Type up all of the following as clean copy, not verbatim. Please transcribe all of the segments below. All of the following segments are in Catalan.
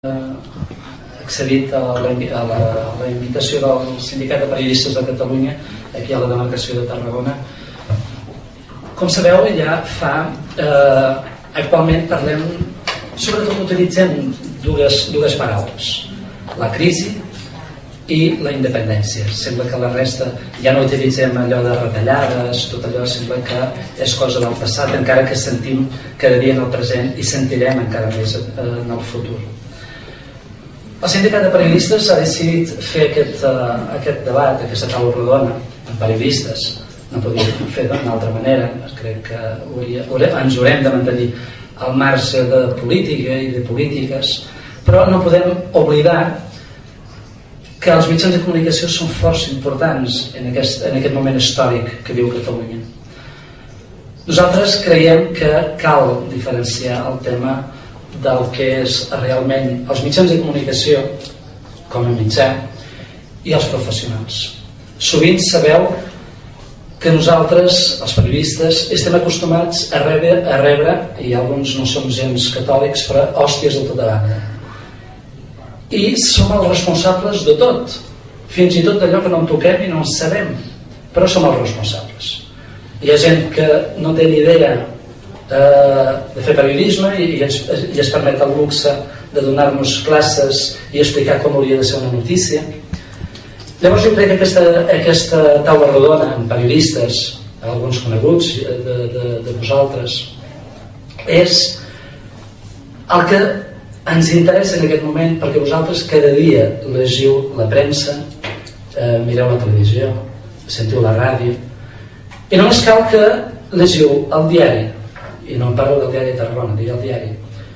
accedit a la invitació del Sindicat de Periodistes de Catalunya aquí a la demarcació de Tarragona. Com sabeu, ja fa... actualment parlem, sobretot utilitzem dues paraules: la crisi i la independència. Sembla que la resta ja no utilitzem allò de retallades, tot allò sembla que és cosa del passat, encara que sentim cada dia en el present i sentirem encara més en el futur. El Sindicat de Periodistes ha decidit fer aquest debat, aquesta taula rodona amb periodistes. No podíem fer d'una altra manera. Crec que ens haurem de mantenir al marge de política i de polítiques, però no podem oblidar que els mitjans de comunicació són força importants en aquest moment històric que viu Catalunya. Nosaltres creiem que cal diferenciar el tema del que és realment els mitjans de comunicació com a mitjà i els professionals. Sovint sabeu que nosaltres, els periodistes, estem acostumats a rebre, i alguns no som gens catòlics, però hòsties de tota banda. I som els responsables de tot, fins i tot d'allò que no en toquem i no en sabem, però som els responsables. Hi ha gent que no té ni idea de fer periodisme i es permet el luxe de donar-nos classes i explicar com hauria de ser una notícia. Llavors jo crec que aquesta taula rodona amb periodistes, alguns coneguts de vosaltres, és el que ens interessa en aquest moment, perquè vosaltres cada dia llegiu la premsa, mireu la televisió, sentiu la ràdio, i només cal que llegiu el diari, i no em parlo del diari de Tarragona, dic el diari,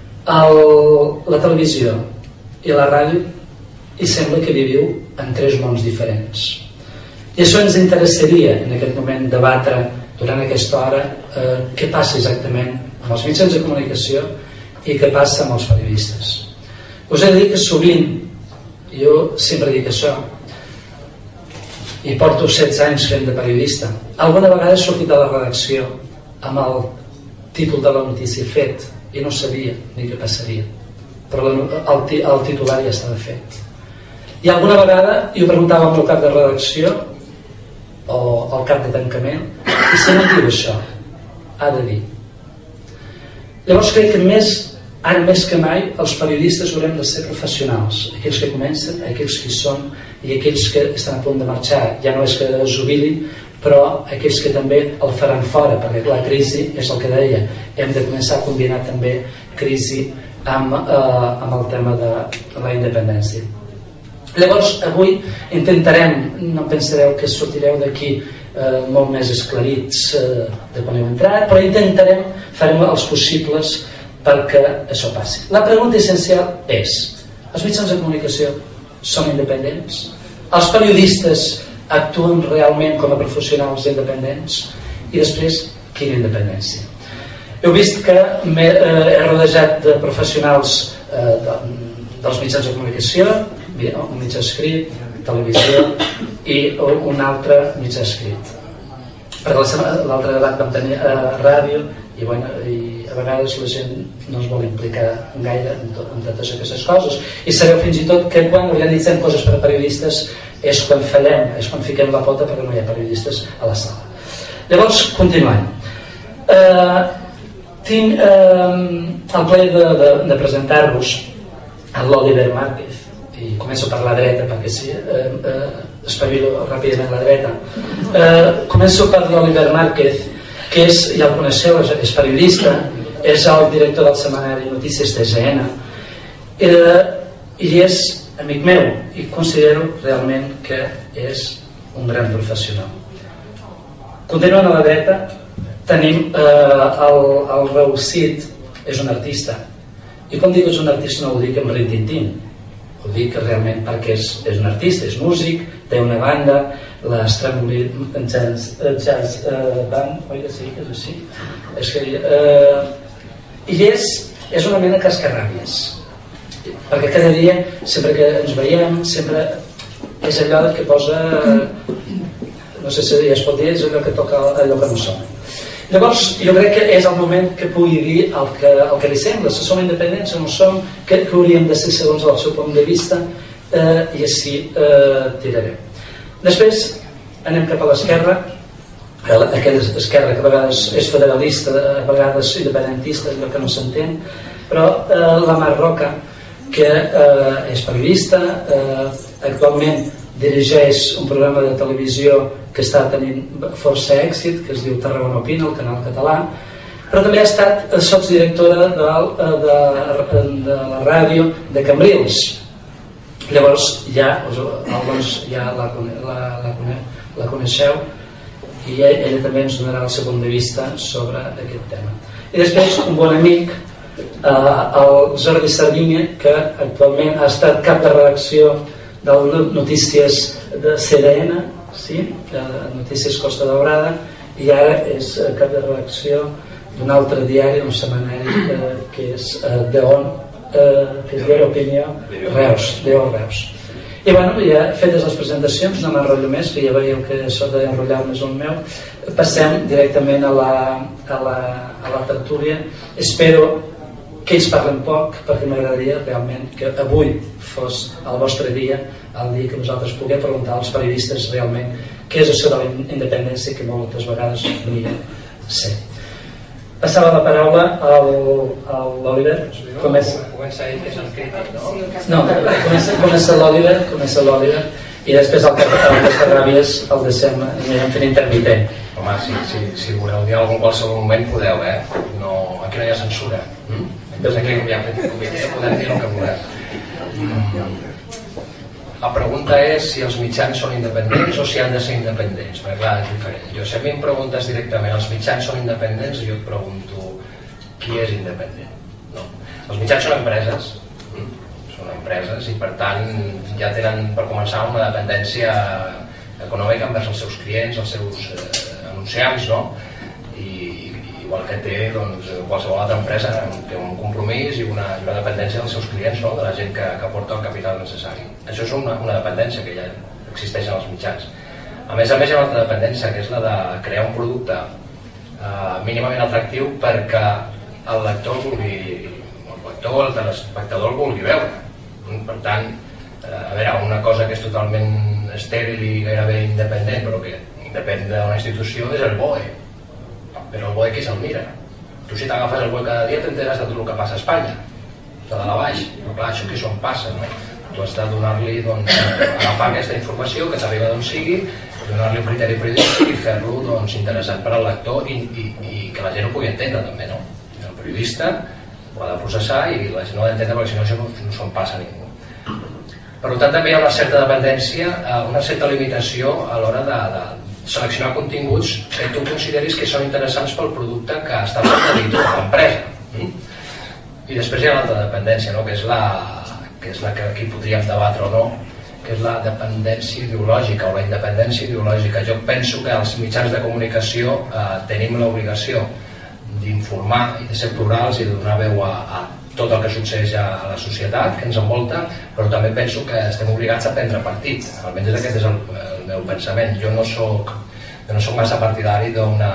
la televisió i la ràdio, i sembla que viviu en tres mons diferents. I això ens interessaria en aquest moment debatre durant aquesta hora què passa exactament amb els mitjans de comunicació i què passa amb els periodistes. Us he de dir que sovint, jo sempre dic això, i porto 16 anys fent de periodista, alguna vegada he sortit de la redacció amb el títol de la notícia fet i no sabia ni què passaria, però el titular ja estava fet. I alguna vegada jo preguntava al meu cap de redacció o al cap de tancament, i si no diu això, ha de dir. Llavors crec que ara més que mai els periodistes haurem de ser professionals, aquells que comencen, aquells que hi són i aquells que estan a punt de marxar. Ja no és que es jubilin, però aquells que també el faran fora, perquè la crisi és el que deia, hem de començar a combinar també crisi amb el tema de la independència. Llavors avui intentarem, no pensareu que sortireu d'aquí molt més esclarits de quan heu entrat, però intentarem, farem els possibles perquè això passi. La pregunta essencial és: els mitjans de comunicació són independents? Els periodistes actuen realment com a professionals independents? I després, quina independència? Heu vist que he rodejat de professionals dels mitjans de comunicació, un mitjà escrit, televisió i un altre mitjà escrit. Perquè l'altre debat vam tenir ràdio i a vegades la gent no es vol implicar gaire en totes aquestes coses. I sabeu fins i tot que quan organitzem coses per a periodistes és quan fallem, és quan fiquem la pota perquè no hi ha periodistes a la sala. Llavors, continuant. Tinc el plaer de presentar-vos l'Oliver Márquez, i començo per la dreta perquè sí, espavilo ràpidament la dreta. Començo per l'Oliver Márquez, que és, ja el coneixeu, és periodista, és el director del setmanari Notícies TGN, i és amic meu, i considero realment que és un gran professional. Continuant a la dreta, tenim el Raül Cid, és un artista, i quan dic que és un artista no ho dic amb rintintín, ho dic realment perquè és un artista, és músic, té una banda, l'Strangoli Jazz Band, oi que sí, que és així? I és una mena de cascarràbies, perquè cada dia, sempre que ens veiem, sempre és allò que posa, no sé si es pot dir, és allò que toca allò que no sona. Llavors, jo crec que és el moment que pugui dir el que li sembla, si som independents o no som, què hauríem de ser segons el seu punt de vista, i així tirarem. Després anem cap a l'esquerra, aquella esquerra que a vegades és federalista, a vegades independentista, allò que no s'entén, però la Mar Roca, que és periodista, actualment dirigeix un programa de televisió que està tenint força èxit, que es diu Tarragona Opina, el canal català, però també ha estat sotsdirectora de la ràdio de Cambrils. Llavors ja la coneixeu i ella també ens donarà el seu punt de vista sobre aquest tema. I després un bon amic, el Jordi Sardinya, que actualment ha estat cap de redacció del Notícies de CDN, sí? Notícies Costa Daurada, i ara és cap de redacció d'un altre diari, un setmanari que és d'ON, que és Diari Opinió Reus, Reus. I bueno, ja fetes les presentacions, no m'enrotllo més, que ja veieu que això d'enrotllar-me és el meu, passem directament a la tertúlia. Espero que ells parlen poc, perquè m'agradaria realment que avui fos el vostre dia, el dia que vosaltres pugueu preguntar als periodistes realment què és això de la independència que moltes vegades volien ser. Passava la paraula a l'Oliver. Comença ell, que és el crític, no? No, comença l'Oliver i després el Casarràbies el deixem fent intermitent. Home, si voleu dir alguna cosa en qualsevol moment podeu, no, aquí no hi ha censura. Des d'aquí hi ha petit comitè, podem dir el que volem. La pregunta és si els mitjans són independents o si han de ser independents, perquè clar, és diferent. Si a mi em preguntes directament els mitjans són independents, jo et pregunto qui és independent. No. Els mitjans són empreses i per tant ja tenen per començar una dependència econòmica envers els seus clients, els seus anunciants, no? Igual que té qualsevol altra empresa, té un compromís i una dependència dels seus clients, de la gent que porta el capital necessari. Això és una dependència que ja existeix en els mitjans. A més, hi ha una altra dependència, que és la de crear un producte mínimament atractiu perquè el lector o el telespectador el vulgui veure. Per tant, a veure, una cosa que és totalment estèril i gairebé independent, però que depèn d'una institució, és el BOE. Però el BOE qui se'l mira? Tu si t'agafes el BOE cada dia t'enteres de tot el que passa a Espanya, de dalt a baix, però clar, això aquí és on passa, no? Tu has de donar-li, agafar aquesta informació que t'arriba d'on sigui, donar-li un criteri periodístic i fer-lo interessant per al lector i que la gent ho pugui entendre també, no? El periodista ho ha de processar i la gent ho ha d'entendre perquè si no això no se'n passa a ningú. Per tant, també hi ha una certa dependència, una certa limitació a l'hora de seleccionar continguts que tu consideris que són interessants pel producte que està fent l'editor, l'empresa. I després hi ha l'altra dependència, que és la que aquí podríem debatre o no, que és la dependència ideològica o la independència ideològica. Jo penso que els mitjans de comunicació tenim l'obligació d'informar i de ser plurals i de donar veu a tot el que succeeix a la societat que ens envolta, però també penso que estem obligats a prendre partit. Almenys aquest és el meu pensament. Jo no soc massa partidari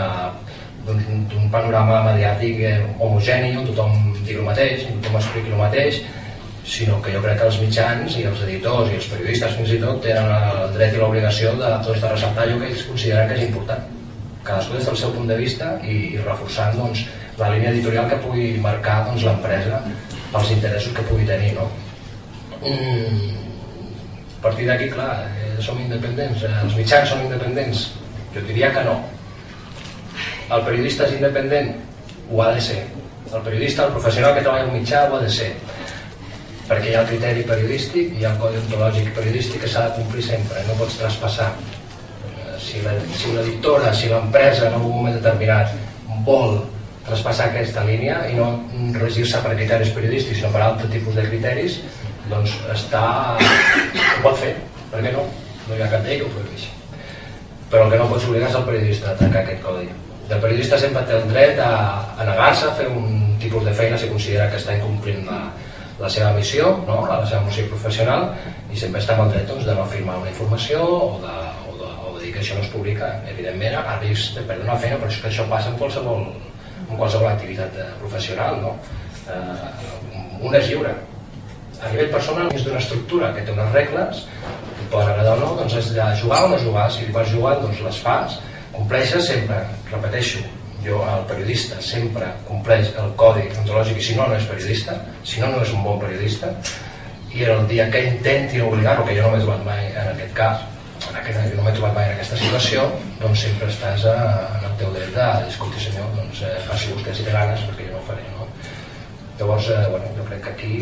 d'un panorama mediàtic homogeni on tothom digui el mateix, on tothom expliqui el mateix, sinó que jo crec que els mitjans i els editors i els periodistes fins i tot tenen el dret i l'obligació de ressaltar allò que ells consideren que és important, cadascú des del seu punt de vista i reforçant la línia editorial que pugui marcar l'empresa pels interessos que pugui tenir, no? A partir d'aquí, clar, som independents, els mitjans són independents? Jo diria que no. El periodista és independent? Ho ha de ser. El periodista, el professional que treballa al mitjà ho ha de ser, perquè hi ha el criteri periodístic, hi ha el codi ontològic periodístic que s'ha de complir sempre, no pots traspassar. Si l'editora, si l'empresa en un moment determinat vol traspassar aquesta línia i no regir-se per criteris periodístics sinó per altres tipus de criteris, doncs ho pot fer, per què no? No hi ha cap llei que ho prohibeixi. Però el que no pots obligar és el periodista a tancar aquest codi. El periodista sempre té el dret a negar-se a fer un tipus de feina si considera que està incomplint la seva missió, la seva missió professional, i sempre està amb el dret de no afirmar una informació o de dir que això no es publica, evidentment a risc de perdre una feina, però és que això passa en qualsevol activitat professional, no? Un és lliure. A nivell personal és d'una estructura que té unes regles, que poden agradar o no, doncs és de jugar o no jugar. Si vas jugar, doncs les fas, compleixes sempre, repeteixo, jo, el periodista, sempre compleix el codi ontològic, i si no, no és periodista, si no, no és un bon periodista, i el dia que intenti obligar-ho, que jo no m'he trobat mai en aquest cas, jo no m'he trobat mai en aquesta situació, doncs sempre estàs en el teu dret de dir, escolti senyor, doncs faci vostè si té ganes, perquè jo no ho faré, no? Llavors, jo crec que aquí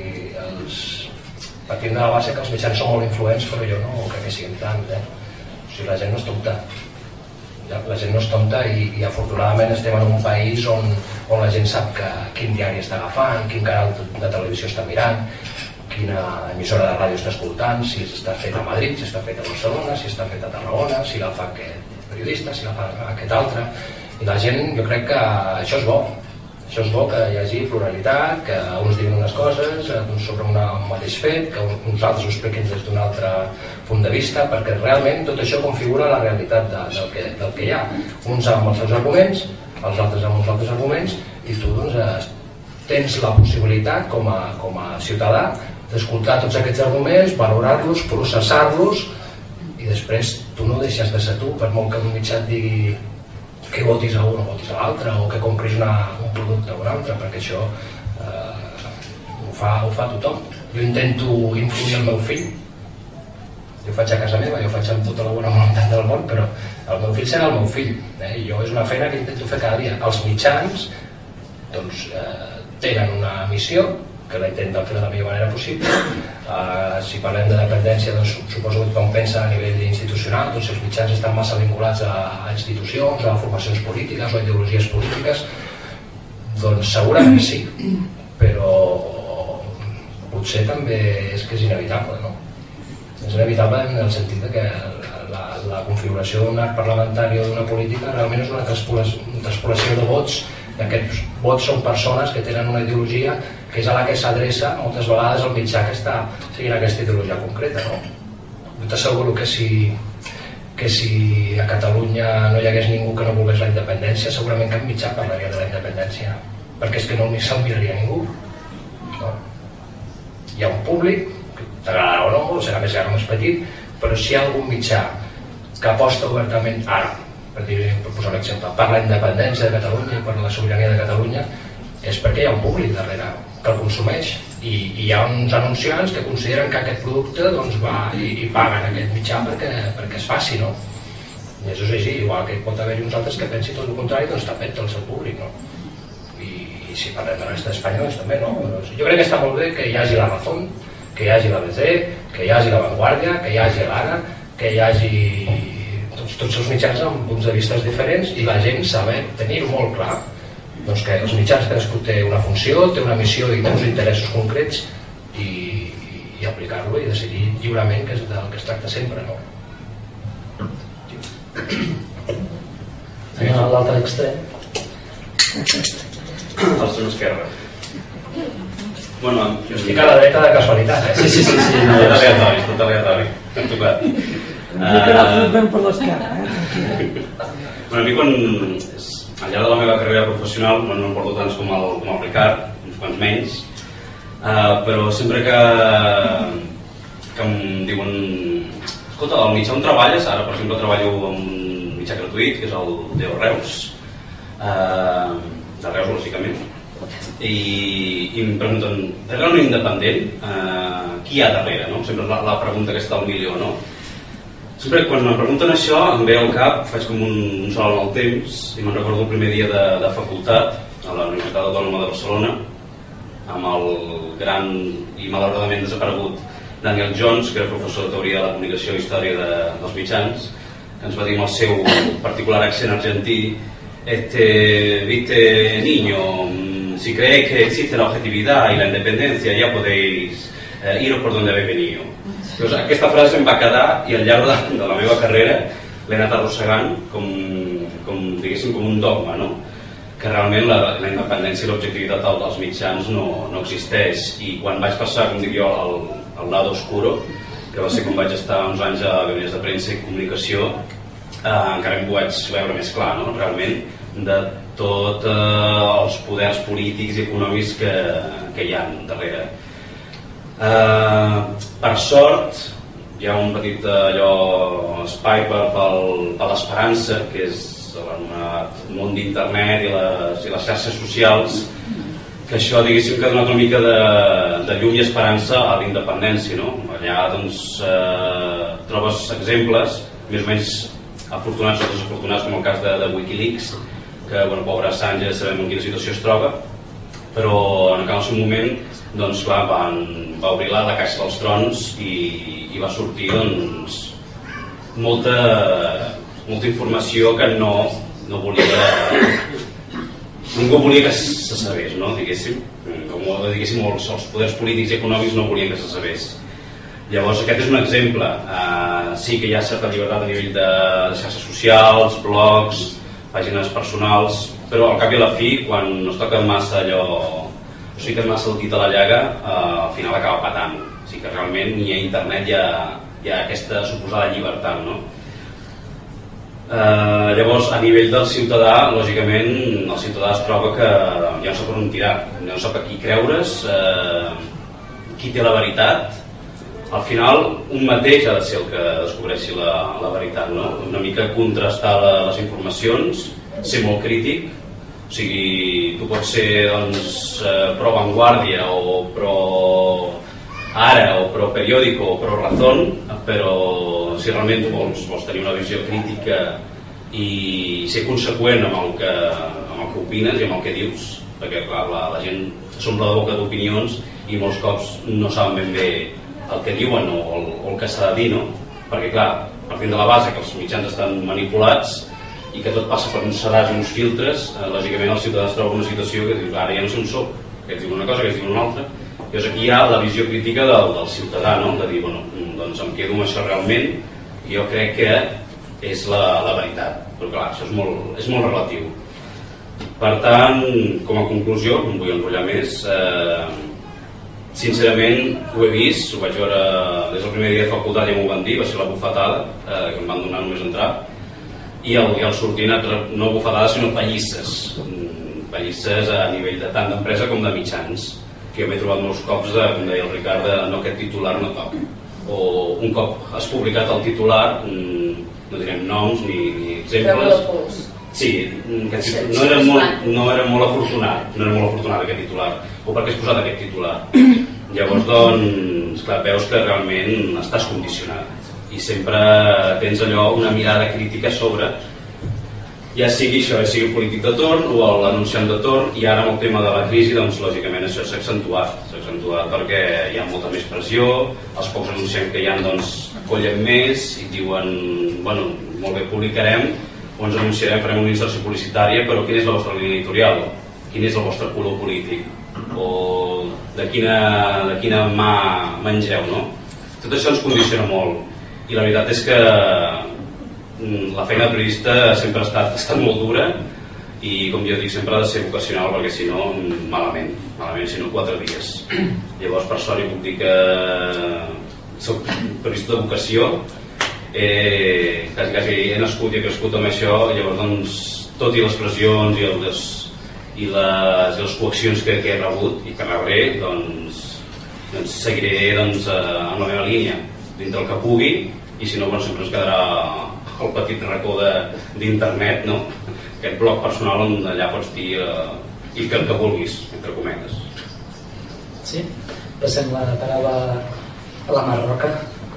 partim de la base que els mitjans són molt influents, però jo no crec que siguin tant, O sigui, la gent no és tonta. La gent no és tonta i afortunadament estem en un país on la gent sap quin diari està agafant, quin canal de televisió està mirant, quina emissora de ràdio està escoltant, si està fet a Madrid, si està fet a Barcelona, si està fet a Tarragona, si la fa aquest periodista, si la fa aquest altre. I la gent, jo crec que això és bo. Això és bo, que hi hagi pluralitat, que uns diguin unes coses sobre un mateix fet, que uns altres ho expliquin des d'un altre punt de vista, perquè realment tot això configura la realitat del que hi ha. Uns amb els seus arguments, els altres amb uns altres arguments, i tu doncs, tens la possibilitat, com a ciutadà, d'escoltar tots aquests arguments, valorar-los, processar-los, i després tu no deixes de ser tu, per molt que un mitjà et digui que votis a un o votis a l'altre, o que compris un producte o un altre, perquè això ho fa tothom. Jo intento influir el meu fill, jo faig a casa meva, jo faig amb tota la bona voluntat del món, però el meu fill serà el meu fill, i jo és una feina que intento fer cada dia. Els mitjans doncs, tenen una missió que la intenten fer de la millor manera possible. Si parlem de dependència, doncs, suposo que tothom pensa a nivell institucional, doncs els mitjans estan massa vinculats a institucions, a formacions polítiques o a ideologies polítiques. Doncs segurament sí, però potser també és que és inevitable, no? És inevitable en el sentit que la configuració d'un arc parlamentari o d'una política realment és una transpolació de vots, i aquests vots són persones que tenen una ideologia que és a la que s'adreça moltes vegades el mitjà que està seguint aquesta ideologia concreta, no? Jo t'asseguro que si a Catalunya no hi hagués ningú que no volgués la independència, segurament cap mitjà parlaria de la independència, perquè és que no se'l miraria ningú, no? Hi ha un públic, que t'agradarà o no, serà més gran o més petit, però si hi ha algun mitjà que aposta obertament ara, per posar un exemple, per la independència de Catalunya i per la sobirania de Catalunya, és perquè hi ha un públic darrere que el consumeix, i hi ha uns anunciants que consideren que aquest producte doncs, va i paguen aquest mitjà perquè es faci, no? I això és així, igual que pot haver-hi uns altres que pensin tot el contrari, doncs també té el seu públic, no? I si parlem de la resta d'Espanya, doncs també, no? Jo crec que està molt bé que hi hagi la Razón, que hi hagi la BC, que hi hagi la Vanguardia, que hi hagi l'Ara, que hi hagi tots els mitjans amb punts de vista diferents, i la gent saber tenir-ho molt clar, doncs que els mitjans cadascú té una funció, té una missió i té uns interessos concrets, i aplicar-lo i decidir lliurement, que és del que es tracta sempre, no? A l'altre extrem. L'extrem esquerra. Bueno, jo estic a la dreta de casualitat, Sí. Tot aleatori. Hem tocat. Ben per l'esquerra, Bueno, a mi al llarg de la meva carrera professional no en porto tants com el Ricard, uns quants menys, però sempre que em diuen escolta, al mitjà on treballes, ara per exemple treballo en un mitjà gratuït que és el Deo Reus, de Reus lògicament, i em pregunten, darrere un independent, qui hi ha darrere, no? Sempre la pregunta que està al milió, no? Sempre quan em pregunten això em ve al cap, faig com un salt en el temps, i me'n recordo el primer dia de facultat a la Universitat Autònoma de Barcelona amb el gran i malauradament desaparegut Daniel Jones, que era professor de Teoria de la Comunicació i Història dels mitjans, que ens va dir amb el seu particular accent argentí: viste niño, si creéis que existe la objetividad y la independencia ya podéis iros por donde habéis venido. Doncs aquesta frase em va quedar, i al llarg de la meva carrera l'he anat arrossegant com un dogma, no? Que realment la independència i l'objectivitat dels mitjans no existeix. I quan vaig passar, com dic jo, al lado oscuro, que va ser quan vaig estar uns anys a gabinets de premsa i comunicació, encara em ho vaig veure més clar, no? Realment, de tots els poders polítics i econòmics que hi ha darrere. Per sort, hi ha un petit espai per l'esperança, que és l'anomenat món d'internet i les xarxes socials, que això, diguéssim, que ha donat una mica de llum i esperança a la independència, no? Allà, doncs, trobes exemples, més o menys afortunats o desafortunats, com el cas de Wikileaks, que, bueno, pobre Assange, sabem en quina situació es troba, però en el seu moment, doncs, clar, va obrir la caixa dels trons i va sortir, doncs, molta informació que no volia... Ningú volia que se sabés, no? Diguéssim, els poders polítics i econòmics no volien que se sabés. Llavors, aquest és un exemple. Sí que hi ha certa llibertat a nivell de xarxes socials, blogs, pàgines personals, però al cap i a la fi, quan no es toca massa allò, o sigui que massa el dit a la llaga, al final acaba patant. O sigui que realment ni a internet hi ha aquesta suposada llibertat, no? Llavors, a nivell del ciutadà, lògicament, el ciutadà es troba que ja no sap per on tirar, no sap a qui creure's, qui té la veritat. Al final, un mateix ha de ser el que descobreixi la veritat, no? Una mica contrastar les informacions, ser molt crític, o sigui, tu pots ser, doncs, pro Vanguardia o pro Ara o pro Periódico o pro Razón, però si realment tu vols tenir una visió crítica i ser conseqüent amb el que opines i amb el que dius, perquè clar, la gent s'omple de boca d'opinions i molts cops no saben ben bé el que diuen o el que s'ha de dir, no? Perquè clar, partint de la base que els mitjans estan manipulats i que tot passa per uns sedars i uns filtres, lògicament el ciutadà es troba en una situació que dius, ara ja no sé on soc, que es diu una cosa, que es diu una altra. Llavors aquí hi ha la visió crítica del ciutadà, no? De dir, bueno, doncs em quedo amb això realment i jo crec que és la veritat, però clar, això és molt relatiu. Per tant, com a conclusió, no em vull enrotllar més, sincerament ho he vist, ho vaig veure des del primer dia de facultat, ja m'ho van dir, va ser la bufetada que em van donar només entrar, i al sortir no bufetades sinó pallisses a nivell de tant d'empresa com de mitjans, que jo m'he trobat molts cops, com deia el Ricard, no, aquest titular no toca, o un cop has publicat el titular, no direm noms ni exemples, sí, no era molt afortunat aquest titular, o perquè has posat aquest titular. Llavors, doncs, clar, veus que realment estàs condicionat i sempre tens allò, una mirada crítica sobre, ja sigui això, ja sigui el polític de torn o l'anunciant de torn, i ara amb el tema de la crisi, doncs lògicament això s'ha accentuat perquè hi ha molta més pressió, els pocs anunciants que hi ha doncs collen més i diuen, bueno, molt bé, publicarem o ens anunciarem, farem una inserció publicitària, però quina és la vostra línia editorial? Quin és el vostre color polític? O de quina mà mengeu, no? Tot això ens condiciona molt i la veritat és que la feina de periodista sempre ha estat molt dura i, com jo dic, sempre ha de ser vocacional perquè si no, malament, si no 4 dies. Llavors, per sort, jo puc dir que soc periodista de vocació, quasi he nascut i he crescut amb això, llavors, doncs, tot i les pressions i les coaccions que he rebut i que rebré, doncs seguiré en la meva línia, dintre el que pugui, i si no, sempre ens quedarà el petit racó d'internet, no? Aquest blog personal on allà pots dir i fer el que vulguis, entre cometes. Sí? Passem la paraula a la Marroca.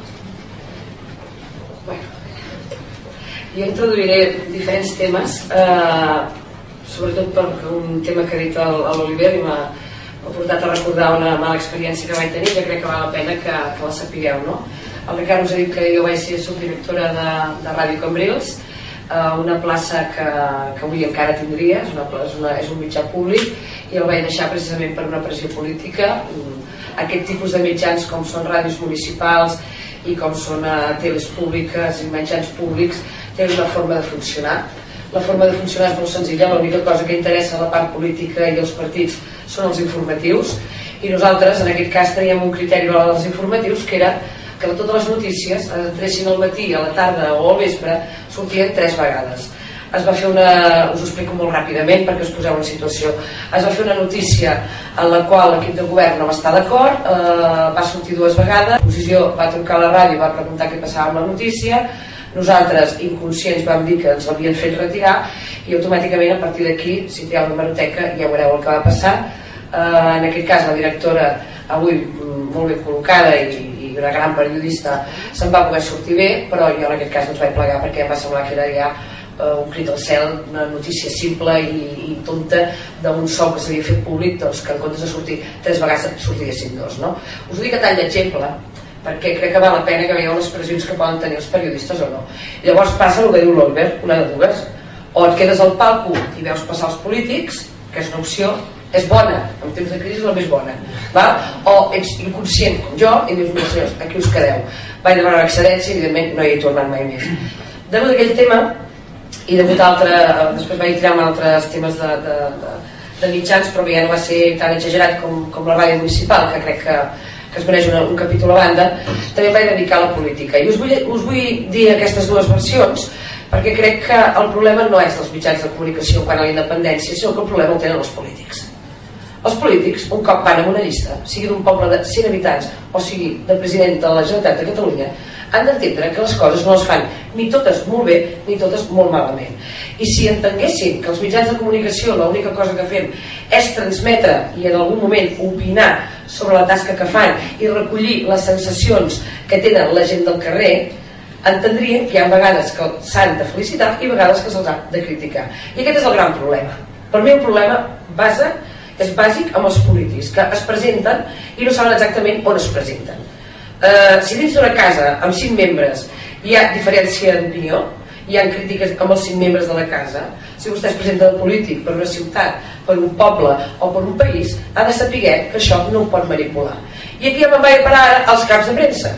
Bueno, jo introduiré diferents temes, sobretot per un tema que ha dit l'Oliver i m'ha portat a recordar una mala experiència que vaig tenir, que crec que val la pena que la sapigueu, no? El Ricard us ha dit que jo vaig ser subdirectora de Ràdio Cambrils, una plaça que avui encara tindria, és un mitjà públic, i el vaig deixar precisament per una pressió política. Aquest tipus de mitjans com són ràdios municipals i com són teles públiques i mitjans públics tenen una forma de funcionar. La forma de funcionar és molt senzilla, l'única cosa que interessa a la part política i els partits són els informatius, i nosaltres en aquest cas teníem un criteri a l'hora dels informatius que era que totes les notícies entressin al matí, a la tarda o al vespre, sortien 3 vegades. Es va fer us ho explico molt ràpidament perquè us poseu en situació. Es va fer una notícia en la qual l'equip de govern no va estar d'acord, va sortir 2 vegades, l'oposició va trucar a la ràdio i va preguntar què passava amb la notícia, nosaltres, inconscients, vam dir que ens l'havien fet retirar i automàticament a partir d'aquí, si trieu l'hemeroteca, ja veureu el que va passar. En aquest cas la directora, avui molt ben col·locada i una gran periodista, se'n va poder sortir bé, però jo en aquest cas no ens vaig plegar perquè em va semblar que era ja un crit al cel, una notícia simple i tonta d'un sou que s'havia fet públic, doncs que en comptes de sortir 3 vegades sortiguessin 2, no? Us ho dic a tall d'exemple perquè crec que val la pena que veieu les pressions que poden tenir els periodistes o no. Llavors passa el que diu l'Oliver, una de dues: o et quedes al palco i veus passar els polítics, que és una opció, és bona, en temps de crisi és la més bona, o ets inconscient com jo i dius, mira senyors, aquí us quedeu. Vaig demanar excedència i evidentment no hi he tornat mai més. Degut a aquell tema i degut a després vaig tirar amb altres temes de mitjans, però ja no va ser tan exagerat com la ràdio municipal, que crec que es mereix un capítol a banda, també vaig dedicar a la política. I us vull dir aquestes 2 versions perquè crec que el problema no és dels mitjans de comunicació quant a la independència, sinó que el problema el tenen els polítics. Els polítics, un cop van en una llista, sigui d'un poble de 100 habitants o sigui del president de la Generalitat de Catalunya, han d'entendre que les coses no es fan ni totes molt bé ni totes molt malament. I si entenguessin que els mitjans de comunicació l'única cosa que fem és transmetre i en algun moment opinar sobre la tasca que fan i recollir les sensacions que tenen la gent del carrer, entendrien que hi ha vegades que s'han de felicitar i vegades que se'ls ha de criticar. I aquest és el gran problema. Per mi el problema és bàsic amb els polítics, que es presenten i no saben exactament on es presenten. Si dins d'una casa amb 5 membres hi ha diferència d'opinió, hi ha crítiques amb els 5 membres de la casa, si vostè es presenta de polític per una ciutat, per un poble o per un país, ha de saber que això no ho pot manipular. I aquí ja me'n vaig parar ara als caps de premsa.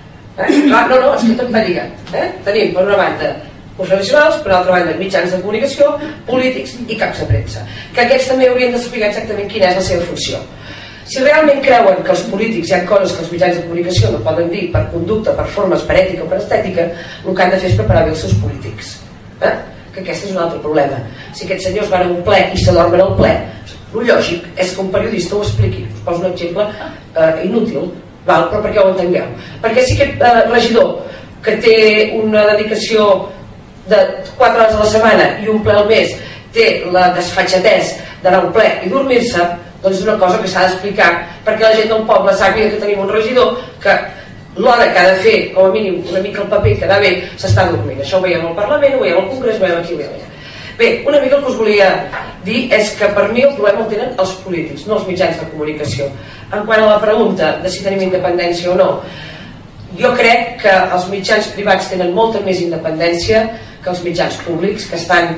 No, és que tot va lligat. Tenim per una banda professionals, per altra banda mitjans de comunicació, polítics i caps de premsa, que aquests també haurien de saber exactament quina és la seva funció. Si realment creuen que els polítics hi ha coses que els mitjans de comunicació no poden dir per conducta, per formes, per ètica o per estètica, el que han de fer és preparar bé els seus polítics. Que aquest és un altre problema. Si aquests senyors van a un ple i s'adormen al ple, el lògic és que un periodista ho expliqui. Us poso un exemple inútil, però perquè ho entengueu. Perquè si aquest regidor que té una dedicació de 4 hores a la setmana i un ple al mes té la desfatxatès d'anar a un ple i dormir-se, doncs és una cosa que s'ha d'explicar perquè la gent del poble sàpiga que tenim un regidor que l'hora que ha de fer, com a mínim una mica el paper quedar bé, s'està dormint. Això ho veiem al Parlament, ho veiem al Congrés, ho veiem aquí, ho veiem allà. Bé, una mica el que us volia dir és que per mi el problema el tenen els polítics, no els mitjans de comunicació. En quant a la pregunta de si tenim independència o no, jo crec que els mitjans privats tenen molta més independència que els mitjans públics, que estan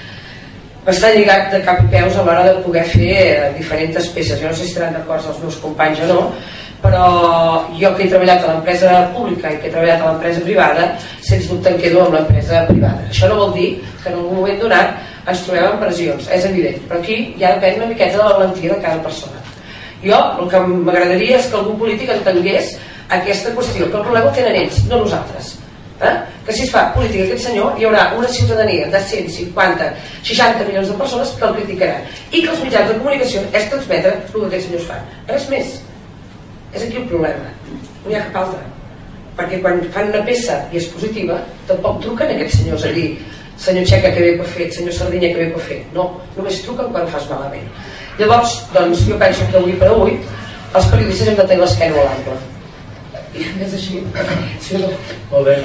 lligat de cap i peus a l'hora de poder fer diferents peces. Jo no sé si estaran d'acord els meus companys o no, però jo que he treballat a l'empresa pública i que he treballat a l'empresa privada, sens dubte em quedo amb l'empresa privada. Això no vol dir que en algun moment donat ens trobem en pressions, és evident, però aquí ja depèn una miqueta de la valentia de cada persona. Jo el que m'agradaria és que algun polític entengués aquesta qüestió, que el problema el tenen ells, no nosaltres. Que si es fa política aquest senyor hi haurà una ciutadania de 150, 60 milions de persones que el criticaran i que els mitjans de comunicació és transmetre el que aquests senyors fan. Res més. És aquí el problema, no hi ha cap altre, perquè quan fan una peça i és positiva tampoc truquen aquests senyors a dir senyor Txeca que bé que ho ha fet, senyor Sardinya que bé que ho ha fet, no, només truquen quan ho fas malament. Llavors, doncs jo penso que avui per avui els periodistes hem de tenir l'esquena a l'ample. És així. Sí, no. Molt bé.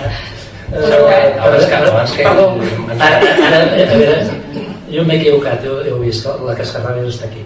Perdó. Ara, a veure, jo m'he equivocat, heu vist que la Cascarràbia està aquí.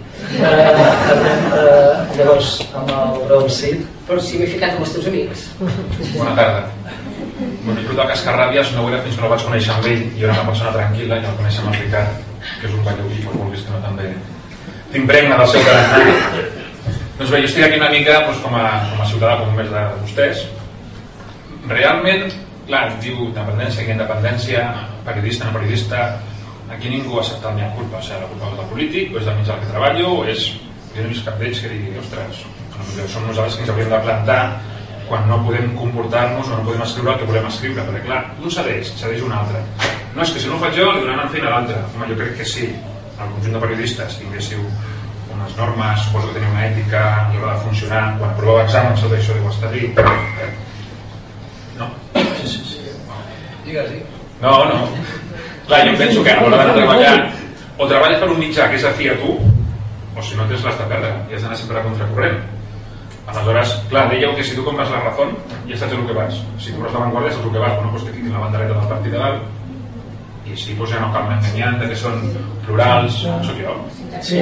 Llavors, amb el Raúl Cid. Però si m'he ficat amb els teus amics. Bona tarda. Bueno, el de Cascarràbies no ho era fins que no el vaig conèixer amb ell. Jo era una persona tranquil·la i el coneixer amb el Ricard, que és un balloví, per molt vist que no també t'impregna del seu caràcter. Doncs bé, jo estic aquí una mica com a ciutadà, com més de vostès. Realment, clar, diu independència, aquí independència, periodista, no periodista, aquí ningú ha acceptat la meva culpa. O sigui, la culpa és del polític, o és del mig del que treballo, o és... Jo no he vist cap d'ells que digui, ostres, som nosaltres que ens hauríem de plantar quan no podem comportar-nos o no podem escriure el que volem escriure, perquè clar, un cedeix un altre. No, és que si no ho faig jo, li donaran feina a l'altre. Home, jo crec que sí, el conjunt de periodistes tinguéssiu unes normes, suposo que teniu una ètica a l'hora de funcionar, quan aproveu exàmens, tot això deu estar dit. No? Sí. Digues. No. Clar, jo penso que a l'hora d'anar a treballar, o treballes per un mitjà que és afí a tu, o si no tens l'has de perdre, i has d'anar sempre a contracorrent. Aleshores, clar, dèieu que si tu compres la Razón ja saps el que vas. Si compres la Vanguardia saps el que vas, bueno, doncs que tinguin la bandereta del partit de dalt i així ja no cal enganyant que són plurals, sóc jo. Sí.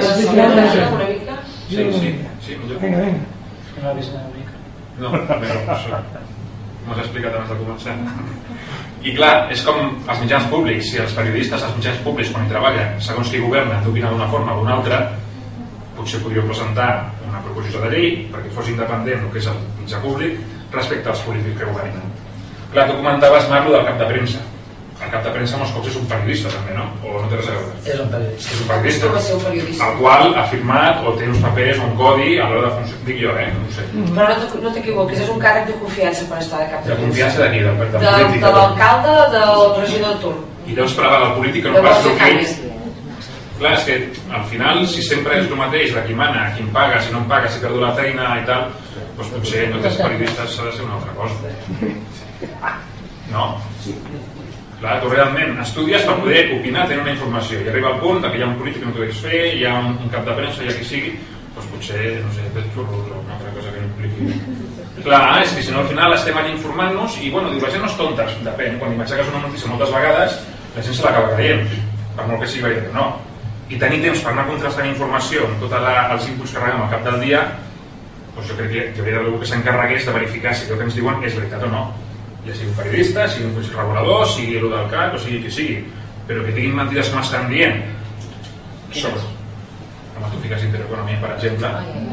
Sí. Vinga. No l'ha vist una mica. No, m'ho has explicat abans de començar. I clar, és com els mitjans públics, si els periodistes, els mitjans públics, quan hi treballen, segons qui governen, d'opinar d'una forma o d'una altra, potser podríeu presentar una proposició de llei perquè fos independent el que és el mitjà públic respecte als polítics que governen. Clar, tu comentaves, Marc, del cap de premsa. El cap de premsa molts cops és un periodista també, no? O no té res a veure? És un periodista. És un periodista, el qual ha firmat o té uns papers o un codi a l'hora de funcionar. Dic jo, no ho sé. Però no t'equivoquis, és un càrrec de confiança per estar de cap de premsa. De confiança de qui? De l'alcalde, del regidor de torn. I deus pregar el polític que no pas el que... Clar, és que al final, si sempre és el mateix, de qui mana, qui em paga, si no em paga, si perdo la feina i tal, doncs potser no tens periodistes, s'ha de ser una altra cosa. No? Clar, tu realment estudies per poder opinar, tenir una informació, i arriba al punt que hi ha un polític que no t'ho deixes fer, hi ha un cap de premsa, hi ha qui sigui, doncs potser, no sé, tens xurros o una altra cosa que no impliqui. Clar, és que si no al final estem allà informant-nos i, bueno, la gent no és tonta, depèn, quan m'aixeques una notícia moltes vegades, la gent se l'acaba creient, per molt que sigui veritat o no. I tenir temps per anar contrastant informació amb tots els inputs que rebem al cap del dia, doncs jo crec que hi hauria d'algú que s'encarregués de verificar si el que ens diuen és veritat o no. Ja sigui un periodista, sigui un consell regulador, sigui el del CAC o sigui qui sigui, però que diguin mentides com estan dient sobre amb tu fiques Intereconomia, per exemple.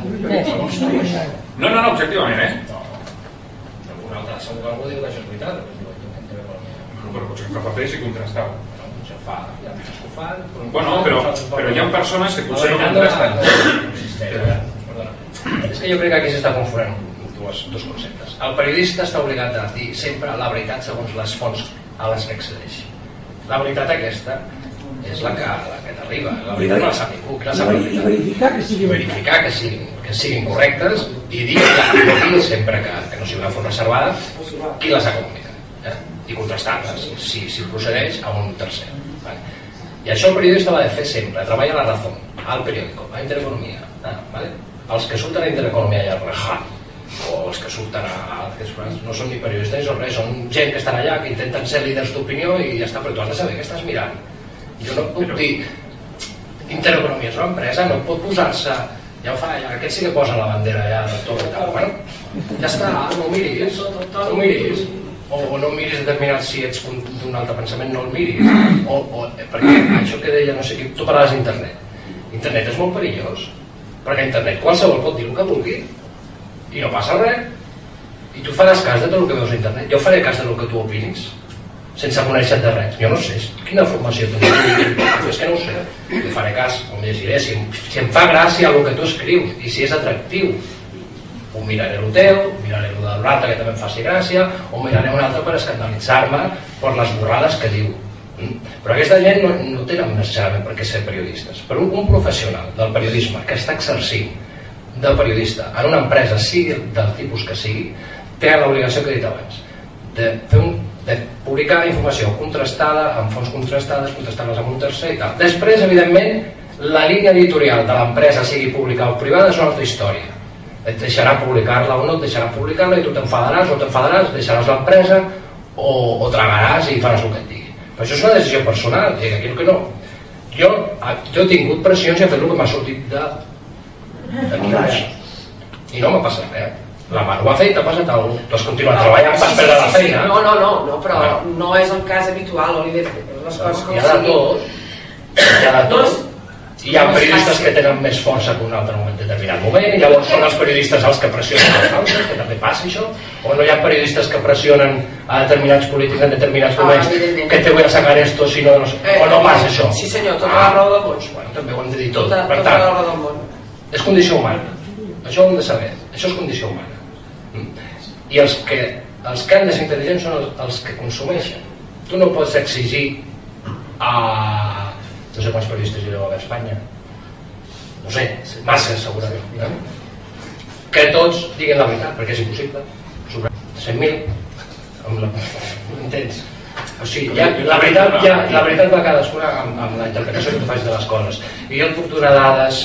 No, objectivament, Un altre segur que algú diu que això és veritat, però potser fa papers i contrastar-ho. Hi ha pisos que ho fan... Bueno, però hi ha persones que potser no contrasten. És que jo crec que aquí s'està confonent dos conceptes. El periodista està obligat a dir sempre la veritat segons les fonts a les que accedeix. La veritat aquesta és la que t'arriba. La veritat no la sap ningú. I verificar que siguin correctes i dir sempre que no sigui una font reservada qui les ha comunicat. I contrastar-les, si procedeix a un tercer. I això el periodista va de fer sempre, treballa a la Razón, al periòdico, a Intereconomia. Els que surten a Intereconomia i al Rejat, o els que surten a... no són ni periodistes ni són res, són gent que estan allà, que intenten ser líders d'opinió i ja està, però tu has de saber què estàs mirant. Jo no puc dir... Intereconomia és una empresa, no pot posar-se... Ja ho fa, aquest sí que posa la bandera ja de tot i tal. Bueno, ja està, no ho miris. O no miris determinat si ets d'un altre pensament, no el miris. Perquè això que deia no sé qui, tu parlaves d'internet. Internet és molt perillós, perquè a internet qualsevol pot dir el que vulgui i no passa res. I tu faràs cas de tot el que veus a internet. Jo faré cas del que tu opinis, sense conèixer de res. Jo no sé quina formació tens. És que no ho sé. Jo faré cas, com llegiré, si em fa gràcia el que tu escrius i si és atractiu. O miraré el teu, miraré el de l'altre que també em faci gràcia, o miraré un altre per escandalitzar-me per les borrades que diu. Però aquesta gent no tenen necessàriament per què ser periodistes. Però un professional del periodisme que està exercint de periodista en una empresa, sigui del tipus que sigui, té l'obligació que he dit abans de publicar informació contrastada, amb fonts contrastades, contrastar-les amb un tercer i tal. Després, evidentment, la línia editorial de l'empresa, sigui pública o privada, és una altra història. Et deixarà publicar-la o no et deixarà publicar-la i tu t'enfadaràs o t'enfadaràs, deixaràs l'empresa o tragaràs i faràs el que et digui. Però això és una decisió personal, i aquí el que no. Jo he tingut pressions i he fet el que m'ha sortit d'aquí baix. I no m'ha passat res. La Mar ho ha fet, t'ha passat alguna cosa. Tu has continuat treballant, vas perdre la feina. No, però no és el cas habitual, Oliver. Hi ha de tot. Hi ha de tot. Hi ha periodistes que tenen més força que un altre en un determinat moment, i llavors són els periodistes els que pressionen els altres, que també passa això, o no hi ha periodistes que pressionen a determinats polítics en determinats moments que te voy a sacar esto, si no, o no passa això. Sí senyor, tota la raó del món. Bueno, també ho hem de dir tot. Per tant, tota la raó del món. és condició humana. Això ho hem de saber. Això és condició humana. I els que han de ser intel·ligents són els que consumeixen. Tu no pots exigir a no sé quants periodistes hi deu haver a Espanya, no sé, massa segurament, que tots diguin la veritat, perquè és impossible. Sobre 100.000 m'entens? O sigui, la veritat va cadascuna amb la interpretació que tu facis de les coses. I jo et puc donar dades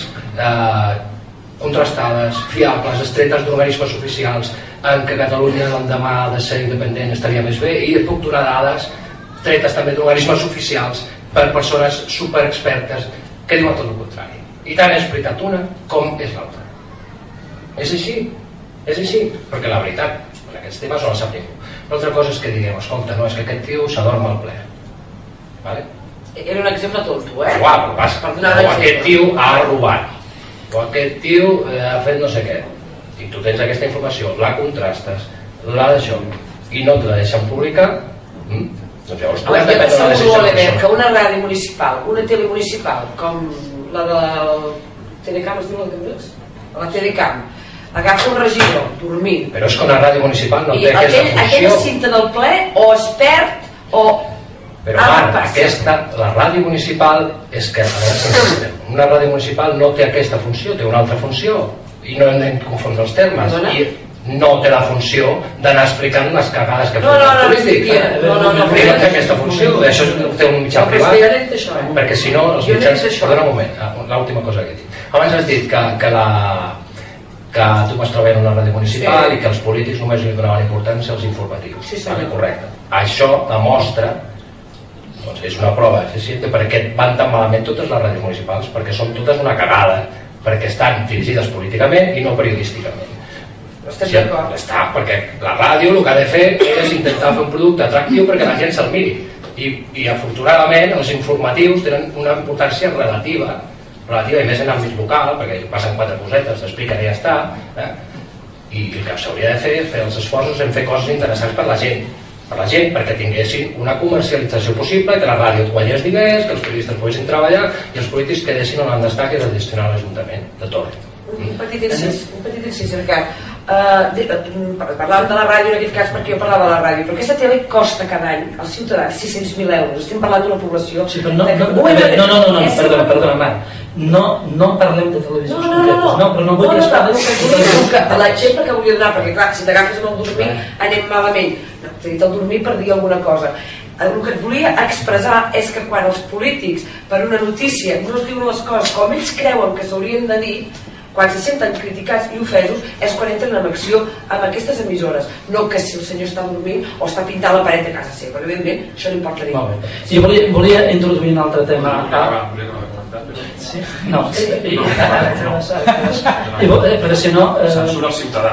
contrastades, fiables, estretes d'organismes oficials en què Catalunya l'endemà de ser independent estaria més bé, i et puc donar dades tretes també d'organismes oficials per persones superexpertes que diuen tot el contrari. I tant és veritat una com és l'altra. És així, perquè la veritat en aquests temes no la sap ningú. L'altra cosa és que diguem, escolta, no, és que aquest tio s'adorm al ple. Era un exemple tonto, eh? O aquest tio ha robat, o aquest tio ha fet no sé què. I tu tens aquesta informació, la contrastes, la d'això, i no te la deixen publicar, doncs llavors tu has de prendre una decisió personal. Que una ràdio municipal, una tele municipal, com la del Telecam, es diu la de la Telecam, agafa un regidor dormint. Però és que una ràdio municipal no té aquesta funció. Aquell es cinta del ple o es perd o... Però la ràdio municipal és que una ràdio municipal no té aquesta funció, té una altra funció, i no hem de confondre els termes. I no té la funció d'anar explicant les cagades que fan els polítics. No té aquesta funció, això té un mitjà privat, perquè si no els mitjans... Perdona un moment, l'última cosa que he dit. Abans has dit que tu vas treballar en una ràdio municipal i que els polítics només li donaven importància als informatius. Correcte. Això demostra, doncs és una prova eficient, perquè van tan malament totes les ràdios municipals, perquè són totes una cagada, perquè estan dirigides políticament i no periodísticament. Perquè la ràdio el que ha de fer és intentar fer un producte atractiu perquè la gent se'l miri. I afortunadament els informatius tenen una importància relativa i més en àmbit local, perquè passen 4 cosetes, t'expliquen i ja està, i el que s'hauria de fer és fer els esforços en fer coses interessants per la gent, perquè tinguessin una comercialització possible, que la ràdio guanyés diners, que els periodistes poguessin treballar i els polítics quedessin on han d'estar, que és el gestionar l'Ajuntament de Torre. Un petit incís, Ricard. Parlàvem de la ràdio en aquest cas perquè jo parlava de la ràdio, però aquesta tele costa cada any als ciutadans 600.000 euros. Estem parlant d'una població... Sí, però perdona, Marc. No parlem de televisió. No, però no vull que es parli l'exemple que volia donar, perquè clar, si t'agafes amb el dormir anem malament. T'he dit el dormir per dir alguna cosa. El que et volia expressar és que quan els polítics per una notícia no es diuen les coses com ells creuen que s'haurien de dir, quan se senten criticats i ofesos és quan entren en acció amb aquestes emissores, no que si el senyor està dormint o està pintant la paret de casa seva, perquè evidentment això no importa ningú. Sí, volia introduir un altre tema. Sí? No. Però si no... Censura el ciutadà.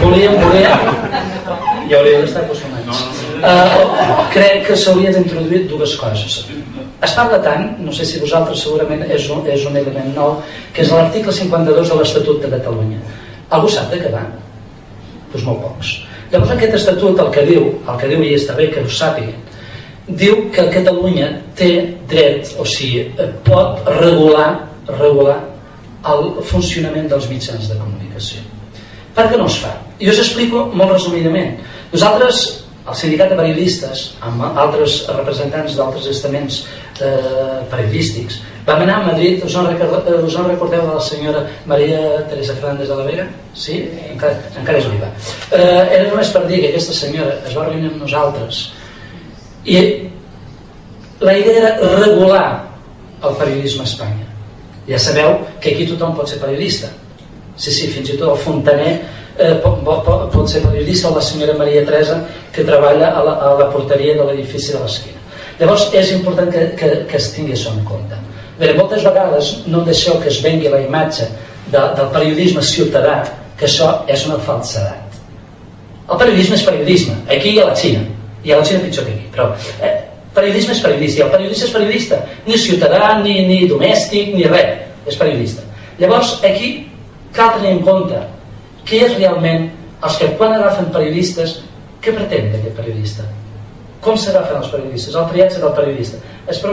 Ja hauria d'estar acostumats. Crec que s'haurien d'introduir dues coses. Es parla tant, no sé si vosaltres segurament és un element nou, que és l'article 52 de l'Estatut de Catalunya. Algú sap de què va? Doncs molt pocs. Llavors aquest estatut el que diu, i està bé que ho sàpiguen, diu que Catalunya té dret, o sigui, pot regular el funcionament dels mitjans de comunicació. Per què no es fa? Jo us explico molt resumidament. Nosaltres, el sindicat de periodistes, amb altres representants d'altres estaments periodístics, vam anar a Madrid. Us en recordeu de la senyora Maria Teresa Fernández de la Vega? Sí? Encara és viva. Era només per dir que aquesta senyora es va reunir amb nosaltres i la idea era regular el periodisme a Espanya. Ja sabeu que aquí tothom pot ser periodista. Sí, fins i tot el Fontaner pot ser periodista, o la senyora Maria Teresa, que treballa a la porteria de l'edifici de l'esquina. Llavors és important que es tingui això en compte. Bé, moltes vegades no deixeu que es vengui la imatge del periodisme ciutadà, que això és una falsedat. El periodisme és periodisme, aquí i a la Xina, i a la Xina pitjor que aquí, però periodisme és periodista, i el periodista és periodista, ni ciutadà, ni domèstic, ni res, és periodista. Llavors aquí cal tenir en compte què és realment els que quan agafen periodistes, què pretén d'aquest periodista? Com s'agafen els periodistes? El triatge del periodista.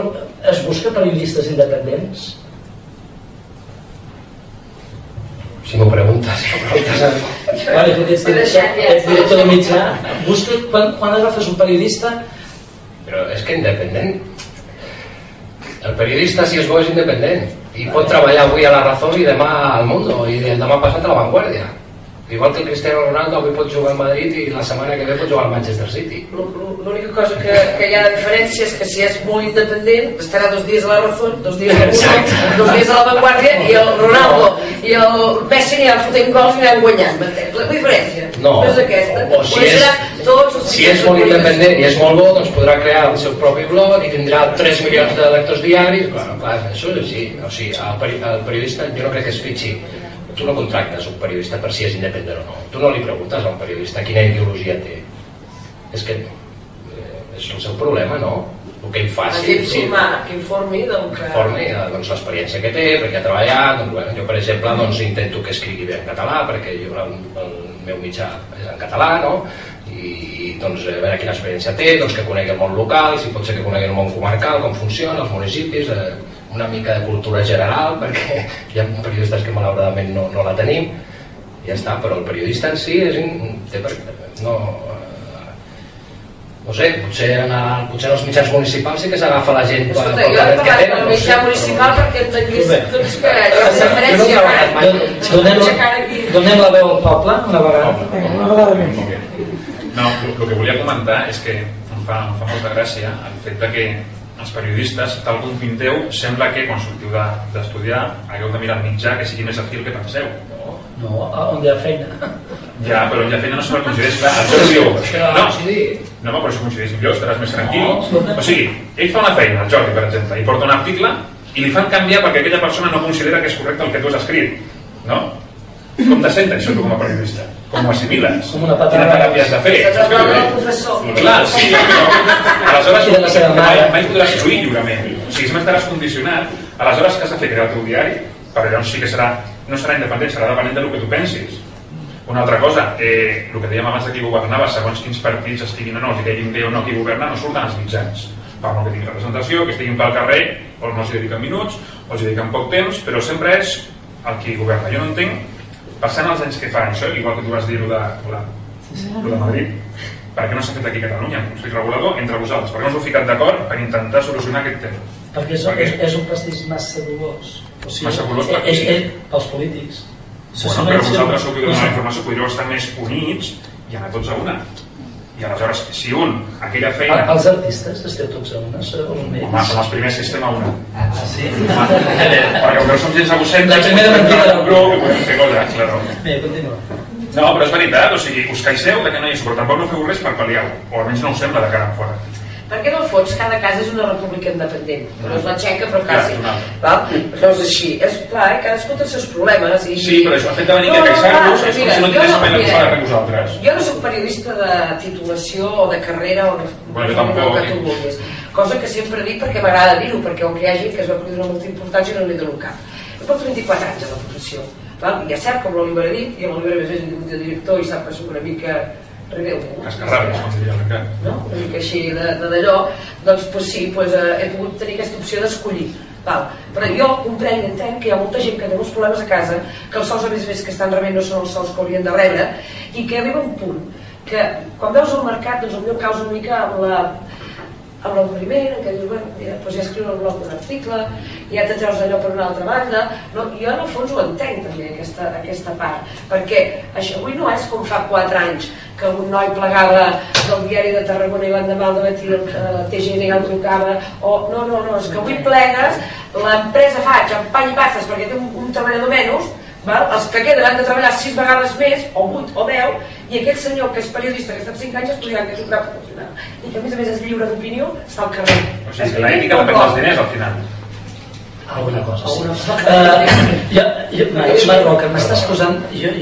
Es busca periodistes independents? Sí, Si m'ho preguntes. Vale, tu ets director de mitjà. Busca, quan agafes un periodista... Però és que independent. El periodista, si és bo, és independent. I pot treballar avui a La Razón i demà al Mundo, i demà passat a La Vanguardia. Igual que el Cristiano Ronaldo avui pot jugar al Madrid i la setmana que ve pot jugar al Manchester City. L'única cosa que hi ha de diferència és que si és molt independent estarà 2 dies a La Razón, 2 dies al Mundo, 2 dies a La Vanguardia, i el Ronaldo i el Messi aniran fotent gols i aniran guanyant, m'entens? La diferència és aquesta. O si és molt independent i és molt bo, doncs podrà crear el seu propi blog i tindrà 3 milions de lectors diaris. Clar, això és així. O sigui, el periodista jo no crec que es fitxi. Tu no contractes un periodista per si és independent o no. Tu no li preguntes a un periodista quina ideologia té. És que és el seu problema, no? El que ell faci... Que informi del que... Informi l'experiència que té, perquè ha treballat... Jo, per exemple, intento que escrigui bé en català, perquè el meu mitjà és en català, no? I a veure quina experiència té, que conegui el món local, si pot ser que conegui el món comarcal, com funciona, els municipis... una mica de cultura general, perquè hi ha periodistes que malauradament no la tenim, i ja està, però el periodista en si no sé, potser en els mitjans municipals sí que s'agafa la gent per jo he parlat amb el mitjà municipal perquè entenguis que donem la veu al poble una vegada més. No, el que volia comentar és que em fa molta gràcia el fet que els periodistes, tal com pinteu, sembla que quan sortiu d'estudiar hagueu de mirar el mitjà que sigui més afí el que penseu. No, on hi ha feina. Ja, però on hi ha feina no sempre coincideix. Clar, el Jordi diu... No, però si coincideix millor, estaràs més tranquil. O sigui, ell fa una feina, el Jordi, per exemple, i porta un article i li fan canviar perquè aquella persona no considera que és correcte el que tu has escrit. No? Com te sents això tu com a periodista? Com ho assimiles? Quina feina havies de fer? Clar, sí, aleshores mai podràs fluir lliurement. O sigui, sempre estaràs condicionat. Aleshores, què has de fer? Crear el teu diari? Però llavors sí que no serà independent, serà dependent del que tu pensis. Una altra cosa, el que dèiem abans de qui governava, segons quins partits estiguin o no, si caiguin bé o no qui governa, no surten els mitjans. Per no que tinguin representació, que estiguin pel carrer, o no s'hi dediquen minuts, o s'hi dediquen poc temps, però sempre és el qui governa. Jo no entenc, passant els anys que fa això, igual que tu vas dir-ho de Madrid, per què no s'ha fet aquí a Catalunya, un consell regulador, entre vosaltres? Per què no us heu ficat d'acord per intentar solucionar aquest tema? Perquè és un pastís massa dolós. Massa dolós per qui? Pels polítics. Bueno, però vosaltres sou qui dona la informació, podríeu estar més units i anar tots a una. I aleshores, si aquella feina... Els artistes esteu tots a una? Home, som els primers que estem a una. Ah, sí? Perquè com que som gens egocèntrics, la primera mentida del grup i podem fer coses, claro. Bé, continua. No, però és veritat, o sigui, us queixeu de que no hi és, però tampoc no feu res per pal·liar-ho, o almenys no ho sembla de cara en fora. Perquè en el fons cada casa és una república independent, no és la txeca però quasi, no és així, és clar, cadascú té els seus problemes. Sí, però això, el fet de venir a queixar-vos és com si no tingués pena posada per vosaltres. Jo no soc periodista de titulació o de carrera o de que tu vulguis, cosa que sempre dic perquè m'agrada dir-ho, perquè on hi ha gent que es va produir una molta importància no li dono cap. Jo porto 24 anys a la professió, i és cert, com l'Oliver ha dit, i l'Oliver és de director i sap que soc una mica cascarràbies, com diria l'Encat. No? Una mica així d'allò, doncs sí, he pogut tenir aquesta opció d'escollir. Però jo comprenc i entenc que hi ha molta gent que té molts problemes a casa, que els sous a més que estan rebent no són els sous que haurien de rebre, i que arriba un punt que quan veus el mercat, doncs potser causa una mica amb l'avorriment, en què dius, bueno, ja escriu al blog un article, ja te treus allò per una altra banda. Jo en el fons ho entenc també, aquesta part, perquè això avui no és com fa 4 anys que un noi plegava del diari de Tarragona i l'endemà al dematí la TGN el trucava, no, és que avui plegues, l'empresa fa xampany i passes perquè té un treballador menys, els que queden han de treballar 6 vegades més, o 8 o 10, i aquell senyor que és periodista que ha estat 5 anys estudiant que és un cap professional i que a més és lliure d'opinió està al carrer. O sigui que l'ètica depèn dels diners al final. Alguna cosa, sí. Marroca, m'estàs posant...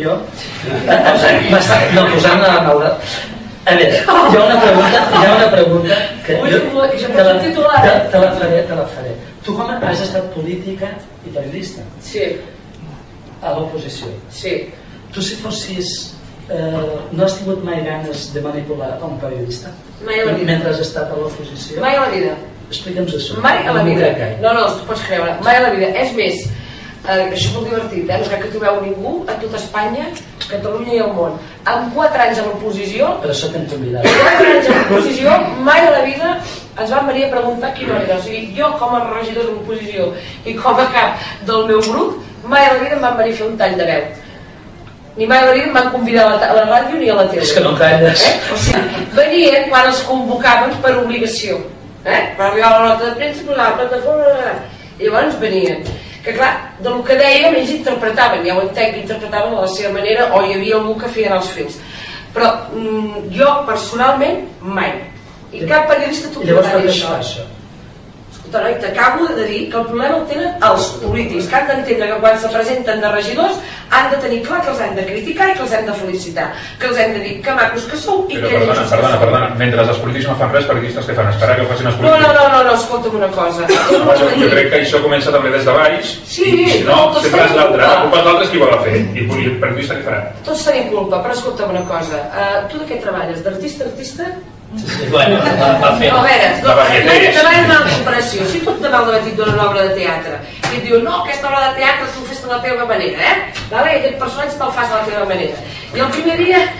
No, posant a Maura... A veure, hi ha una pregunta que te la faré. Tu com has estat política i periodista? Sí. A l'oposició? Sí. Tu si fossis... no has tingut mai ganes de manipular un periodista? Mai a la vida. Mentre has estat a l'oposició? Mai a la vida. Explica'ns això. Mai a la vida. No, tu pots creure. Mai a la vida. És més, això és molt divertit, no crec que trobeu ningú a tot Espanya, Catalunya i el món. Amb 4 anys a l'oposició, Per això t'hem convidat. 4 anys a l'oposició, mai a la vida ens van venir a preguntar quina era. O sigui, jo com a regidor de l'oposició i com a cap del meu grup, mai a la vida em van venir a fer un tall de veu. Ni mai a la vida em van convidar a la ràdio ni a la tele. És que no calles. O sigui, venien quan els convocaven per obligació. Per arribar a la nota de premsa, posar la plataforma, i llavors venien. Que clar, del que dèiem ells interpretaven, ja ho entenc, interpretaven a la seva manera, o hi havia algú que feien els fils. Però jo personalment mai. I cap periodista t'ho Llavors per dir què es fa això? Escolta, noi, t'acabo de dir que el problema el tenen els polítics, que han d'entendre que quan se presenten de regidors han de tenir clar que els hem de criticar i que els hem de felicitar, que els hem de dir que macos que sou i però que lletjos que sou. perdona, mentre els polítics no fan res, periodistes què fan? Esperar que ho facin els polítics? No, escolta'm una cosa. Jo crec que això comença també des de baix, Sí, i si no, tots sempre és tenim l'altre, culpa. la culpa és l'altre és qui vol fer, i el periodista què farà? Tots tenim culpa, però escolta'm una cosa. Tu de què treballes? D'artista a artista? Bueno, va fer. No, a veure, La varietés. demà és una comparació. Si tu demà al matí et donen una obra de teatre i et diuen, no, aquesta obra de teatre tu ho fes de la teva manera, vale? I aquest personatge te'l fas de la teva manera. I el primer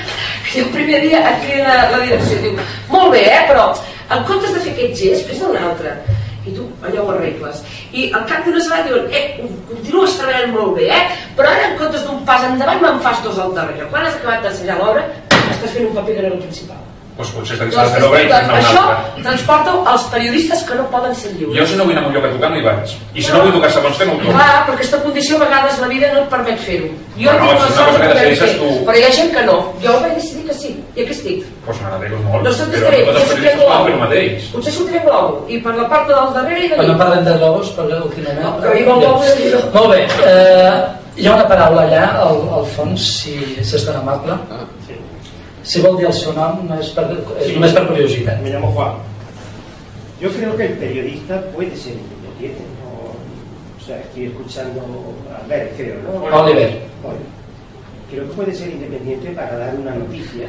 dia et crida la direcció i diu, molt bé, però en comptes de fer aquest gest, fes un altre. I tu allò ho arregles. I al cap d'una setmana diuen, continues treballant molt bé, però ara en comptes d'un pas endavant me'n fas 2 al darrere. Quan has acabat d'ensenyar l'obra, estàs fent un paper que no era el principal. Doncs potser s'ha de fer l'obra i no una Això altra. transporta els periodistes que no poden ser lliures. Jo si no vull anar a un lloc a tocar no hi vaig. I si no vull tocar segons què no ho toco. Clar, perquè aquesta condició a vegades la vida no et permet fer-ho. Jo No, tinc és la una sort cosa de que poder decideixes fer, tu. però hi ha gent que no. Jo vaig decidir que sí, i aquí estic. Doncs m'alegro molt, No sé però què, no tots els potser periodistes poden fer el mateix. Potser sortiré amb l'obo, i per la part del darrere i de Quan no mi. parlem de globus, però últimament... No, però hi va el globo i jo. Molt bé, hi ha una paraula allà, al fons, si és tan amable. Si vol dir el seu nom, només per curiositat. Me llamo Juan. Yo creo que el periodista puede ser independiente. O sea, estoy escuchando a ver, creo, ¿no? Oliver. Creo que puede ser independiente para dar una noticia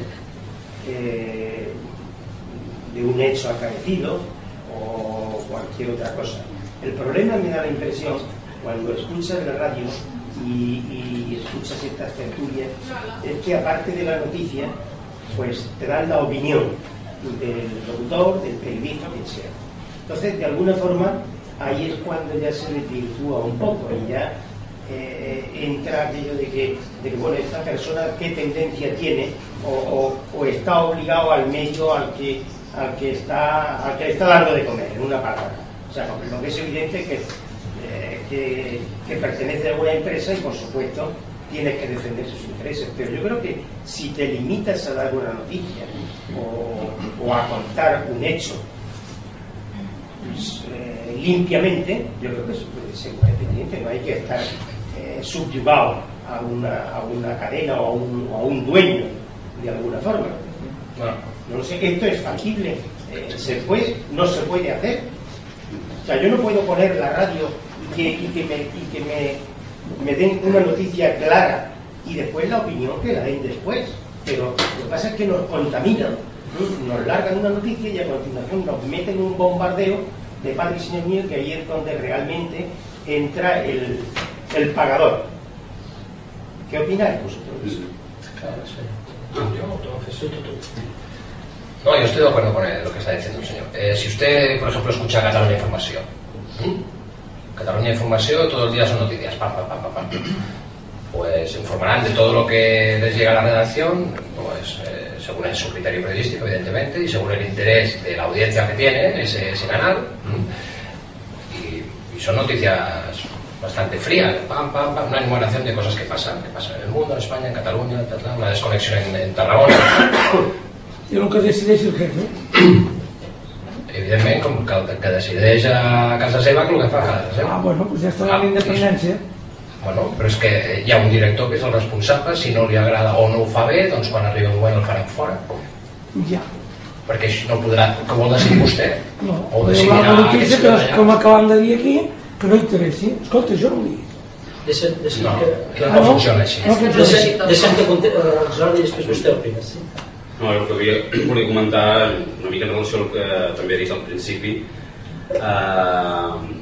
de un hecho acaecido o cualquier otra cosa. El problema, me da la impresión, cuando escuchas la radio y escuchas estas tertulias, es que aparte de la noticia, pues te dan la opinión del locutor, del periodista, quien sea. Entonces, de alguna forma, ahí es cuando ya se desvirtúa un poco y ya entra aquello de que, bueno, esta persona qué tendencia tiene o está obligado al medio al que le está dando de comer, en una palabra. O sea, lo que es evidente es que pertenece a una empresa y, por supuesto, tienes que defender sus intereses, pero yo creo que si te limitas a dar una noticia o a contar un hecho pues, limpiamente, yo creo que eso puede ser independiente, no hay que estar subyugado a una cadena o a un dueño de alguna forma. No sé que esto es factible, no se puede hacer. O sea, yo no puedo poner la radio y que me den una noticia clara y después la opinión que la den después, pero lo que pasa es que nos contaminan, nos largan una noticia y a continuación nos meten un bombardeo de Padre y Señor mío, que ahí es donde realmente entra el pagador. ¿Qué opináis vosotros? No, yo estoy de acuerdo con lo que está diciendo el señor. Si usted, por ejemplo, escucha Cataluña Información, Cataluña Información, todos los días son noticias, pues informarán de todo lo que les llega a la redacción, pues según su criterio periodístico, evidentemente, y según el interés de la audiencia que tiene ese canal, y son noticias bastante frías, una enumeración de cosas que pasan en el mundo, en España, en Cataluña, una desconexión en Tarragona. I el que decideix el jefe. Evidentment, com que decideix a casa seva el que fa a casa seva. Bueno, doncs ja està la independència. Bueno, però és que hi ha un director que és el responsable, si no li agrada o no ho fa bé, doncs quan arriba un moment el faran fora. Ja. Perquè això no podrà, que vol decidir vostè. No, O ho decidirà la notícia que, allà. com acabem de dir aquí, que no interessi. Escolta, jo no ho dic. Deixa'm No, que no funciona així. No funciona. deixa'm que el Jordi i després vostè opina, sí. No, el que volia comentar una mica en relació al que també he dit al principi,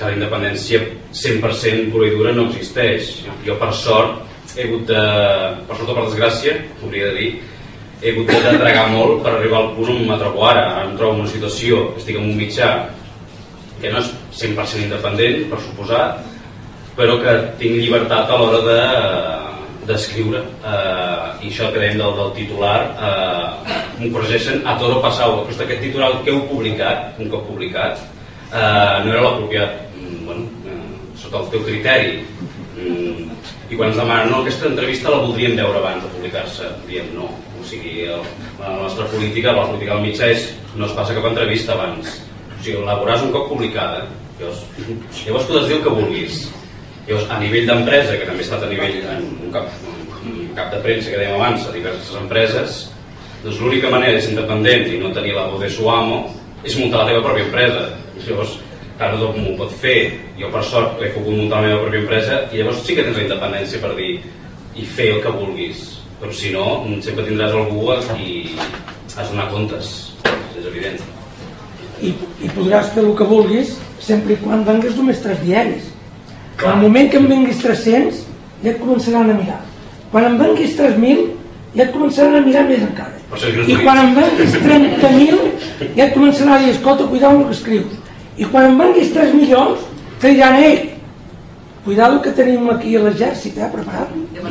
que la independència 100% pura i dura no existeix. Jo, per sort, he hagut de, per sort o per desgràcia, hauria de dir, he hagut de tragar molt per arribar al punt on me trobo ara. Ara em trobo en una situació, estic en un mitjà que no és 100% independent, per suposat, però que tinc llibertat a l'hora d'escriure. I això que dèiem del titular, m'ho corregeixen a toro passau. Aquest titular que heu publicat, un cop publicat, no era l'apropiat, sota el teu criteri. I quan ens demanen, no, aquesta entrevista la voldríem veure abans de publicar-se, diem no. O sigui, la nostra política, la política del mitjà és, no es passa cap entrevista abans. O sigui, la veuràs un cop publicada. Llavors podràs dir el que vulguis. Llavors, a nivell d'empresa, que també he estat a nivell un cap de premsa que dèiem abans a diverses empreses, doncs l'única manera de ser independent i no tenir la voz de su amo és muntar la teva pròpia empresa. Llavors, clar, no tothom m'ho pot fer. Jo, per sort, he pogut muntar la meva pròpia empresa i llavors sí que tens la independència per dir i fer el que vulguis. Però si no, sempre tindràs algú i has de donar comptes. És evident. I podràs fer el que vulguis sempre quan vengues només 3 diaris. Al moment que en venguis 300 ja et començaran a mirar. Quan en venguis 3.000 ja et començaran a mirar més encara. I quan en venguis 30.000 ja et començaran a dir, escolta, cuidao amb el que escrius. I quan en venguis 3 milions te diran, cuidado que tenim aquí a l'exèrcit, preparat.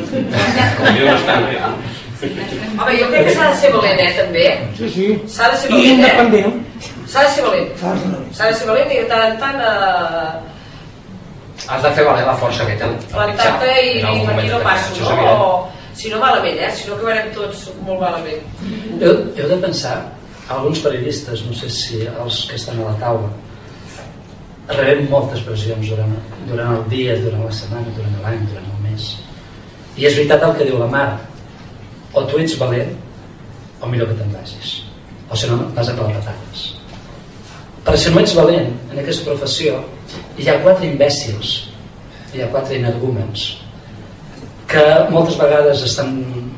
Home, jo crec que s'ha de ser valent, també. Sí. S'ha de ser valent, i independent. S'ha de ser valent. S'ha de ser valent i de tant en tant has de fer valer la força que té el plantar-te i per aquí no passo, no? O si no malament, si no acabarem tots molt malament. Heu de pensar, alguns periodistes, no sé si els que estan a la taula, rebem moltes pressions durant el dia, durant la setmana, durant l'any, durant el mes. I és veritat el que diu la Mar, o tu ets valent o millor que te'n vagis, o si no vas a per les patates. Perquè si no ets valent en aquesta professió, hi ha 4 imbècils, hi ha 4 energúmens que moltes vegades estan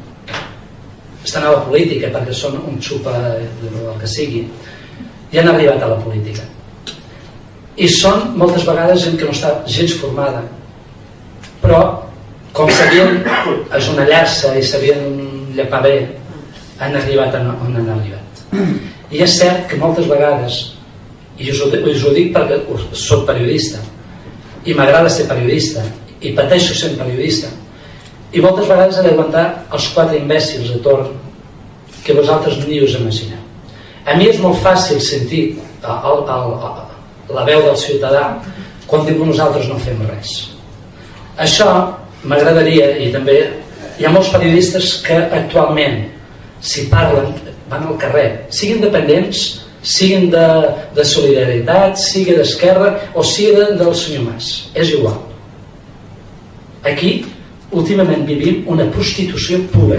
a la política perquè són un xupa del que sigui i han arribat a la política i són moltes vegades gent que no està gens formada, però com sabien ajonellar-se i sabien llepar bé, han arribat on han arribat. I és cert que moltes vegades, i us ho dic perquè soc periodista i m'agrada ser periodista i pateixo sent periodista, i moltes vegades he d'aguantar els 4 imbècils de torn que vosaltres ni us imagineu. A mi és molt fàcil sentir la veu del ciutadà quan diu que nosaltres no fem res. Això m'agradaria, i també hi ha molts periodistes que actualment, si parlen, van al carrer, siguin independents, siguin de solidaritat, sigui d'esquerra o sigui del senyor Mas, és igual. Aquí últimament vivim una prostitució pura,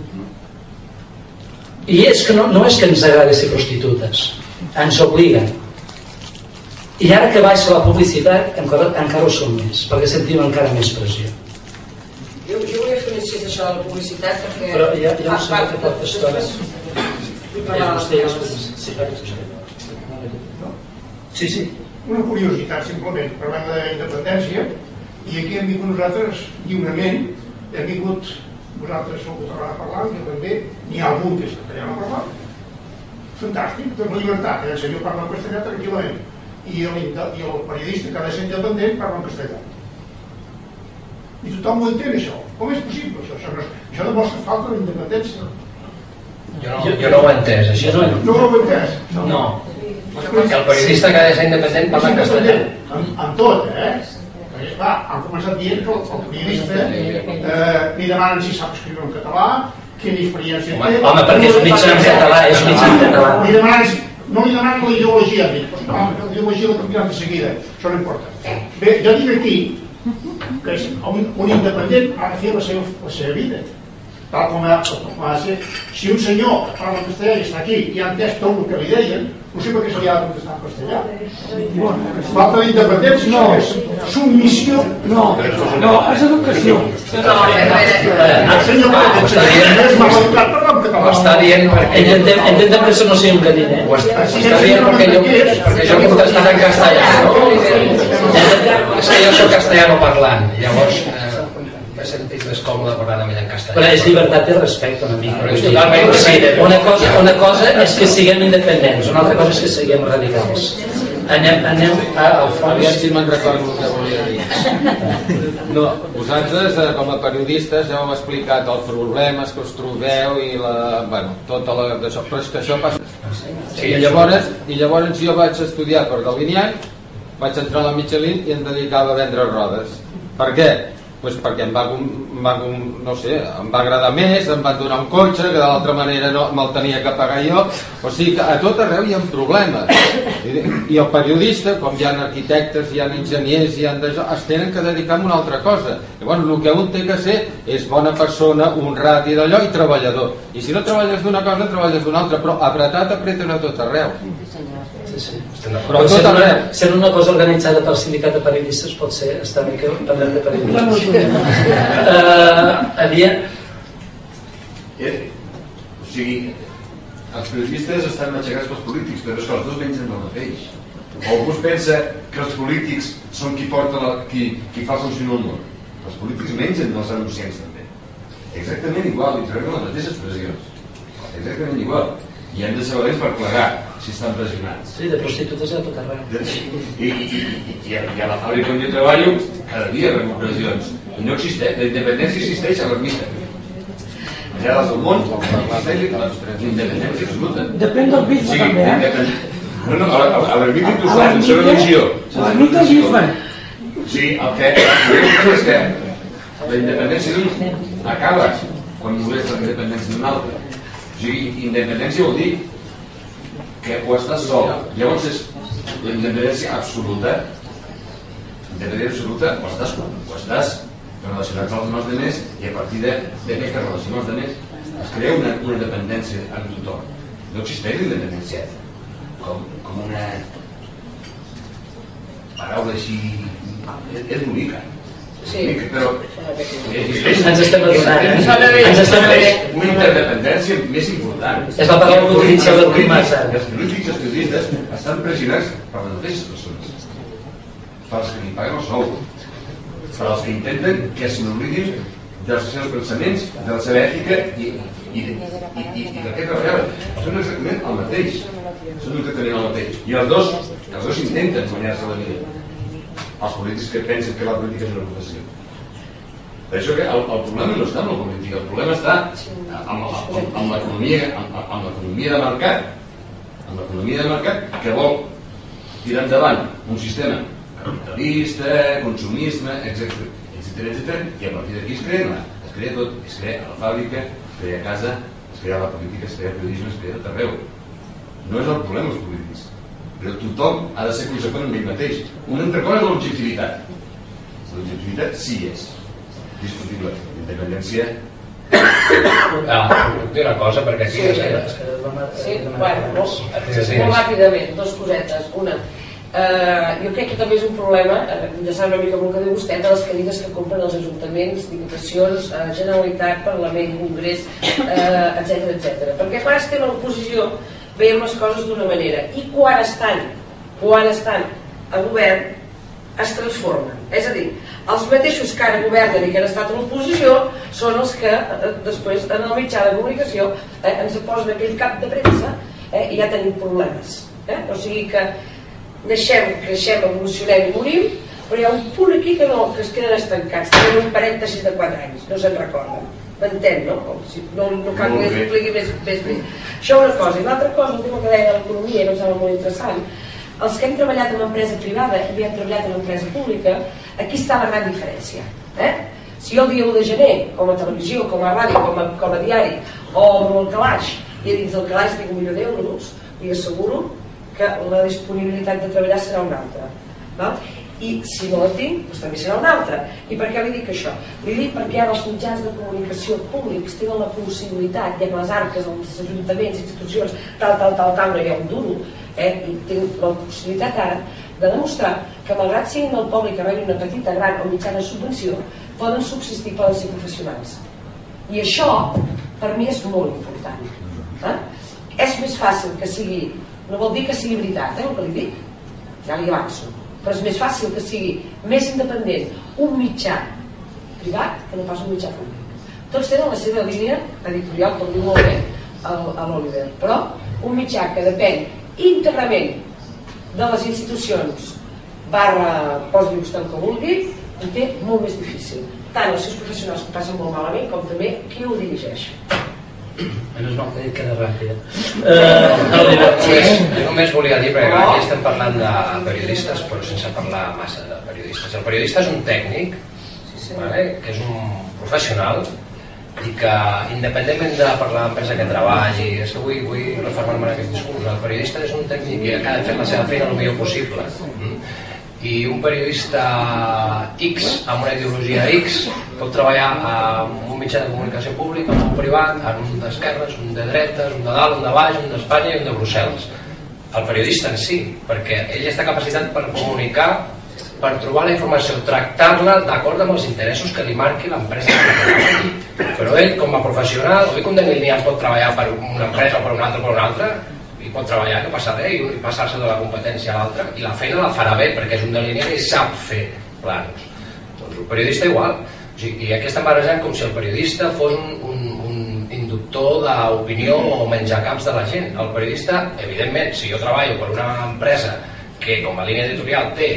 i és que no és que ens agradi ser prostitutes, ens obliguen, i ara que baixa la publicitat encara ho som més, perquè sentim encara més pressió. Jo volia fer un incís d'això de la publicitat perquè... Però ja ho sé que pot estones. Sí. Una curiositat, simplement, parlem d'independència, i aquí hem vingut nosaltres lliurement, hem vingut vosaltres sou català parlant, jo també, n'hi ha algun que és castellà parlant. Fantàstic, doncs la llibertat, el senyor parla en castellà tranquil·lament, i el periodista que ha de ser independent parla en castellà. I tothom ho entén, això. Com és possible, això? Això demostra falta d'independència. Jo no ho he entès, això. No ho he entès? No. Que el periodista que ha de ser independent parla en castellà. En tot, Perquè, clar, han començat dient que el periodista li demanen si sap escriure en català, quina experiència té... Home, perquè és un mitjà en català, és un mitjà en català. No li demanen la ideologia, la ideologia la canviaran de seguida, això no importa. Bé, jo dic aquí que un independent ha de fer la seva vida. tal com ha de ser. Si un senyor que parla castellà i està aquí i ha entès tot el que li deien, no sé per què se li ha de contestar en castellà. Falta d'independència, no, és submissió. No, és educació. El senyor que és mal educat parla en català. Ho està dient perquè... Intentem que això no sigui un galliner. Ho està dient perquè jo he contestat en castellà, no? És que jo soc castellano parlant, llavors m'he sentit més còmode parlant amb ell en castellà. Però és llibertat i respecte una mica. Però és totalment Sí, una cosa és que siguem independents, una altra cosa és que siguem radicals. Anem al fons. Aviam si me'n recordo el que volia dir. No, vosaltres com a periodistes ja heu explicat els problemes que us trobeu i tota d'això, però és que això passa. I llavors jo vaig estudiar per Galvinian, vaig entrar a la Michelin i em dedicava a vendre rodes. Per què? Pues perquè em va agradar més, em van donar un cotxe que de l'altra manera no me'l tenia que pagar jo. O sigui que a tot arreu hi ha problemes i el periodista, com hi ha arquitectes, hi ha enginyers, hi ha d'això, es tenen que dedicar a una altra cosa. Llavors el que un té que ser és bona persona, honrat i d'allò, i treballador. I si no treballes d'una cosa, treballes d'una altra, però apretat apreten a tot arreu. Però sent una cosa organitzada pel sindicat de periodistes pot ser estar bé que parlem de periodistes. O sigui, els periodistes estan matxacats pels polítics, però és que els dos mengen del mateix. O algú pensa que els polítics són qui fa funcionar el món. Els polítics mengen dels anunciants també. Exactament igual, i trobem les mateixes pressions. Exactament igual. I hem de ser valents per plegar si estan pressionats. Sí, de prostitutes a tot arreu. I a la fàbrica on jo treballo cada dia rebem pressions. I no existeix, la independència existeix a l'ermita. Allà dalt del món existeix l'independència absoluta. Depèn del bisbe també, No, a l'ermita tu saps, en seva religió. A l'ermita el bisbe. Sí, el que és que la independència d'un acaba quan molesta la independència d'un altre. O sigui, independència vol dir que o estàs sol, llavors és la independència absoluta, o estàs relacionats amb els altres i a partir d'aquesta relació amb els altres es crea una dependència amb tothom. No existeix l'independència com una paraula així, és bonica. Sí, però ens estem adonant. Una interdependència més important. És la paraula que utilitza el Tomàs. Els polítics i els periodistes estan pressionats per les mateixes persones, per els que li paguen el sou, per als que intenten que se n'oblidin dels seus pensaments, de la seva ètica i del que treballaven. Són exactament el mateix. Són exactament el mateix. I els dos intenten guanyar-se la vida. Els polítics que pensen que la política és una professió. Per això que el problema no està en la política, el problema està amb l'economia de mercat, que vol tirar endavant un sistema capitalista, consumisme, etc. I a partir d'aquí es crea tot, es crea a la fàbrica, es crea a casa, es crea a la política, es crea periodisme, es crea tot arreu. No és el problema els polítics, però tothom ha de ser conseqüent amb ell mateix. Una altra cosa és l'objectivitat. L'objectivitat sí és discutible. L'independència... Puc dir una cosa, perquè aquí... Sí, bueno, molt ràpidament, dos cosetes. Una, jo crec que també és un problema, ja saben una mica com el que diu vostè, de les cadires que compren els ajuntaments, diputacions, Generalitat, Parlament, Congrés, etc. Perquè quan estem a l'oposició veiem les coses d'una manera i quan estan a govern es transformen. És a dir, els mateixos que ara governen i que han estat a l'oposició són els que després en el mitjà de comunicació ens posen aquell cap de premsa i ja tenim problemes. O sigui que creixem, evolucionem i morim, però hi ha un punt aquí que es queden estancats, tenen un parèntesi de 4 anys, no se'n recorden. M'entén, no? No cal que l'expliqui més bé. Això una cosa. I l'altra cosa, el tema que deia de l'economia, que em sembla molt interessant, els que hem treballat en empresa privada i hem treballat en empresa pública, aquí està la gran diferència. Si jo el dia 1 de gener, com a televisió, com a ràdio, com a diari, o amb el calaix, i dins del calaix tinc 1 milió d'euros, li asseguro que la disponibilitat de treballar serà una altra. i si no la tinc, doncs també serà una altra. I per què li dic això? Li dic perquè ara els mitjans de comunicació públics tenen la possibilitat, ja que les arques, els ajuntaments, institucions, tal, no hi ha un duro, i tenen la possibilitat ara de demostrar que malgrat siguin del poble que rebin una petita, gran o mitjana subvenció, poden subsistir, poden ser professionals. I això, per mi, és molt important. És més fàcil que sigui, no vol dir que sigui veritat, el que li dic, ja li avanço, però és més fàcil que sigui més independent un mitjà privat que no pas un mitjà públic. Tots tenen la seva línia editorial, com diu molt bé l'Oliver, però un mitjà que depèn íntegrament de les institucions /postdius, tant que vulgui, ho té molt més difícil. Tant els seus professionals que passen molt malament com també qui ho dirigeix. Menys mal que queda ràpida. Jo només volia dir, perquè aquí estem parlant de periodistes, però sense parlar massa de periodistes. El periodista és un tècnic, que és un professional, i que independentment de parlar d'empresa que treballi, és que vull reformar-me en aquest discurs, el periodista és un tècnic que ha de fer la seva feina el millor possible. I un periodista X, amb una ideologia X, pot treballar en un mitjà de comunicació públic, en un privat, en un d'esquerres, un de dretes, un de dalt, un de baix, un d'Espanya i un de Brussel·les. El periodista en si, perquè ell està capacitat per comunicar, per trobar la informació, tractar-la d'acord amb els interessos que li marqui l'empresa que treballa. Però ell, com a professional, oi que un delineant pot treballar per una empresa o per una altra, i pot treballar, no passa res, i passar-se de la competència a l'altra, i la feina la farà bé, perquè és un delineant i sap fer plans. Doncs el periodista igual. I aquí estem barrejant com si el periodista fos un inductor d'opinió o menjacaps de la gent. El periodista, evidentment, si jo treballo per una empresa que com a línia editorial té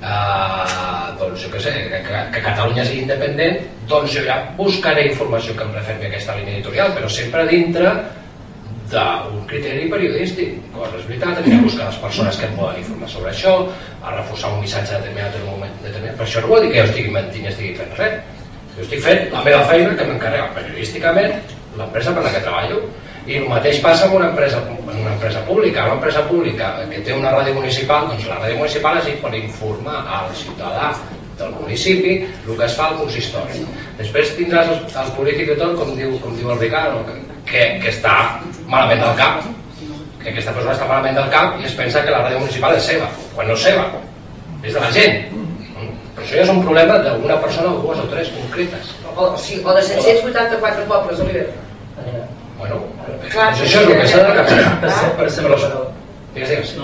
doncs jo què sé, que Catalunya sigui independent, doncs jo ja buscaré informació que em refermi a aquesta línia editorial, però sempre dintre d'un criteri periodístic. És veritat, hem de buscar les persones que em poden informar sobre això, a reforçar un missatge determinat en un moment determinat. Per això no vol dir que jo estigui mentint i estigui fent res. Jo estic fent la meva feina que m'encarrega periodísticament l'empresa per la que treballo. I el mateix passa amb una empresa pública. Una empresa pública que té una ràdio municipal, doncs la ràdio municipal és per informar al ciutadà del municipi el que es fa al consistori. Després tindràs el polític i tot, com diu el Ricard, que està malament del cap, que aquesta persona està malament del cap i es pensa que la ràdio municipal és seva, quan no és seva, és de la gent. Però això ja és un problema d'una persona o dues o tres concretes. O de 784 pobles, Oliver. Bueno, doncs això és el que s'ha de canviar. Digues.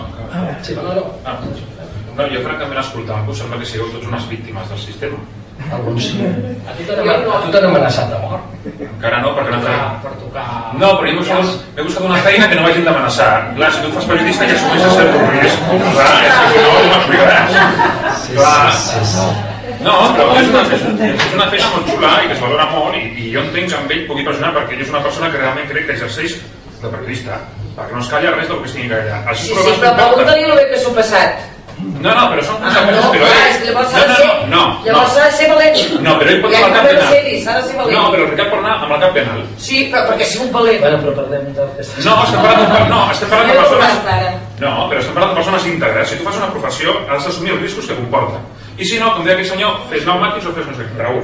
No, jo francament escoltant-vos sembla que sigueu tots unes víctimes del sistema. Alguns sí. A tu t'han amenaçat de mort? Encara no, perquè no feina. Per tocar... No, però jo m'he buscat una feina que no m'hagin d'amenaçar. Clar, si tu fas periodista ja assumeix a cert risc. Clar, és que no m'explicaràs. Clar. No, però és una feina molt xula i que es valora molt i jo entenc que amb ell pugui pressionar perquè ell és una persona que realment crec que exerceix de periodista, perquè no es calla res del que es tingui que callar. Sí, però pregunta-li el bé que s'ho passat. No, però són conseqüències, però ell... Llavors s'ha de ser valent. No, però ell pot anar al cap penal. S'ha de ser valent. No, però el Ricard pot anar amb el cap penal. Sí, però perquè sigui un valent. Bueno, però parlem d'aquesta... No, estem parlant de persones... No, però estem parlant de persones íntegres. Si tu fas una professió, has d'assumir els riscos que comporta. I si no, com deia aquell senyor, fes pneumàtics o fes no sé què, Raül.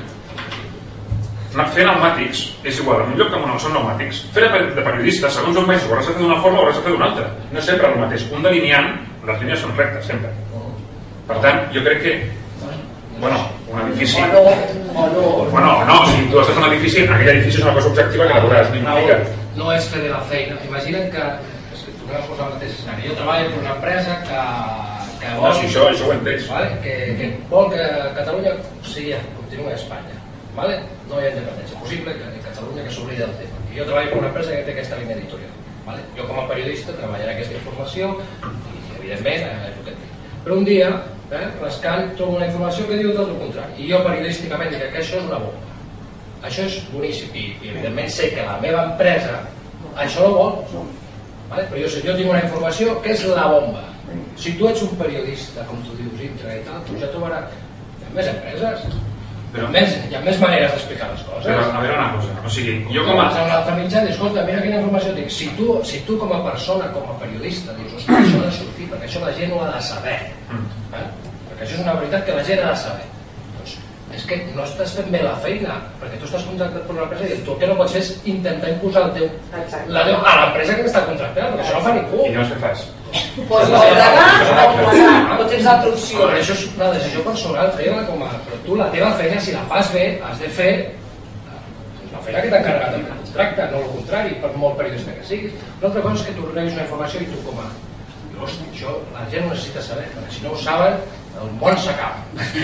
Fer pneumàtics és igual, en un lloc que són pneumàtics. Fer de periodista, segons on vagis, ho hauràs de fer d'una forma o hauràs de fer d'una altra. No és sempre el mateix. Un delineant, les línies són rectes, sempre. Per tant, jo crec que... Bueno, un edifici... Bueno, no, si tu has de fer un edifici, aquell edifici és una cosa objectiva que la veuràs. No és fer la feina. Imagina't que... És que tu m'has posat el mateix escenari. Jo treballo per una empresa que vol... No, si això ho entens. Que vol que Catalunya continuï a Espanya. No hi ha independència possible que Catalunya que s'oblida del tema. I jo treballo per una empresa que té aquesta línia editorial. Jo com a periodista treballaré aquesta informació i evidentment és el que et dic. Però un dia rascant trobo una informació que diu tot el contrari i jo periodísticament dic que això és una bomba. Això és boníssim i evidentment sé que la meva empresa això no vol. Però jo tinc una informació que és la bomba. Si tu ets un periodista, com tu dius, íntegre i tal, tu ja trobaràs més empreses. Però hi ha més maneres d'explicar les coses. Però, a veure una cosa, o sigui, jo com a... Vas a un altre mitjà i dius, escolta, mira quina informació tinc. Si tu com a persona, com a periodista, dius, ostres, això ha de sortir, perquè això la gent ho ha de saber. Perquè que això és una veritat que la gent ha de saber. Doncs és que no estàs fent bé la feina, perquè tu estàs contractat per una empresa i tu el que no pots fer és intentar imposar a l'empresa que t'està contractant, perquè això no fa ningú. I llavors què fas? Pues o plegar o plegar, no tens altra opció. Però això és una decisió personal, fer-la com a... Però tu la teva feina, si la fas bé, has de fer la feina que t'ha encarregat el contracte, no el contrari, per molt periodista que siguis. Una altra cosa és que tu rebis una informació i tu com a... Hosti, això la gent ho necessita saber, perquè si no ho saben, el món s'acaba.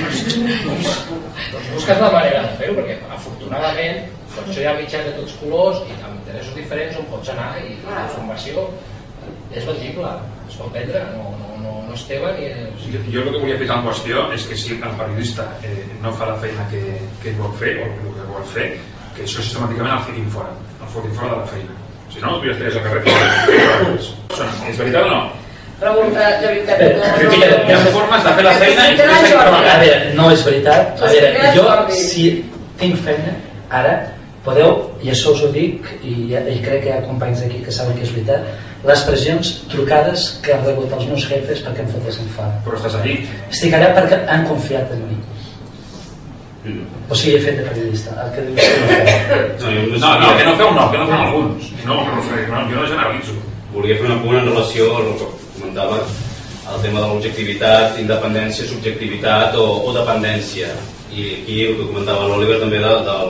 Doncs busques la manera de fer-ho, perquè afortunadament doncs hi ha mitjans de tots colors i amb interessos diferents on pots anar i la informació és vendible, es pot vendre, no és teva ni és... Jo el que volia ficar en qüestió és que si el periodista no fa la feina que vol fer o el que vol fer, que això sistemàticament el fiquin fora de la feina. Si no, tu ja estaries al carrer. És veritat o no? Pregunta, de veritat, Hi ha formes de fer la feina i a veure, no és veritat. A veure, jo si tinc feina ara podeu, i això us ho dic i crec que hi ha companys aquí que saben que és veritat, les pressions trucades que han rebut els meus jefes perquè em fotessin fora. Però estàs aquí. Estic allà perquè han confiat en mi. O sigui, he fet de periodista. El que dius que no feu. No, que no feu no, que no feu alguns. No, jo no generalitzo. Volia fer un apunt en relació al que comentava el tema de l'objectivitat, independència, subjectivitat o dependència. I aquí el que comentava l'Oliver també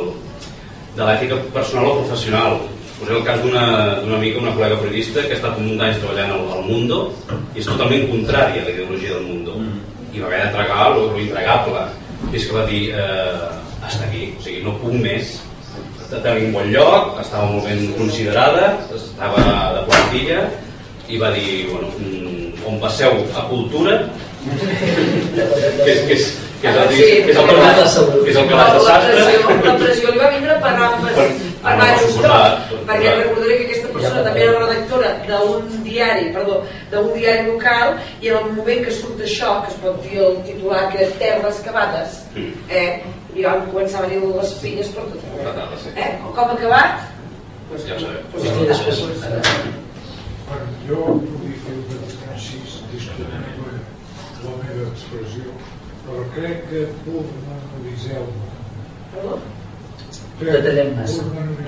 de l'ètica personal o professional. Posem el cas d'una amiga, una col·lega periodista que ha estat un munt d'anys treballant al Mundo i és totalment contrària a la ideologia del Mundo i va haver de tragar l'intregable, i és que va dir hasta aquí, o sigui, no puc més, tenia un bon lloc, estava molt ben considerada, estava de plantilla i va dir, bueno, on passeu a cultura que és el pelat de sastre. La pressió li va vindre per diversos cops, perquè recordaré que aquesta persona també era redactora d'un diari local i en el moment que surt això, que es pot dir el titular que era Terres Cavades, i van començar a venir les pinyes per tot arreu. Com ha acabat? Ja ho sabem. Jo vull fer un petit incís, disculpeu la meva expressió, però crec que pormenoriseu-me. Detallem massa.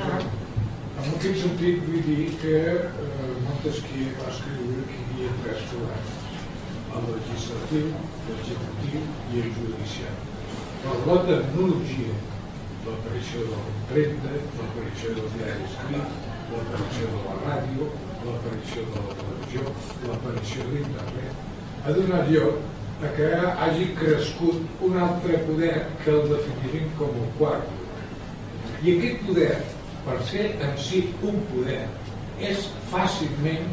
En aquest sentit vull dir que Montesquieu va escriure que hi havia tres governs, el legislatiu, l'executiu i el judicial. Per la tecnologia, l'aparició de la impremta, l'aparició del diari escrit, l'aparició de la ràdio, l'aparició de la televisió, l'aparició d'internet, ha donat lloc a que hagi crescut un altre poder que el definirim com el quart poder. I aquest poder, per ser en si un poder, és fàcilment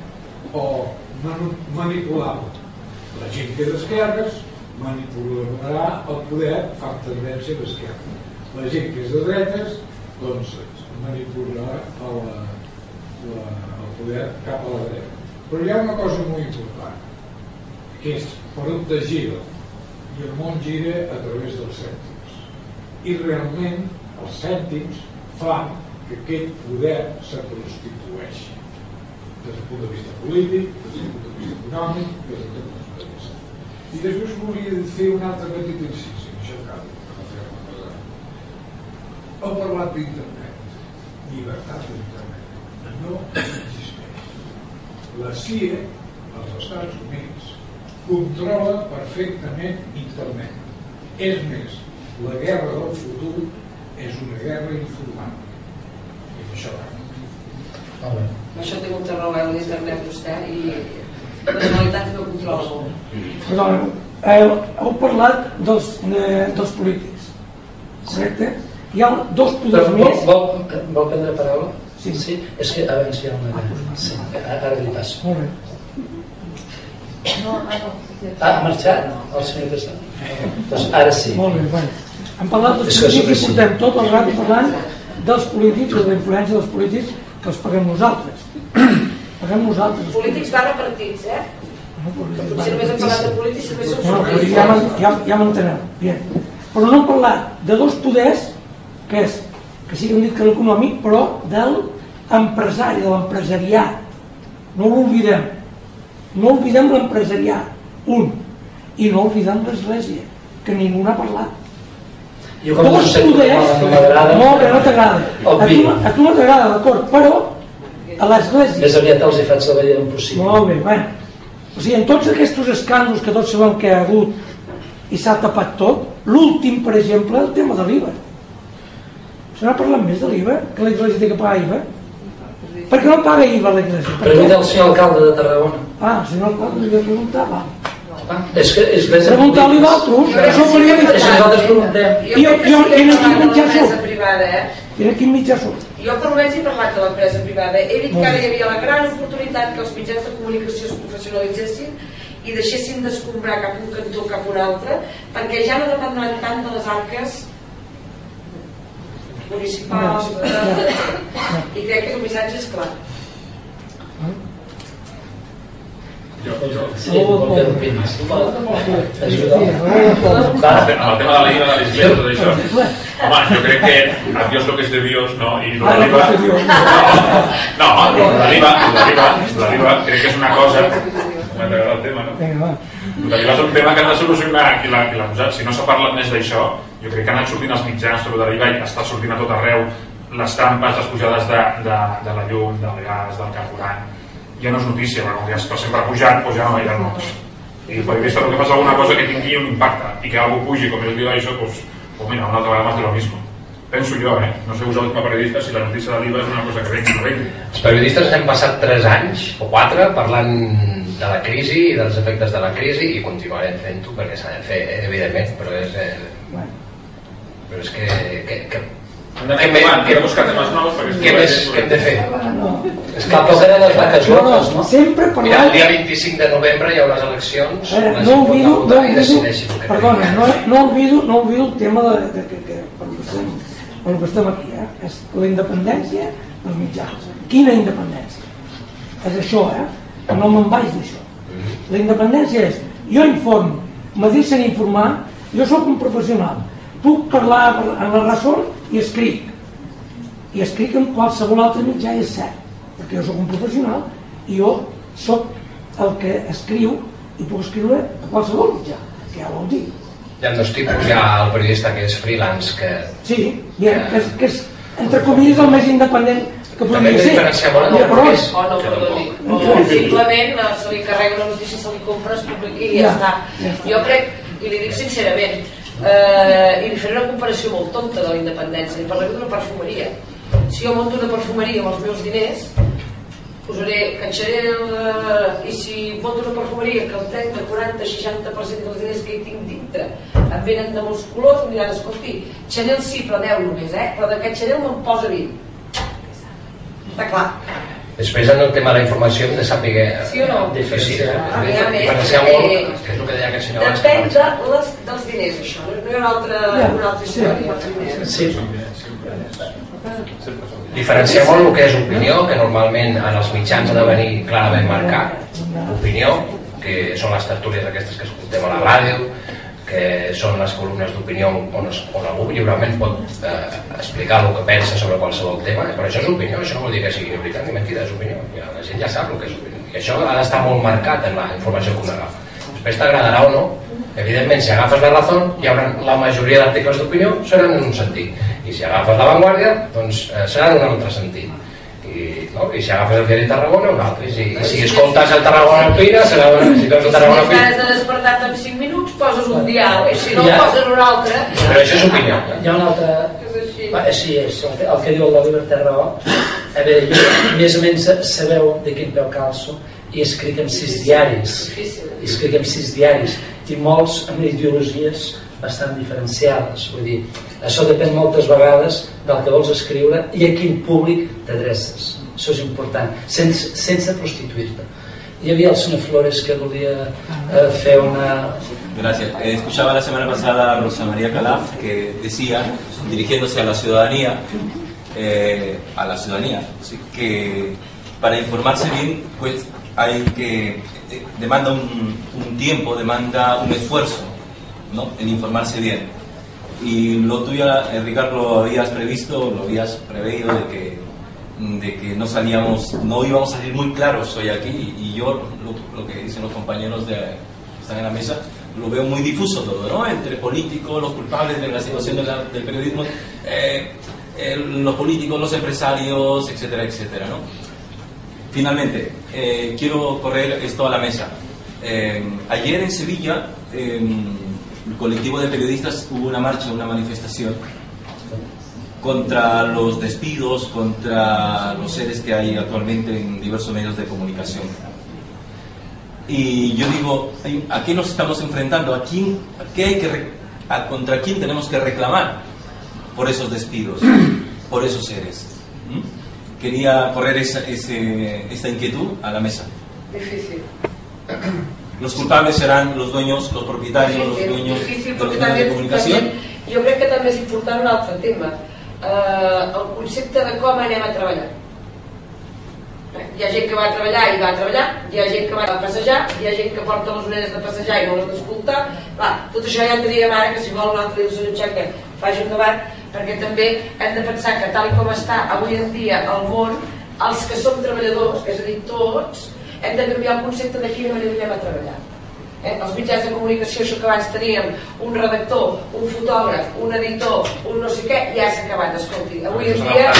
manipulable. La gent que és d'esquerres manipularà el poder amb tendència d'esquerra. La gent que és de dretes doncs manipularà el poder cap a la dreta. Però hi ha una cosa molt important, que és per gira, i el món gira a través dels cèntims. I realment els cèntims fan que aquest poder se constitueixi des del punt de vista polític, des del punt de vista econòmic, des del punt de vista. I després volia fer un altre petit incís, i això acabo de fer-me pesar. Heu parlat d'internet, llibertat d'internet. No existeix. La CIA, als Estats Units, controla perfectament internet. És més, la guerra del futur és una guerra informàtica. I això va. Això té molta raó amb l'internet vostè i la generalitat que controla molt. Perdona, heu parlat dels polítics, correcte? Hi ha dos poders més. Vol prendre paraula? Sí. És que abans hi ha una... Sí, ara li passo. Molt bé. Ha marxat el senyor Tessà? Doncs ara sí. Molt bé, bueno. Hem parlat dels polítics i portem tot el rato parlant dels polítics, de la influència dels polítics que els paguem nosaltres. Paguem nosaltres. Polítics barra partits, Potser només hem parlat de polítics i només som polítics. Ja m'enteneu. Però no hem parlat de dos poders que sí que hem dit que l'econòmic, però de l'empresari, de l'empresariat. No l'oblidem. No oblidem l'empresariat. Un. i no oblidem l'Església, que ningú n'ha parlat. Jo com no sé que no m'agrada... Molt bé, no t'agrada. A tu no t'agrada, d'acord, però a l'Església... Més aviat els hi faig la vida impossible. Molt bé, bueno. O sigui, en tots aquests escàndols que tots sabem que hi ha hagut i s'ha tapat tot, l'últim, per exemple, el tema de l'IVA. Se n'ha parlat més de l'IVA, que l'Església té que pagar IVA. Per què no paga IVA l'Església? Pregunta al senyor alcalde de Tarragona. Ah, el senyor alcalde li va preguntar, va. Preguntar-li d'altres, això ho faria bé. Nosaltres preguntem. Jo en quin mitjà soc? Privada, en quin mitjà soc? Jo per almenys he parlat de l'empresa privada. He dit que ara hi havia la gran oportunitat que els mitjans de comunicació es professionalitzessin i deixessin d'escombrar cap un cantó cap un altre, perquè ja no dependran tant de les arques municipals i crec que el missatge és clar. Sí, com que opines? El tema de la IVA de l'Església, tot això. Home, jo crec que a Dios lo que es de Dios, no? I l'IVA... No, l'IVA crec que és una cosa... M'ha agradat el tema, no? L'IVA és un tema que han de solucionar i l'ha posat. Si no s'ha parlat més d'això, jo crec que han anat sortint els mitjans sobre l'IVA i està sortint a tot arreu les tampes, les pujades de la llum, del gas, del carburant. Ja no és notícia, perquè com ja està sempre pujant, doncs ja no. I per vista el que passa alguna cosa que tingui un impacte i que algú pugi, com és el dia d'això, doncs mira, una altra vegada más de lo mismo. Penso jo, no sé vosaltres com a periodistes si la notícia de l'IVA és una cosa que vengui o no vengui. Els periodistes hem passat 3 anys o 4 parlant de la crisi i dels efectes de la crisi i continuarem fent-ho perquè s'ha de fer, evidentment, però és que hem de buscar temes nous què més hem de fer? És que poc eren les vaques locals, no? Sempre parlant... Mira, el dia 25 de novembre hi ha unes eleccions, no olvido el tema per què estem aquí, és la independència dels mitjans. Quina independència? És això, no me'n vaig d'això. La independència és, jo informo, me deixen informar, jo sóc un professional, puc parlar en la raó i escric en qualsevol altre mitjà, és cert, perquè jo sóc un professional i jo sóc el que escriu i puc escriure a qualsevol mitjà, que ja vol dir. Hi ha 2 tipus, hi ha el periodista que és freelance que... Sí, que és entre comilles el més independent que podria ser. També diferenciar molt el que és. O no, perdoni. O simplement se li carrega una notícia, se li compra, es publiqui i ja està. Jo crec, i li dic sincerament, i li faré una comparació molt tonta de la independència, li parlaré d'una perfumeria. Si jo monto una perfumeria amb els meus diners, i si monto una perfumeria que el 30, 40, 60% dels diners que hi tinc dintre em venen de molts colors, em diran, escolti, Chanel sí, però 10 només, però d'aquest Chanel me'n posa 20. Està clar. Després en el tema de la informació hem de saber... Sí o no? Diferenciar molt, que és el que deia aquest senyor abans. Depèn dels diners, això, no hi ha una altra història. Sí. Diferenciar molt el que és opinió, que normalment en els mitjans ha de venir clarament marcat. Opinió, que són les tertúlies aquestes que escoltem a la ràdio, que són les columnes d'opinió on algú lliurement pot explicar el que pensa sobre qualsevol tema, però això és opinió, això no vol dir que sigui veritat ni mentida, és opinió, la gent ja sap el que és opinió i això ha d'estar molt marcat en la informació que un agafa. Després t'agradarà o no, evidentment si agafes la raó la majoria d'articles d'opinió seran en un sentit i si agafes la Vanguardia doncs seran en un altre sentit i si agafes el diari de Tarragona un altre i si escoltes el Tarragona Opina serà si veus el Tarragona Opina. Si has de despertar-te en 5 minuts poses un dial i si no poses un altre. Però això és opinió. Hi ha un altre... Així és, el que diu el Oliver té raó. A veure, jo més o menys sabeu de quin peu calço i escric en 6 diaris i molts amb ideologies bastant diferenciades, vull dir, això depèn moltes vegades del que vols escriure i a quin públic t'adreces, això és important, sense prostituir-te. Hi havia el senyor Flores que volia fer una... Gracias. Escuchaba la semana pasada a Rosa María Calaf que decía, dirigiéndose a la ciudadanía, que para informarse bien, pues hay que demanda un tiempo, demanda un esfuerzo, ¿no? En informarse bien. Y lo tuyo, Ricardo, lo habías previsto, lo habías preveído de que no íbamos a salir muy claros hoy aquí, y yo lo que dicen los compañeros están en la mesa, lo veo muy difuso todo, ¿no? Entre políticos, los culpables de la situación del periodismo, los políticos, los empresarios, etcétera, etcétera, ¿no? Finalmente, quiero correr esto a la mesa. Ayer en Sevilla, el colectivo de periodistas hubo una marcha, una manifestación contra los despidos, contra los seres que hay actualmente en diversos medios de comunicación. Y yo digo, ¿a qué nos estamos enfrentando? ¿Contra quién tenemos que reclamar por esos despidos, por esos seres? Quería correr esta inquietud a la mesa. Difícil. Los culpables serán los dueños, los propietarios, los dueños de los medios de comunicació. Jo crec que també és important un altre tema, el concepte de com anem a treballar. Hi ha gent que va a treballar i va a treballar, hi ha gent que va a passejar, hi ha gent que porta les orelles de passejar i no les d'escoltar. Tot això ja diríem ara que si vol un altre dia el senyor Txaca faci un debat, perquè també hem de pensar que tal com està avui en dia el món, els que som treballadors, és a dir, tots, hem de canviar el concepte de quina manera anem a treballar. Els mitjans de comunicació, això que abans teníem, un redactor, un fotògraf, un editor, un no sé què, ja s'ha acabat, escolti. Avui en dia...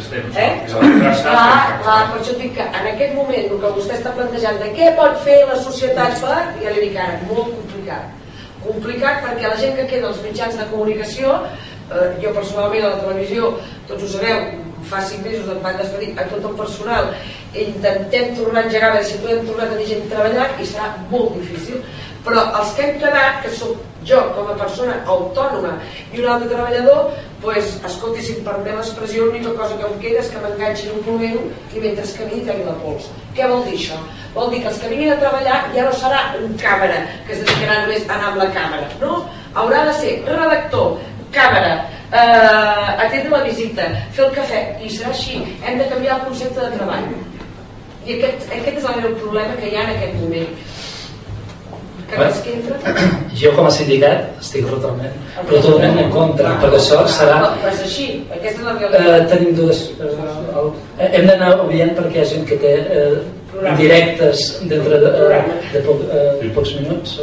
Per això dic que en aquest moment el que vostè està plantejant de què pot fer la societat per, ja li dic ara, molt complicat. Complicat perquè la gent que queda als mitjans de comunicació, jo personalment a la televisió, tots ho sabeu, fa 5 mesos em van despedir a tot el personal, intentem tornar a engegar, a veure si podem tornar a tenir gent treballant i serà molt difícil, però els que hem quedat, que soc jo com a persona autònoma i un altre treballador, doncs, escolti, si em permet l'expressió, l'única cosa que em queda és que m'enganxin un plomero i mentre camini tregui la pols. Què vol dir això? Vol dir que els que vinguin a treballar ja no serà un càmera que es dedicarà només a anar amb la càmera, no? Haurà de ser redactor, càmera, atendre la visita, fer el cafè, i serà així. Hem de canviar el concepte de treball. I aquest és el greu problema que hi ha en aquest moment. Jo com a sindicat estic totalment en contra, perquè això serà... Però és així, aquesta és la realitat. Tenim dues... Hem d'anar obviant perquè hi ha gent que té directes dintre de pocs minuts.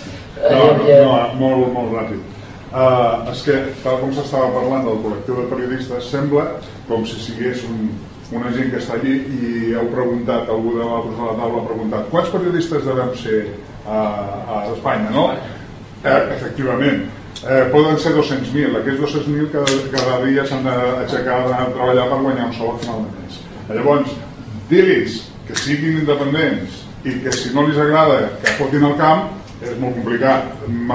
No, molt ràpid. És que, tal com s'estava parlant del col·lectiu de periodistes, sembla com si sigués una gent que està allí i heu preguntat, algú de l'altre a la taula ha preguntat quants periodistes devem ser a Espanya, no? Efectivament, poden ser 200.000, aquests 200.000 cada dia s'han d'aixecar a treballar per guanyar un sou a final de mes. Llavors, dir-los que siguin independents i que si no els agrada que fotin el camp és molt complicat.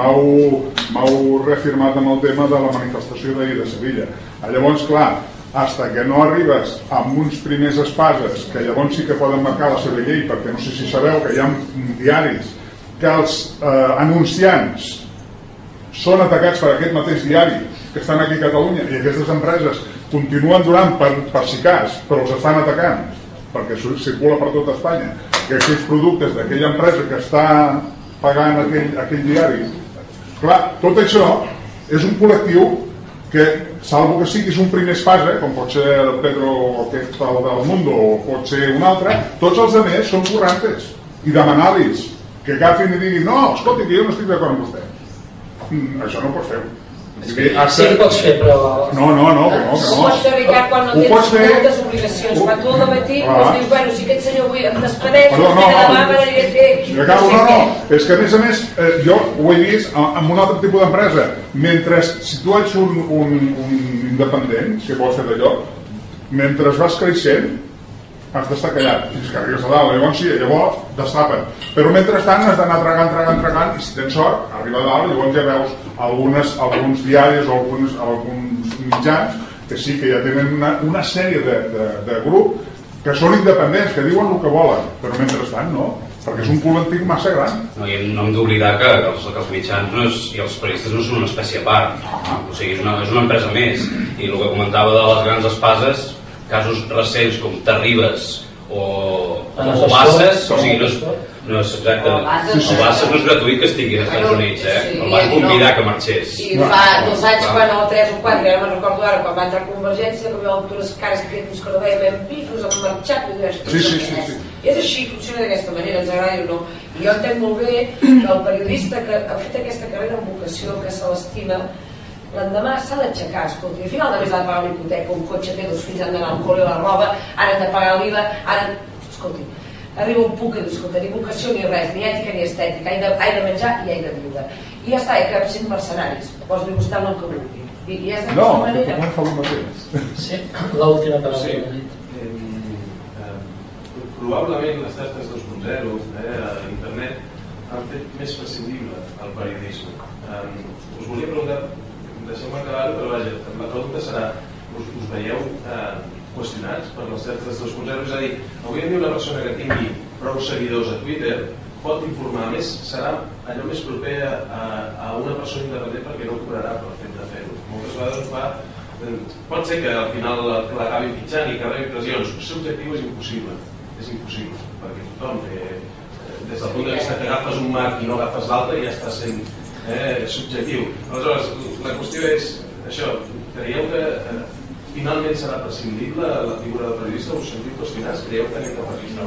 M'heu reafirmat amb el tema de la manifestació d'ahir de Sevilla. Llavors, clar, fins que no arribes amb uns primers espases que llavors sí que poden marcar la seva llei, perquè no sé si sabeu que hi ha diaris que els anunciants són atacats per aquest mateix diari que estan aquí a Catalunya i aquestes empreses continuen donant per si cas, però els estan atacant perquè circula per tot Espanya que aquells productes d'aquella empresa que està pagant aquell diari. Clar, tot això és un col·lectiu que, salvo que siguis un primer espasa, com pot ser el Pedro del Mundo o pot ser un altre, tots els altres són currantes. I demanar-los que agafin i diguin no, escolti, que jo no estic d'acord amb vostè. Això no ho pots fer. Sí que pots fer, però... No. Ho pots fer, Ricard, quan no tens moltes obligacions. Quan tu al matí dius, bueno, si aquest senyor avui em despedeix, demà m'agradaria fer... No, és que a més, jo ho he vist en un altre tipus d'empresa. Mentre, si tu ets un independent, si vols fer d'allò, mentre vas creixent, has d'estar callat, fins que arribes a dalt, llavors destapen. Però mentrestant has d'anar tragant, i si tens sort, arriba a dalt, llavors ja veus alguns diaris o alguns mitjans que sí que ja tenen una sèrie de grup que són independents, que diuen el que volen, però mentrestant no, perquè és un col·lectiu massa gran. No hem d'oblidar que els mitjans i els periodistes no són una espècie a part, o sigui, és una empresa més, i el que comentava de les grans espases, casos recents com Terribas bases, o sigui, no és exacte, el bases no és gratuït que estigui als Estats Units, el van convidar que marxés. I fa 2 anys, quan o 3 o 4, ja no me'n recordo ara, quan va entrar Convergència, que veure les cares que no veiem pifos, han marxat, i és així, funciona d'aquesta manera, ens agrada o no. I jo entenc molt bé que el periodista que ha fet aquesta carrera amb vocació, que se l'estima, l'endemà s'ha d'aixecar, escolta, i al final només ha de pagar una hipoteca, un cotxe, té 2 fills, han d'anar al col·le, la roba, ara han de pagar l'IVA, ara... Escolti, arriba un punt que dius, escolta, ni vocació ni res, ni ètica ni estètica, he de menjar i he de viure. I ja està, he creat 100 mercenaris, pots-li gustar el que vulgui. I és d'aquesta manera... No, fa el mateix. Sí, l'última paraula. Probablement les tasques 2.0 a internet han fet més prescindible el periodisme. Us volia preguntar, deixeu-me acabar-ho, però vaja, la pregunta serà, us veieu qüestionats per les tasques 2.0? És a dir, avui en dia una persona que tingui prou seguidors a Twitter pot informar més, serà allò més proper a una persona independent perquè no cobrarà pel fet de fer-ho. Moltes vegades pot ser que al final l'acabi fitxant i que rebi pressions. El seu objectiu és impossible, perquè tothom des del punt de vista que agafes un marc i no agafes l'altre ja està sent subjectiu. Aleshores, la qüestió és això, creieu que finalment serà prescindible la figura del periodista? Us sentiu qüestionats? Creieu que anem cap a aquesta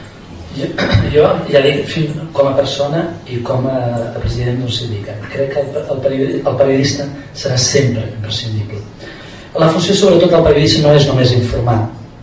banda? Jo ja dic, com a persona i com a president d'un sindicat, crec que el periodista serà sempre imprescindible. La funció sobretot del periodista no és només informar,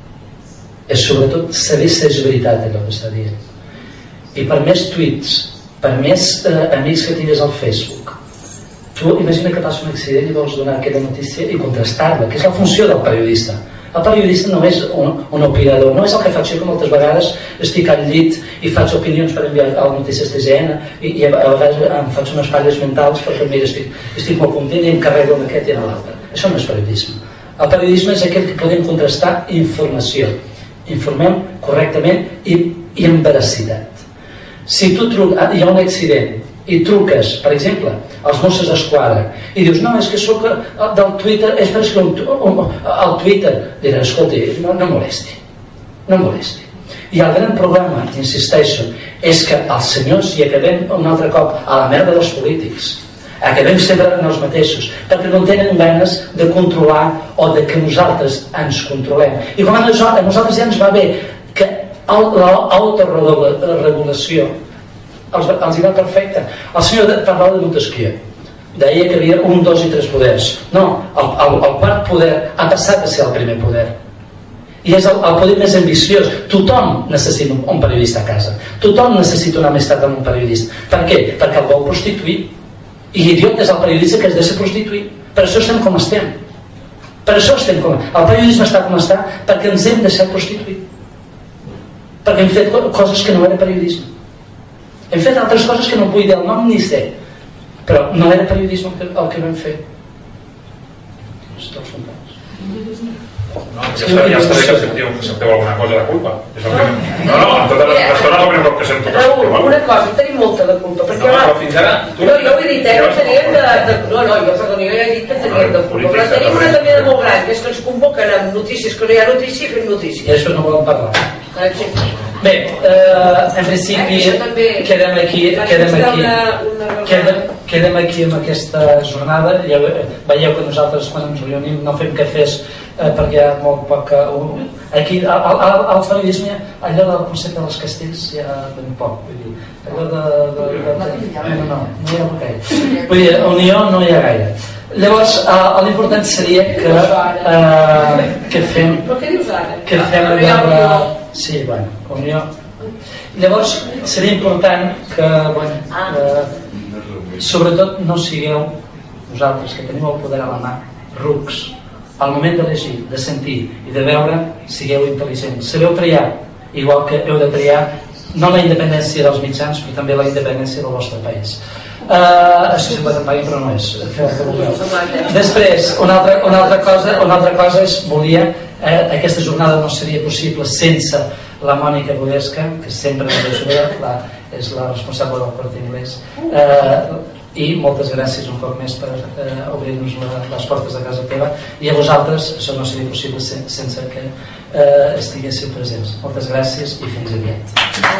és sobretot saber si és veritat allò que està dient. I per més tuits, per més amics que tinguis al Facebook, tu imagina que passa un accident i vols donar aquella notícia i contrastar-la, que és la funció del periodista. El periodista no és un opinador, no és el que faig jo, que moltes vegades estic al llit i faig opinions per enviar a les notícies TGN i a vegades em faig unes falles mentals perquè mira, estic molt content i em carrego en aquest i en l'altre. Això no és periodisme. El periodisme és aquell que podem contrastar informació. Informem correctament i amb veracitat. Si tu hi ha un accident i truques, per exemple, als Mossos d'Esquadra i dius, no, és que soc del Twitter, és perquè el Twitter dirà, escolti, no molesti, no molesti. I el gran problema, insisteixo, és que els senyors, i acabem un altre cop a la merda dels polítics, acabem sempre en els mateixos, perquè no tenen ganes de controlar o de que nosaltres ens controlem. I com a nosaltres ja ens va bé que l'autoregulació els hi va perfecte. El senyor parlava de Montesquieu, deia que hi havia 1, 2 i 3 poders. No, el quart poder ha passat a ser el primer poder i és el poder més ambiciós. Tothom necessita un periodista a casa, tothom necessita una amistat amb un periodista. Per què? Perquè el vol prostituir, i idiot és el periodista que es deixa prostituir. Per això estem com estem, per això estem com estem. El periodisme està com està perquè ens hem deixat prostituir, perquè hem fet coses que no era periodisme. Hem fet altres coses que no vull dir el nom ni sé, però no era periodisme el que vam fer. No, ja està bé que accepteu alguna cosa de culpa. No, amb totes les persones no crec que sento Raül, una cosa, tenim molta de culpa, perquè però fins ara... No, jo he dit que teníem de... No, jo he dit que teníem de culpa, però tenim una també de molt gran, que és que ens convoquen amb notícies que no hi ha notícia i fem notícies. I després no volem parlar. Bé, en principi quedem aquí amb aquesta jornada. Veieu que nosaltres quan ens reunim no fem cafès perquè hi ha molt poc... Aquí al periodisme allò del concepte dels castells hi ha ben poc, vull dir, allò de... No hi ha gaire, vull dir, unió no hi ha gaire. Llavors l'important seria que fem... Però què dius ara? Que fem... Sí, bueno, unió. Llavors seria important que, sobretot no sigueu vosaltres, que teniu el poder a la mà, rucs. Al moment de llegir, de sentir i de veure, sigueu intel·ligents. Sabeu triar, igual que heu de triar no la independència dels mitjans, però també la independència del vostre país. Això sembla que em paguin, però no és. Després, una altra cosa és, volia, aquesta jornada no seria possible sense la Mònica Budesca, que sempre ens ajuda, és la responsable del Corte Inglés, i moltes gràcies un cop més per obrir-nos les portes de casa teva, i a vosaltres això no seria possible sense que estiguessin presents. Moltes gràcies i fins aviat.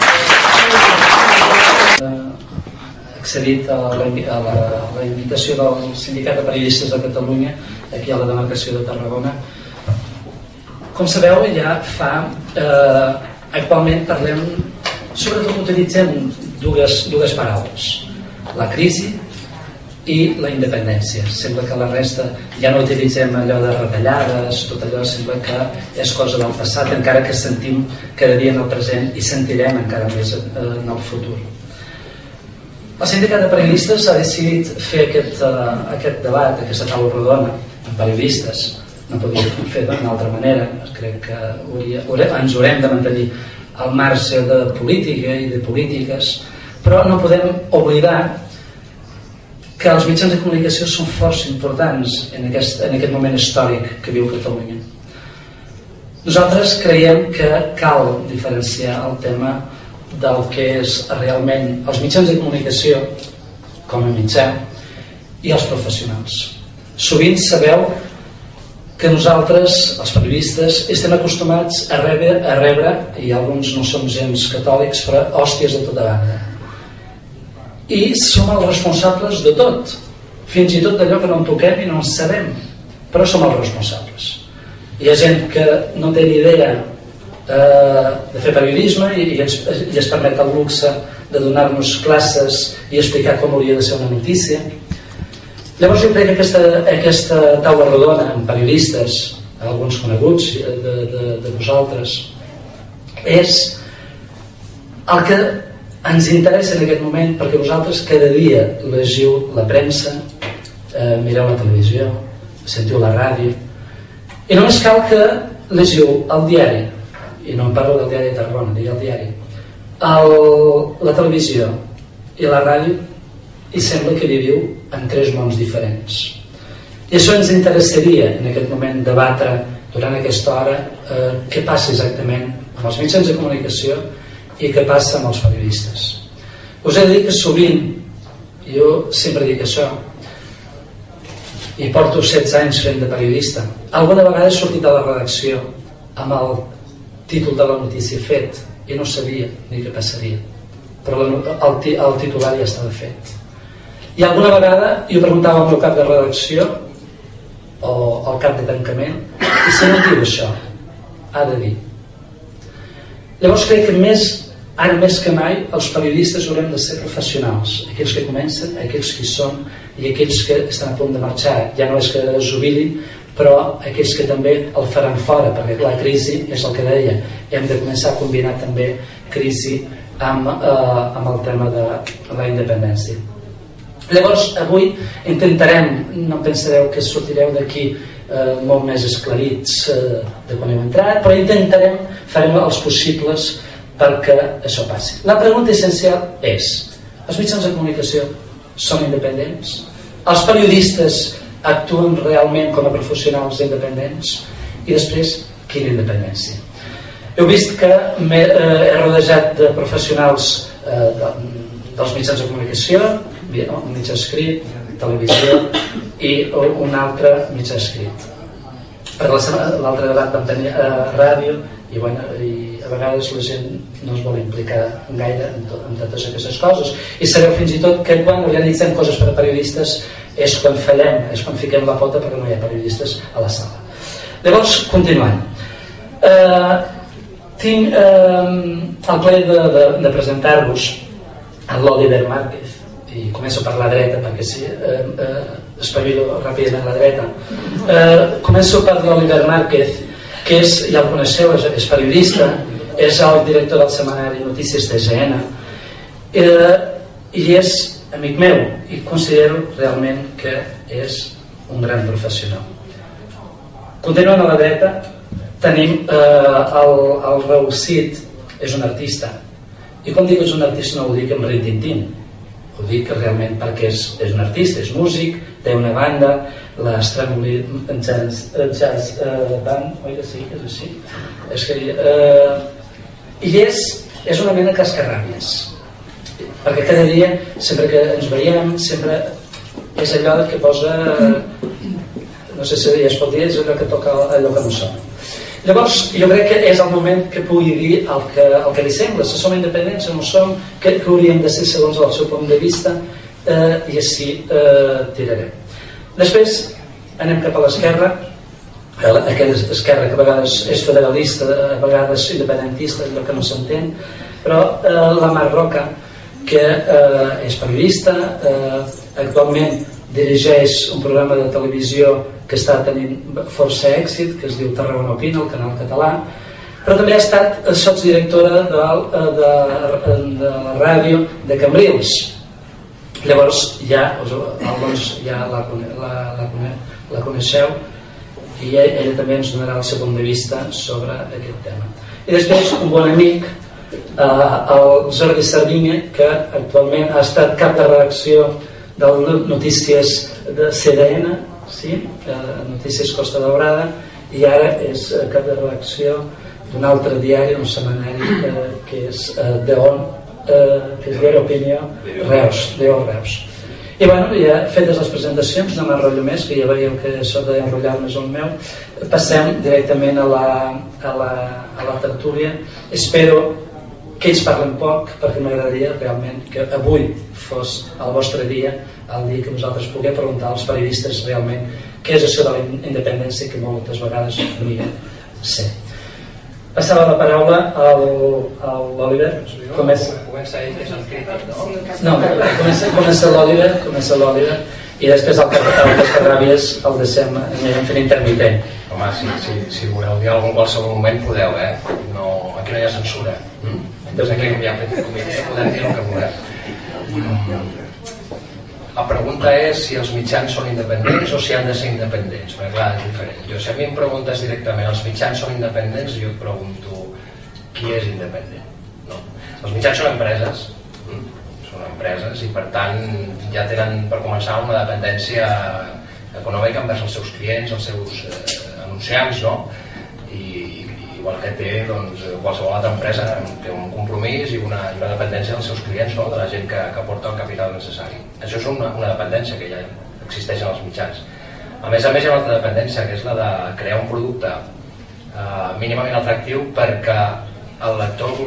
Accedit a la invitació del Sindicat de Periodistes de Catalunya aquí a la demarcació de Tarragona. Com sabeu, ja fa... actualment parlem, sobretot utilitzem dues paraules: la crisi i la independència. Sembla que la resta ja no utilitzem allò de retallades, tot allò sembla que és cosa del passat, encara que sentim cada dia en el present i sentirem encara més en el futur. El Sindicat de Periodistes ha decidit fer aquest debat, aquesta taula rodona amb periodistes. No podíem fer d'una altra manera. Crec que ens haurem de mantenir al marge de política i de polítiques, però no podem oblidar que els mitjans de comunicació són força importants en aquest moment històric que viu Catalunya. Nosaltres creiem que cal diferenciar el tema del que és realment els mitjans de comunicació com a mitjà i els professionals. Sovint sabeu que nosaltres, els periodistes, estem acostumats a rebre, i alguns no som gens catòlics, però hòsties de tota banda. I som els responsables de tot, fins i tot d'allò que no en toquem i no en sabem, però som els responsables. Hi ha gent que no té ni idea de fer periodisme i es permet el luxe de donar-nos classes i explicar com hauria de ser una notícia. Llavors jo crec que aquesta taula rodona amb periodistes, alguns coneguts de vosaltres, és el que ens interessa en aquest moment, perquè vosaltres cada dia llegiu la premsa, mireu la televisió, sentiu la ràdio, i només cal que llegiu el diari, i no em parlo del diari de Tarragona, dic el diari, la televisió i la ràdio, i sembla que viviu en tres mons diferents. I això ens interessaria en aquest moment debatre durant aquesta hora què passa exactament amb els mitjans de comunicació i què passa amb els periodistes. Us he de dir que sovint, jo sempre dic això, i porto 16 anys fent de periodista, alguna vegada he sortit a la redacció amb el títol de la notícia fet i no sabia ni què passaria, però el titular ja estava fet. I alguna vegada jo preguntava al meu cap de redacció o al cap de tancament, i si no diu això, ha de dir. Llavors crec que ara més que mai els periodistes haurem de ser professionals, aquells que comencen, aquells que hi són i aquells que estan a punt de marxar. Ja no és que es jubilin, però aquells que també el faran fora, perquè la crisi és el que deia, hem de començar a combinar també crisi amb el tema de la independència. Llavors avui intentarem, no pensareu que sortireu d'aquí molt més esclarits de quan heu entrat, però intentarem, farem els possibles perquè això passi. La pregunta essencial és: els mitjans de comunicació són independents? Els periodistes actuen realment com a professionals independents? I després, quina independència? Heu vist que he rodejat de professionals dels mitjans de comunicació, un mitjà escrit, televisió i un altre mitjà escrit. Per l'altre debat vam tenir ràdio i a vegades la gent no es vol implicar gaire en totes aquestes coses, i sabeu fins i tot que quan organitzem coses per a periodistes és quan fallem, és quan fiquem la pota perquè no hi ha periodistes a la sala. Llavors, continuant, tinc el plaer de presentar-vos a l'Oliver Márquez, i començo per la dreta perquè sí, espavilo ràpidament a la dreta. Començo per l'Oliver Márquez, que és, ja el coneixeu, és periodista, és el director del setmanari Notícies TGN, i és amic meu, i considero realment que és un gran professional. Continuant a la dreta, tenim el Raül Cid, és un artista, i quan dic que és un artista no ho dic amb rintintín, ho dic realment perquè és un artista, és músic, té una banda, la Stramoli Jazz Band, oi que sí, que és així? I és una mena de cascarràbies, perquè cada dia, sempre que ens veiem, sempre és allò que posa, no sé si es pot dir, és allò que toca allò que no sona. Llavors, jo crec que és el moment que pugui dir el que li sembla, si som independents o no som, què hauríem de ser segons el seu punt de vista, i així tirarem. Després anem cap a l'esquerra, aquesta esquerra que a vegades és federalista, a vegades independentista, allò que no s'entén, però la Mar Roca, que és periodista, actualment dirigeix un programa de televisió que està tenint força èxit, que es diu Tarragona Opina, el canal català, però també ha estat sotsdirectora de la ràdio de Cambrils. Llavors ja la coneixeu i ella també ens donarà el seu punt de vista sobre aquest tema. I després un bon amic, el Jordi Sardinya, que actualment ha estat cap de redacció de Notícies de CDN, sí? Notícies Costa Daurada, i ara és cap de redacció d'un altre diari, un setmanari que és d'ON, que és Diari Opinió Reus, Reus. I bueno, ja fetes les presentacions, no m'enrotllo més, que ja veieu que això d'enrotllar-me és el meu, passem directament a la tertúlia. Espero que ells parlen poc, perquè m'agradaria realment que avui fos el vostre dia, el dia que vosaltres pugueu preguntar als periodistes realment què és això de la independència que moltes vegades volien ser. Passava la paraula a l'Oliver. Comença ell, que és el crític, no? No, comença l'Oliver i després el Cascarràbies el deixem fent intermitent. Home, si voleu dir alguna cosa en qualsevol moment podeu, aquí no hi ha censura. Des d'aquí hi ha petit comitè, podem dir el que volem. La pregunta és si els mitjans són independents o si han de ser independents, perquè clar, és diferent. Si a mi em preguntes directament els mitjans són independents, jo et pregunto qui és independent. No? Els mitjans són empreses i per tant ja tenen per començar una dependència econòmica envers els seus clients, els seus anunciants, no? Igual que té qualsevol altra empresa, té un compromís i una dependència dels seus clients, de la gent que aporta el capital necessari. Això és una dependència que ja existeix en els mitjans. A més, hi ha una altra dependència, que és la de crear un producte mínimament atractiu perquè el lector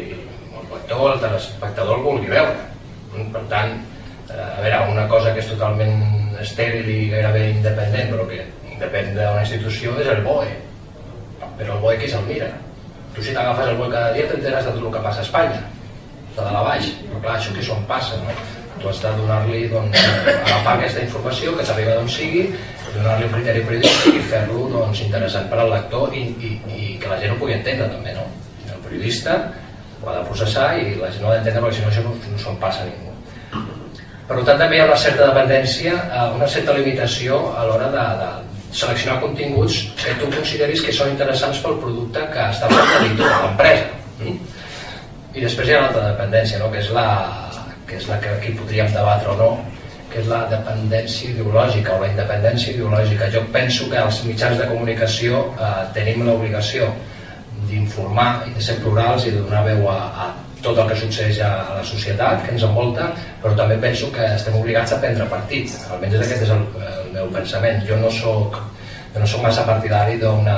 o el telespectador el vulgui veure. Per tant, a veure, una cosa que és totalment estèril i gairebé independent, però que depèn d'una institució, és el BOE. Però el BOE qui se'l mira? Tu si t'agafes el BOE cada dia t'enteres de tot el que passa a Espanya, de dalt a baix, però clar, això que és on passa, no? Tu has de donar-li, agafar aquesta informació que t'arriba d'on sigui, donar-li un criteri periodístic i fer-lo interessant per al lector i que la gent ho pugui entendre també, no? El periodista ho ha de processar i la gent ho ha d'entendre perquè si no això no se'n passa a ningú. Per tant també hi ha una certa dependència, una certa limitació a l'hora de seleccionar continguts que tu consideris que són interessants pel producte que està fent l'editor, l'empresa. I després hi ha una altra dependència, que és la que aquí podríem debatre o no, que és la dependència ideològica o la independència ideològica. Jo penso que els mitjans de comunicació tenim l'obligació d'informar i de ser plurals i de donar veu a tot el que succeeix a la societat que ens envolta, però també penso que estem obligats a prendre partit. Almenys aquest és el meu pensament. Jo no soc massa partidari d'un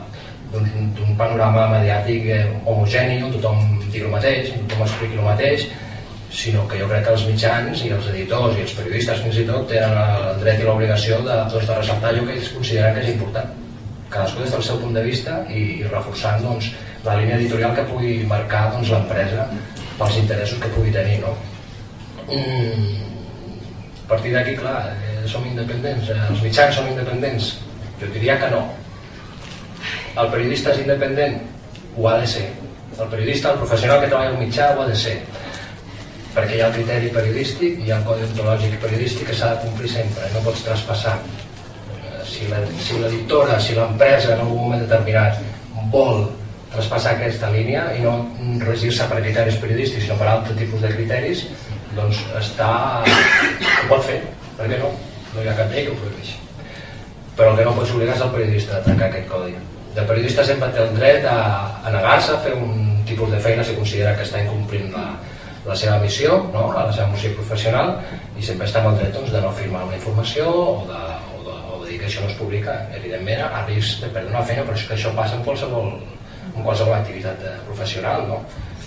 panorama mediàtic homogeni on tothom digui el mateix, tothom expliqui el mateix, sinó que jo crec que els mitjans i els editors i els periodistes fins i tot tenen el dret i l'obligació de ressaltar allò que ells consideren que és important, cadascú des del seu punt de vista i reforçant la línia editorial que pugui marcar l'empresa pels interessos que pugui tenir, no? A partir d'aquí, clar, som independents, els mitjans són independents? Jo diria que no. El periodista és independent? Ho ha de ser. El periodista, el professional que treballa al mitjà ho ha de ser, perquè hi ha el criteri periodístic, hi ha el codi ontològic periodístic que s'ha de complir sempre, no pots traspassar. Si l'editora, si l'empresa en un moment determinat vol traspassar aquesta línia i no regir-se per criteris periodístics sinó per altres tipus de criteris, doncs ho pot fer, per què no? No hi ha cap llei que ho prohibeixi. Però el que no pots obligar és el periodista a trencar aquest codi. El periodista sempre té el dret a negar-se a fer un tipus de feina si considera que està incomplint la seva missió, la seva missió professional, i sempre està amb el dret de no firmar una informació o de dir que això no es publica, evidentment a risc de perdre una feina, però és que això passa en qualsevol activitat professional, no?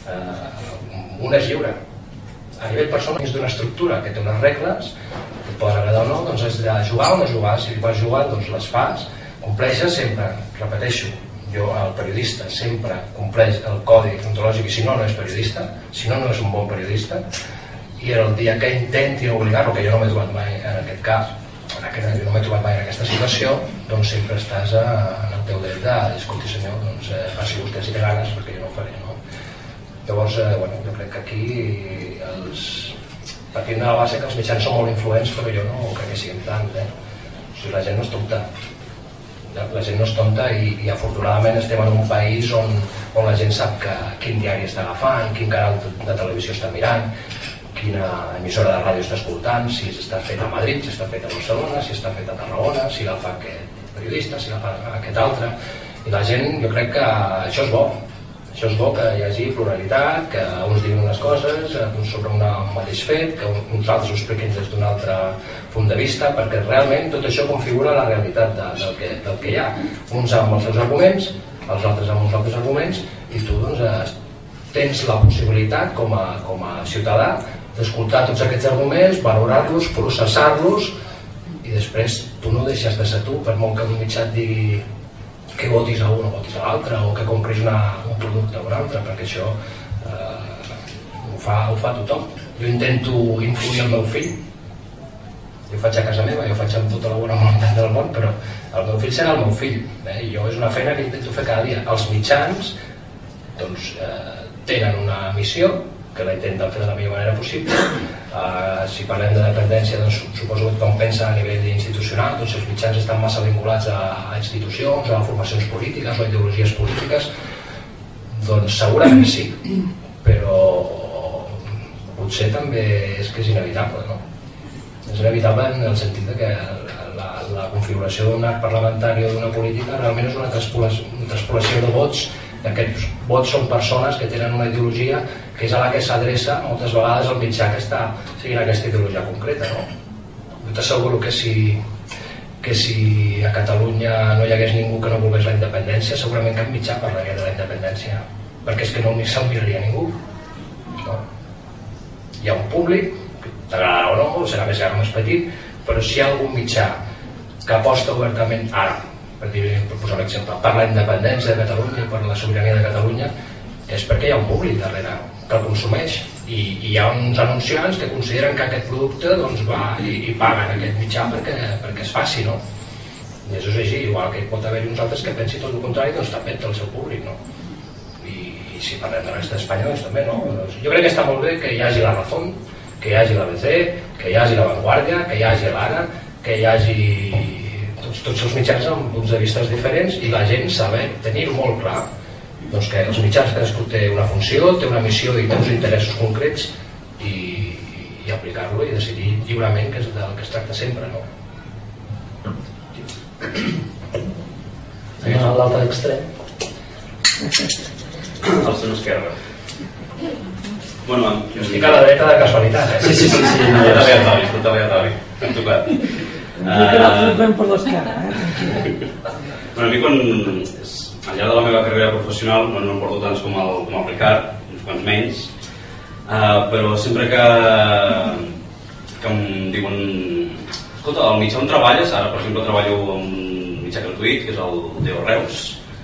Un és lliure. A nivell personal és d'una estructura que té unes regles, que et poden agradar o no, doncs has de jugar o no jugar. Si vas jugar, doncs les fas, compleixes sempre, repeteixo, jo, el periodista, sempre compleix el codi ontològic, i si no, no és periodista, si no, no és un bon periodista, i el dia que intentin obligar-lo, que jo no m'he trobat mai en aquest cas, no m'he trobat mai en aquesta situació, doncs sempre estàs en el teu dret de dir, escolti senyor, doncs faci vostè si té ganes, perquè jo no ho faré, no? Llavors, bueno, jo crec que aquí partint de la base que els mitjans són molt influents, però jo no crec que siguin tant, O sigui, la gent no és tonta. La gent no és tonta i afortunadament estem en un país on la gent sap quin diari està agafant, quin canal de televisió està mirant, quina emissora de ràdio està escoltant, si està fet a Madrid, si està fet a Barcelona, si està fet a Tarragona, si la fa aquest periodista, si la fa aquest altre. I la gent, jo crec que això és bo. Això és bo, que hi hagi pluralitat, que uns diguin unes coses sobre un mateix fet, que uns altres ho expliquin des d'un altre punt de vista, perquè realment tot això configura la realitat del que hi ha. Uns amb els seus arguments, els altres amb uns altres arguments, i tu doncs, tens la possibilitat com a ciutadà d'escoltar tots aquests arguments, valorar-los, processar-los, i després tu no deixes de ser tu, per molt que un mitjà et digui que votis a un o votis a l'altre, o que compris un producte o un altre, perquè això ho fa tothom. Jo intento influir el meu fill, jo ho faig a casa meva, jo ho faig amb tota la bona voluntat del món, però el meu fill serà el meu fill, i jo és una feina que intento fer cada dia. Els mitjans doncs, tenen una missió, que la intenten fer de la millor manera possible. Si parlem de dependència, doncs, suposo que com pensa a nivell institucional, doncs els mitjans estan massa vinculats a institucions, a formacions polítiques o a ideologies polítiques, doncs segurament sí, però potser també és que és inevitable, no? És inevitable en el sentit que la configuració d'un arc parlamentari o d'una política realment és una transpolació de vots. Aquests vots són persones que tenen una ideologia que és a la que s'adreça moltes vegades el mitjà que està seguint aquesta ideologia concreta, no? Jo t'asseguro que si a Catalunya no hi hagués ningú que no volgués la independència, segurament cap mitjà parlaria de la independència, perquè és que no se'l miraria ningú, no? Hi ha un públic, t'agradarà o no, serà més gran o més petit, però si hi ha algun mitjà que aposta obertament ara, per posar un exemple, per la independència de Catalunya i per la sobirania de Catalunya, és perquè hi ha un públic darrere que el consumeix, i hi ha uns anunciants que consideren que aquest producte doncs, va i paguen aquest mitjà perquè es faci, no? I això és així, igual que hi pot haver uns altres que pensi tot el contrari, doncs també té el seu públic, no? I si parlem de la resta d'Espanya, doncs també, no? Jo crec que està molt bé que hi hagi la Razón, que hi hagi l'ABC, que hi hagi la Vanguardia, que hi hagi l'Ara, que hi hagi tots els mitjans amb punts de vista diferents, i la gent saber tenir molt clar doncs que els mitjans cadascú té una funció, té una missió i té uns interessos concrets, i aplicar-lo i decidir lliurement, que és del que es tracta sempre, no? A l'altre extrem. Al seu esquerra. Bueno, jo estic a la dreta de casualitat, eh? Sí, no, és aleatori, és tot aleatori. Hem tocat. que nosaltres vam per l'esquerra, Bueno, a mi al llarg de la meva carrera professional no em porto tants com el Ricard, uns quants menys, però sempre que em diuen escolta, al mitjà on treballes, ara per exemple treballo en un mitjà gratuït que és el Teo Reus,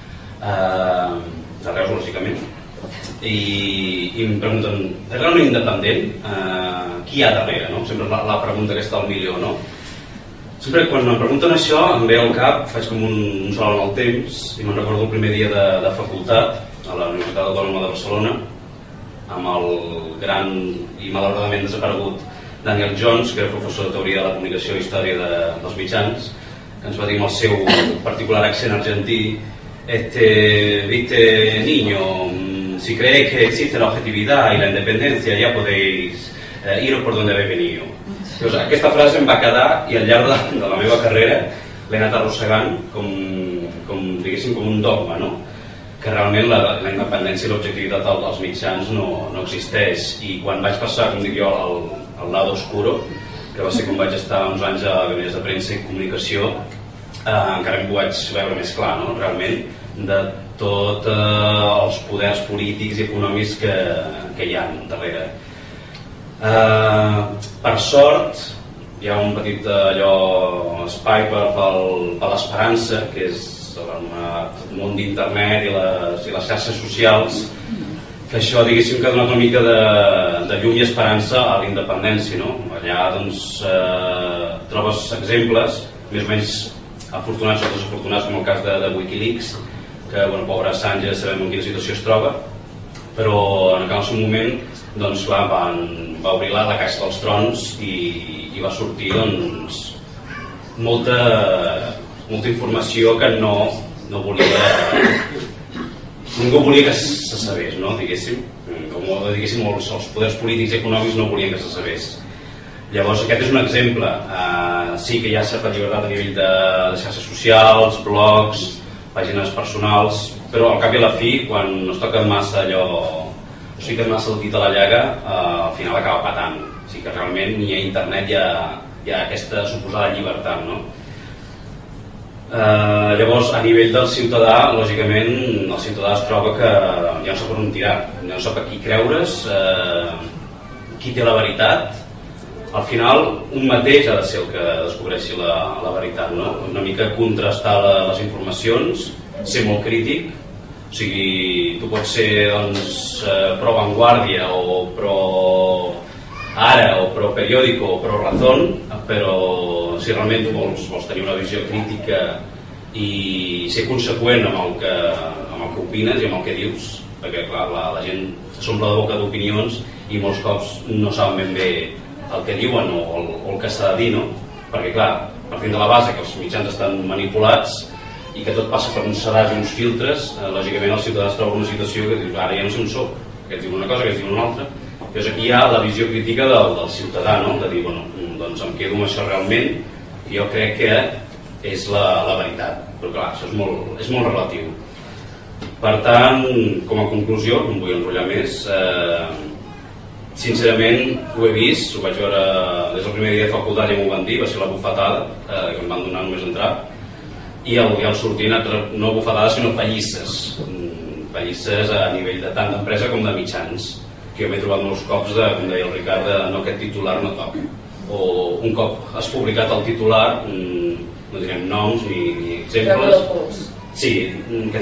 de Reus lògicament, i em pregunten, és realment independent? Qui hi ha darrere, no? Sempre la pregunta aquesta al milió, no? Sempre quan em pregunten això em ve al cap, faig com un salt en el temps, i me'n recordo el primer dia de facultat a la Universitat Autònoma de Barcelona amb el gran i malauradament desaparegut Daniel Jones, que era professor de teoria de la comunicació i història dels mitjans, que ens va dir amb el seu particular accent argentí: viste, niño, si creéis que existe la objetividad y la independencia ya podéis iros por donde habéis venido. Doncs aquesta frase em va quedar, i al llarg de la meva carrera l'he anat arrossegant com un dogma, no? Que realment la independència i l'objectivitat dels mitjans no existeix. I quan vaig passar, com dic jo, al lado oscuro, que va ser quan vaig estar uns anys a gabinets de premsa i comunicació, encara m'ho vaig veure més clar, no? Realment, de tots els poders polítics i econòmics que hi ha darrere. Per sort, hi ha un petit espai per l'esperança, que és el món d'internet i les xarxes socials, que això, diguéssim, que ha donat una mica de llum i esperança a la independència, no? Allà, doncs, trobes exemples, més o menys afortunats o desafortunats, com el cas de Wikileaks, que, bueno, pobre Assange, sabem en quina situació es troba, però en el seu moment, doncs, clar, va obrir la caixa dels trons i va sortir, doncs, molta informació que no volia... Ningú volia que se sabés, no? Diguéssim, els poders polítics i econòmics no volien que se sabés. Llavors, aquest és un exemple. Sí que hi ha certa llibertat a nivell de xarxes socials, blogs, pàgines personals, però al cap i a la fi, quan no es toca massa allò, o sigui que massa el dit a la llaga, al final acaba patant. O sigui que realment ni a internet hi ha aquesta suposada llibertat, no? Llavors, a nivell del ciutadà, lògicament, el ciutadà es troba que ja no sap per on tirar, ja no sap a qui creure's, qui té la veritat. Al final, un mateix ha de ser el que descobreixi la veritat, no? Una mica contrastar les informacions, ser molt crític, o sigui, tu pots ser, doncs, pro Vanguardia o pro Ara o pro Periódico o pro Razón, però si realment tu vols tenir una visió crítica i ser conseqüent amb el que opines i amb el que dius, perquè clar, la gent s'omple de boca d'opinions i molts cops no saben ben bé el que diuen o el que s'ha de dir, no? Perquè clar, partint de la base que els mitjans estan manipulats i que tot passa per uns sedars i uns filtres, lògicament el ciutadà es troba en una situació que dius, ara ja no sé on soc, que et diu una cosa, que et diu una altra. Llavors aquí hi ha la visió crítica del ciutadà, no? De dir, bueno, doncs em quedo amb això realment i jo crec que és la veritat, però clar, això és molt relatiu. Per tant, com a conclusió, no em vull enrotllar més, sincerament ho he vist, ho vaig veure des del primer dia de facultat, ja m'ho van dir, va ser la bufetada que em van donar només entrar, i al sortir he anat no bufetades sinó pallisses a nivell de tant d'empresa com de mitjans, que jo m'he trobat molts cops, com deia el Ricard, no, aquest titular no toca, o un cop has publicat el titular, no direm noms ni exemples, sí,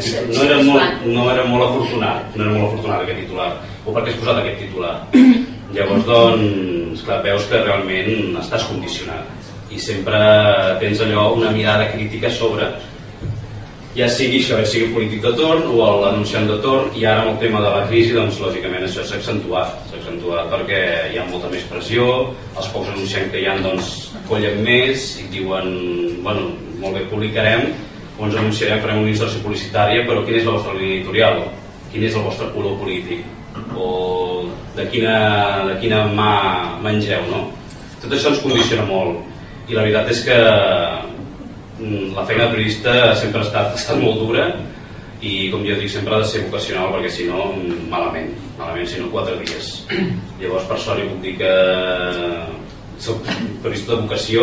no era molt afortunat aquest titular, o perquè has posat aquest titular. Llavors, doncs, clar, veus que realment estàs condicionat i sempre tens allò, una mirada crítica sobre, ja sigui això, ja sigui el polític de torn o l'anunciant de torn, i ara amb el tema de la crisi, doncs lògicament això s'ha accentuat perquè hi ha molta més pressió, els pocs anunciants que hi ha doncs collen més i diuen, bueno, molt bé, publicarem o ens anunciarem, farem una inserció publicitària, però quina és la vostra línia editorial? Quin és el vostre color polític? O de quina mà mengeu, no? Tot això ens condiciona molt i la veritat és que la feina de periodista sempre ha estat molt dura i, com jo dic, sempre ha de ser vocacional perquè si no, malament, si no 4 dies. Llavors, per sort, jo puc dir que soc periodista de vocació,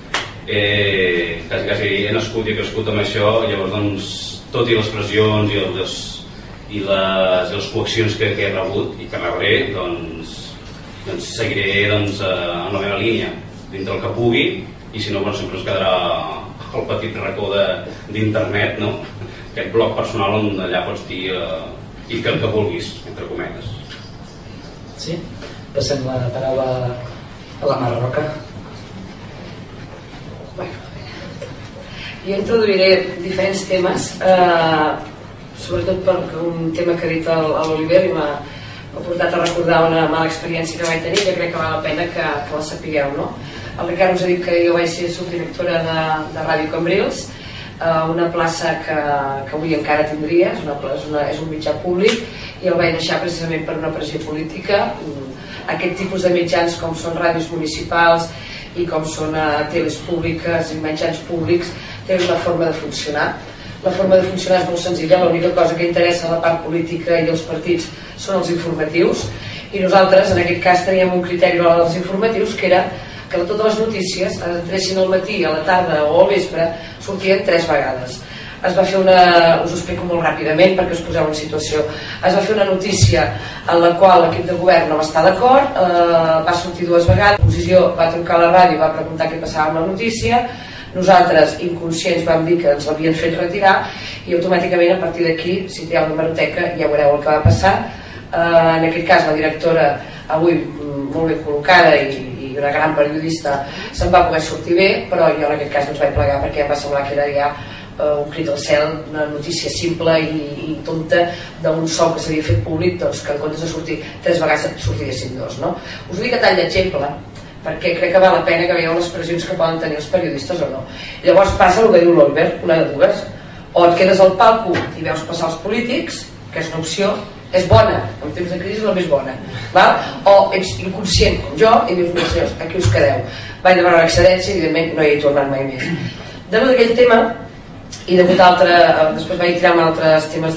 quasi he nascut i he crescut amb això, llavors, doncs, tot i les pressions i les coaccions que he rebut i que rebré, doncs seguiré en la meva línia, dintre el que pugui, i si no, sempre ens quedarà el petit racó d'internet, no? Aquest blog personal on allà pots dir i fer el que vulguis, entre cometes. Sí? Passem la paraula a la Mar Roca. Jo introduiré diferents temes, sobretot per un tema que ha dit l'Oliver i m'ha portat a recordar una mala experiència que vaig tenir, que crec que val la pena que la sapigueu, no? El Ricard us ha dit que jo vaig ser subdirectora de Ràdio Cambrils, una plaça que avui encara tindria, és un mitjà públic, i el vaig deixar precisament per una pressió política. Aquest tipus de mitjans, com són ràdios municipals i com són teles públiques i mitjans públics, tenen una forma de funcionar. La forma de funcionar és molt senzilla, l'única cosa que interessa a la part política i els partits són els informatius, i nosaltres en aquest cas teníem un criteri als informatius que era que totes les notícies entressin al matí, a la tarda o al vespre, sortien 3 vegades. Es va fer us ho explico molt ràpidament perquè us poseu en situació. Es va fer una notícia en la qual l'equip de govern no va estar d'acord, va sortir 2 vegades, l'oposició va trucar a la ràdio i va preguntar què passava amb la notícia, nosaltres, inconscients, vam dir que ens l'havien fet retirar i automàticament a partir d'aquí, si trieu una hemeroteca, ja veureu el que va passar. En aquest cas la directora, avui molt ben col·locada i una gran periodista, se'n va poder sortir bé, però jo en aquest cas no ens vaig plegar perquè em va semblar que era ja un crit al cel, una notícia simple i tonta d'un sou que s'havia fet públic, doncs que en comptes de sortir 3 vegades sortiguessin 2, no? Us ho dic a tall d'exemple perquè crec que val la pena que veieu les pressions que poden tenir els periodistes o no. Llavors passa el que diu l'Oliver, una de dues, o et quedes al palco i veus passar els polítics, que és una opció, és bona, en temps de crisi és la més bona, val? O ets inconscient com jo i dius, mira senyors, aquí us quedeu. Vaig demanar l'excedència i evidentment no hi he tornat mai més. Degut a aquell tema i degut a després vaig tirar amb altres temes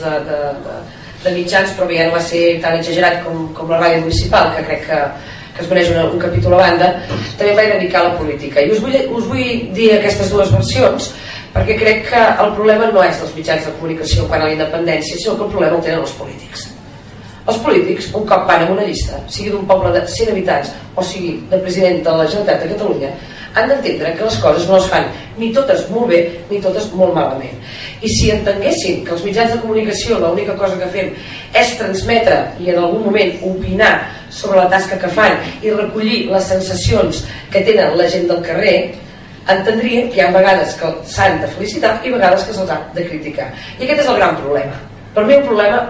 de mitjans, però ja no va ser tan exagerat com la ràdio municipal, que crec que es mereix un capítol a banda, també vaig dedicar a la política. I us vull dir aquestes 2 versions perquè crec que el problema no és dels mitjans de comunicació quan a la independència, sinó que el problema el tenen els polítics. Els polítics, un cop van en una llista, sigui d'un poble de 100 habitants o sigui de president de la Generalitat de Catalunya, han d'entendre que les coses no es fan ni totes molt bé ni totes molt malament. I si entenguessin que els mitjans de comunicació l'única cosa que fem és transmetre i en algun moment opinar sobre la tasca que fan i recollir les sensacions que tenen la gent del carrer, entendrien que hi ha vegades que s'han de felicitar i vegades que se'ls ha de criticar. I aquest és el gran problema. Per mi el problema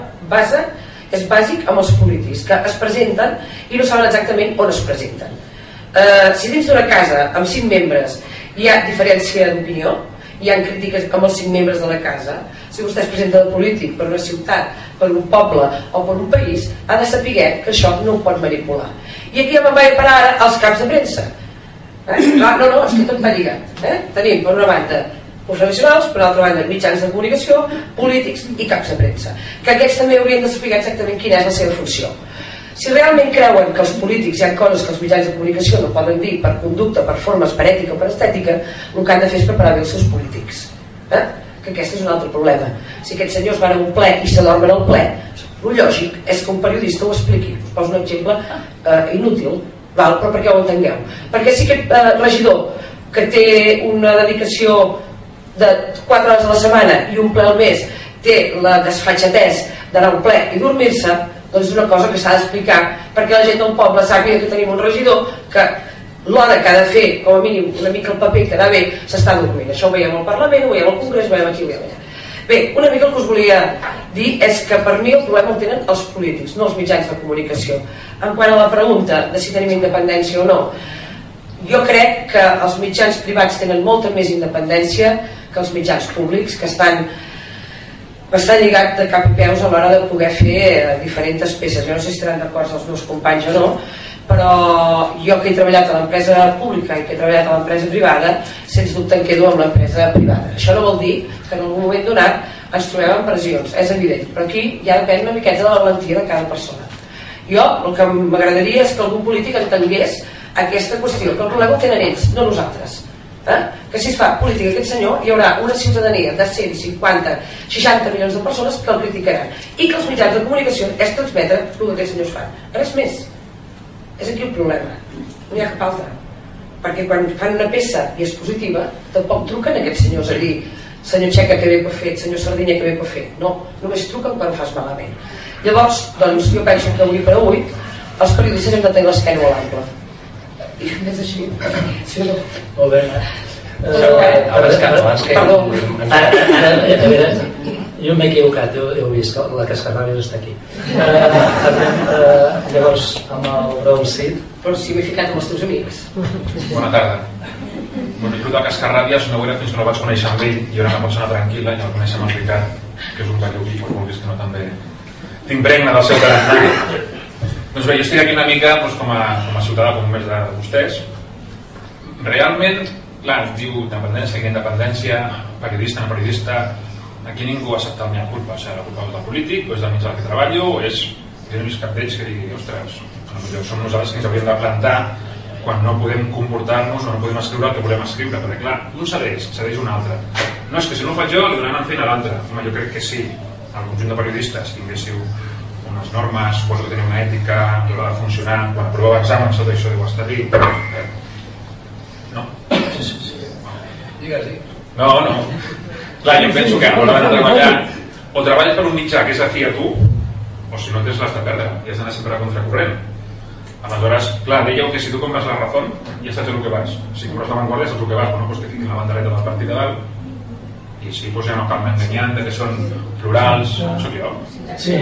és bàsic amb els polítics, que es presenten i no saben exactament on es presenten. Si dins d'una casa amb 5 membres hi ha diferència d'opinió, hi ha crítiques amb els 5 membres de la casa, si vostè es presenta de polític per una ciutat, per un poble o per un país, ha de saber que això no ho pot manipular. I aquí ja me'n vaig parar ara als caps de premsa. No, és que tot va lligat. Tenim per una banda professionals, per altra banda mitjans de comunicació, polítics i caps de premsa, que aquests també haurien de saber exactament quina és la seva funció. Si realment creuen que els polítics hi ha coses que els mitjans de comunicació no poden dir per conducta, per formes, per ètica o per estètica, el que han de fer és preparar bé els seus polítics. Que aquest és un altre problema. Si aquests senyors van a un ple i s'adormen al ple, el lògic és que un periodista ho expliqui. Us poso un exemple inútil, però perquè ho entengueu. Perquè si aquest regidor que té una dedicació de 4 hores a la setmana i un ple al mes té la desfatxatès d'anar a un ple i dormir-se, doncs és una cosa que s'ha d'explicar perquè la gent del poble sàpiga que tenim un regidor que l'hora que ha de fer, com a mínim, una mica el paper i quedar bé, s'està dormint. Això ho veiem al Parlament, ho veiem al Congrés, ho veiem aquí, ho veiem allà. Bé, una mica el que us volia dir és que per mi el problema el tenen els polítics, no els mitjans de comunicació. En quant a la pregunta de si tenim independència o no, jo crec que els mitjans privats tenen molta més independència que els mitjans públics, que estan bastant lligat de cap i peus a l'hora de poder fer diferents peces. Jo no sé si estaran d'acord els meus companys o no, però jo que he treballat a l'empresa pública i que he treballat a l'empresa privada, sens dubte em quedo amb l'empresa privada. Això no vol dir que en algun moment donat ens trobem en pressions, és evident, però aquí ja depèn una miqueta de la valentia de cada persona. Jo el que m'agradaria és que algun polític entengués aquesta qüestió, que el problema ho tenen ells, no nosaltres. Que si es fa política aquest senyor hi haurà una ciutadania de 150, 60 milions de persones que el criticaran i que els mitjans de comunicació és transmetre el que aquests senyors fan, res més. És aquí el problema, no hi ha cap altre, perquè quan fan una peça i és positiva tampoc truquen aquests senyors a dir senyor Txeca que bé ho ha fet, senyor Sardina que bé ho ha fet, no, només truquen quan ho fas malament. Llavors, doncs jo penso que avui per avui els periodistes hem de tenir l'esquena molt ample i més així molt bé. Perdó, ara jo m'he equivocat, heu vist que la Cascarràbia està aquí. Llavors amb el Raúl Cid, però si m'he ficat amb els teus amics. Bona tarda. Bueno, jo de Cascarràbies no ho era fins que no el vaig conèixer amb ell. Jo era una persona tranquil·la i el conèixer amb el Ricard, que és un balleudí, per vulguis que no també t'impregna del seu caràcter. Doncs bé, jo estic aquí una mica com a ciutadà, com més de vostès. Realment, clar, diu independència, que independència, periodista, no periodista, aquí ningú ha acceptat la meva culpa. O sigui, la culpa és del polític, o és del mig del que treballo, o és... Jo no he vist cap d'ells que digui, ostres, som nosaltres que ens hauríem de plantar quan no podem comportar-nos o no podem escriure el que volem escriure, perquè clar, un cedeix un altre. No, és que si no ho faig jo, li donaran feina a l'altre. Home, jo crec que sí, el conjunt de periodistes tinguéssiu unes normes, suposo que teniu una ètica, a l'hora de funcionar, quan aproveu exàmens, tot això deu estar dit. No? Digues-hi. No. Clar, jo penso que a l'hora de treballar, o treballes per un mitjà que és afí a tu, o si no tens l'has de perdre, i has d'anar sempre a contracorrent. Aleshores, clar, dèieu que si tu compres la Razón, ja saps el que vas. Si compres la Vanguardia, saps el que vas. Bueno, doncs que fiquin la bandereta del partit de dalt, i si ja no cal m'enganyant que són plurals, sóc jo. Sí,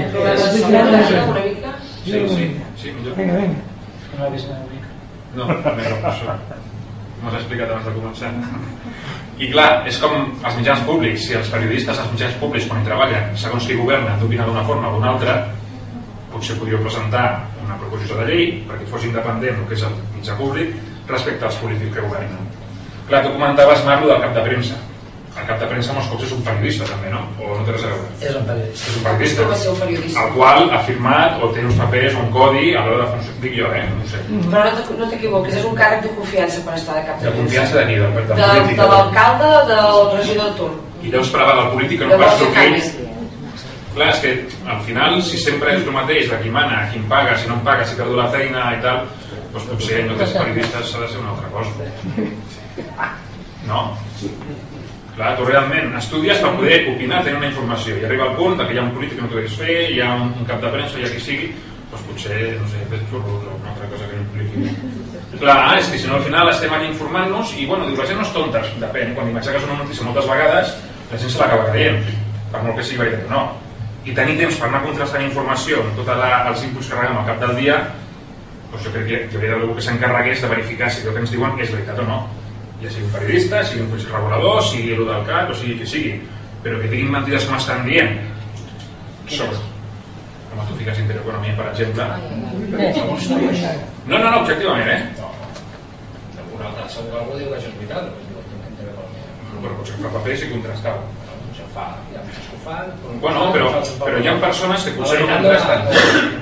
millor. Vinga. No he vist una mica. No, això m'ho has explicat abans de començar. I clar, és com els mitjans públics. Si els periodistes, els mitjans públics, quan hi treballen, segons qui governa, d'opinar d'una forma o d'una altra, potser podríeu presentar una proposició de llei perquè fos independent el que és el mitjà públic respecte als polítics que governen. Clar, tu comentaves, Marlo, del cap de premsa. El cap de premsa molts cops és un periodista també, no? O no té res a veure? És un periodista. És un periodista. Com a ser un periodista. El qual ha firmat o té uns papers o un codi a l'hora de funcionar. Dic jo, no sé. Però no t'equivoquis, és un càrrec de confiança per estar de cap de premsa. De confiança de qui? Del polític? De l'alcalde, del regidor de torn. I deus prevar del polític que no pas el que ell... Clar, és que al final, si sempre és el mateix, de qui mana, qui em paga, si no em paga, si perdo la feina i tal, doncs potser en tots els periodistes s'ha de ser una altra cosa. No? Clar, tu realment estudies per poder opinar, tenir una informació, i arriba al punt que hi ha un polític que no t'ho deus fer, hi ha un cap de premsa, hi ha qui sigui, doncs potser, no sé, fes xurros o una altra cosa que no impliqui. Clar, és que si no al final estem allà informant-nos i, bueno, diu, la gent no és tonta, depèn, quan m'aixeques una notícia moltes vegades, la gent se l'acaba creient, per molt que sigui veritat o no. I tenir temps per anar contrastant informació amb tots els inputs que rebem al cap del dia, doncs jo crec que hi hauria d'algú que s'encarregués de verificar si el que ens diuen és veritat o no. Ja sigui un periodista, sigui un consell regulador, sigui el del CAC, o sigui que sigui, però que tinguin mentides com estan dient sobre, com tu fiques Intereconomia, per exemple. No, objectivament, Un altre segur algú diu que això és veritat, però potser fa papers i contrastar. Potser fa, hi ha persones que ho fan. Bueno, però hi ha persones que potser no contrasten.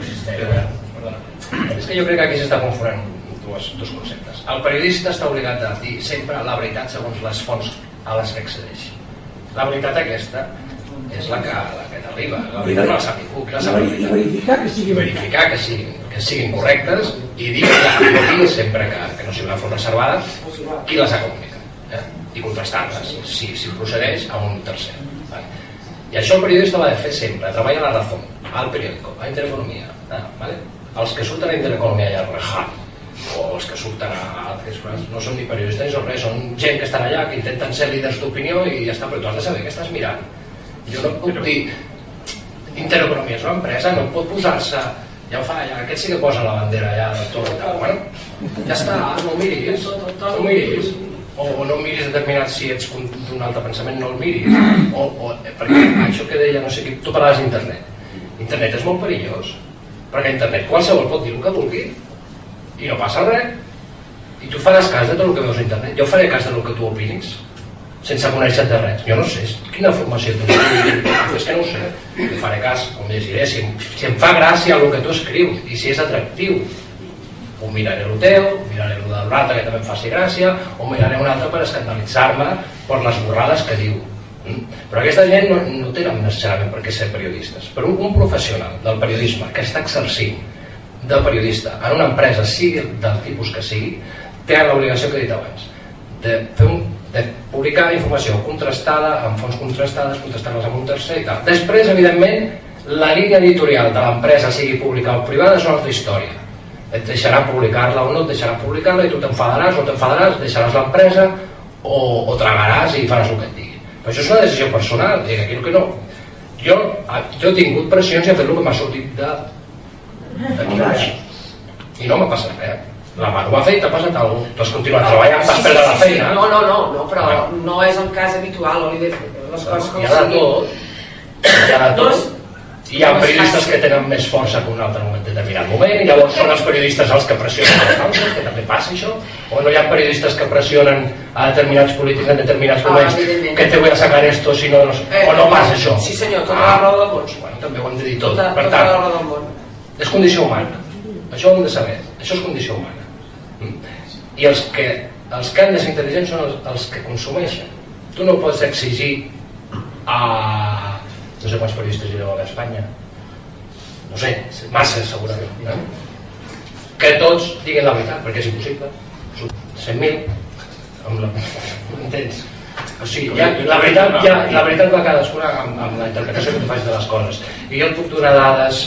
És que jo crec que aquí s'està confonent dos conceptes. El periodista està obligat a dir sempre la veritat segons les fonts a les que accedeix. La veritat aquesta és la que t'arriba. La veritat no la sap ningú. I verificar que siguin verificar que siguin correctes i dir sempre que no sigui una font reservada qui les ha comunicat. I contrastar-les, si procedeix a un tercer. I això el periodista l'ha de fer sempre, treballa a la Razón, al periòdico, a Intereconomia. Els que surten a Intereconomia i a Rejat, o els que surten a altres coses, no són ni periodistes ni res, són gent que estan allà, que intenten ser líders d'opinió i ja està, però tu has de saber què estàs mirant. Jo no puc dir, Intereconomia és una empresa, no pot posar-se, ja ho fa, aquest sí que posa la bandera allà del tot i tal, bueno, ja està, no ho miris, o no miris determinat si ets d'un altre pensament, no el miris, perquè això que deia no sé qui, tu parlaves d'internet. Internet és molt perillós, perquè internet qualsevol pot dir el que vulgui i no passa res, i tu faràs cas de tot el que veus a internet. Jo faré cas de el que tu opinis sense conèixer de res, jo no sé quina formació tens, és que no ho sé, jo faré cas, com llegiré, si em fa gràcia el que tu escrius i si és atractiu, o miraré el teu, miraré el de l'altre que també em faci gràcia, o miraré un altre per escandalitzar-me per les borrades que diu. Però aquesta gent no tenen necessàriament per què ser periodistes, però un professional del periodisme que està exercint de periodista en una empresa, sigui del tipus que sigui, té l'obligació que he dit abans de publicar informació contrastada, amb fonts contrastades, contrastar-les amb un tercer i tal. Després, evidentment, la línia editorial de l'empresa, sigui pública o privada, és una altra història. Et deixarà publicar-la o no et deixarà publicar-la i tu t'enfadaràs o t'enfadaràs, deixaràs l'empresa o tragaràs i faràs el que et digui. Però això és una decisió personal, i aquí que no. Jo he tingut pressions i he fet el que m'ha sortit d'aquí baix. I no m'ha passat res. La Manu ho ha fet, t'ha passat alguna cosa. Tu has continuat treballant, t'has perdut la feina. No, però no és el cas habitual, Oliver. Les coses com hi ha de tot. Hi ha de tot. Hi ha periodistes que tenen més força que un altre en un determinat moment i llavors són els periodistes els que pressionen els altres, que també passa això, o no hi ha periodistes que pressionen a determinats polítics en determinats moments que te voy a sacar esto si no, o no passa això. Sí senyor, tota la raó del món. També ho hem de dir tot. Per tant, és condició humana. Això ho hem de saber. Això és condició humana. I els que han de ser intel·ligents són els que consumeixen. Tu no pots exigir a no sé quants periodistes hi deu haver a Espanya, no sé, massa segurament, que tots diguin la veritat, perquè és impossible. 100.000 entens? O sigui, la veritat va cadascuna amb la interpretació que tu faig de les coses, i jo et puc donar dades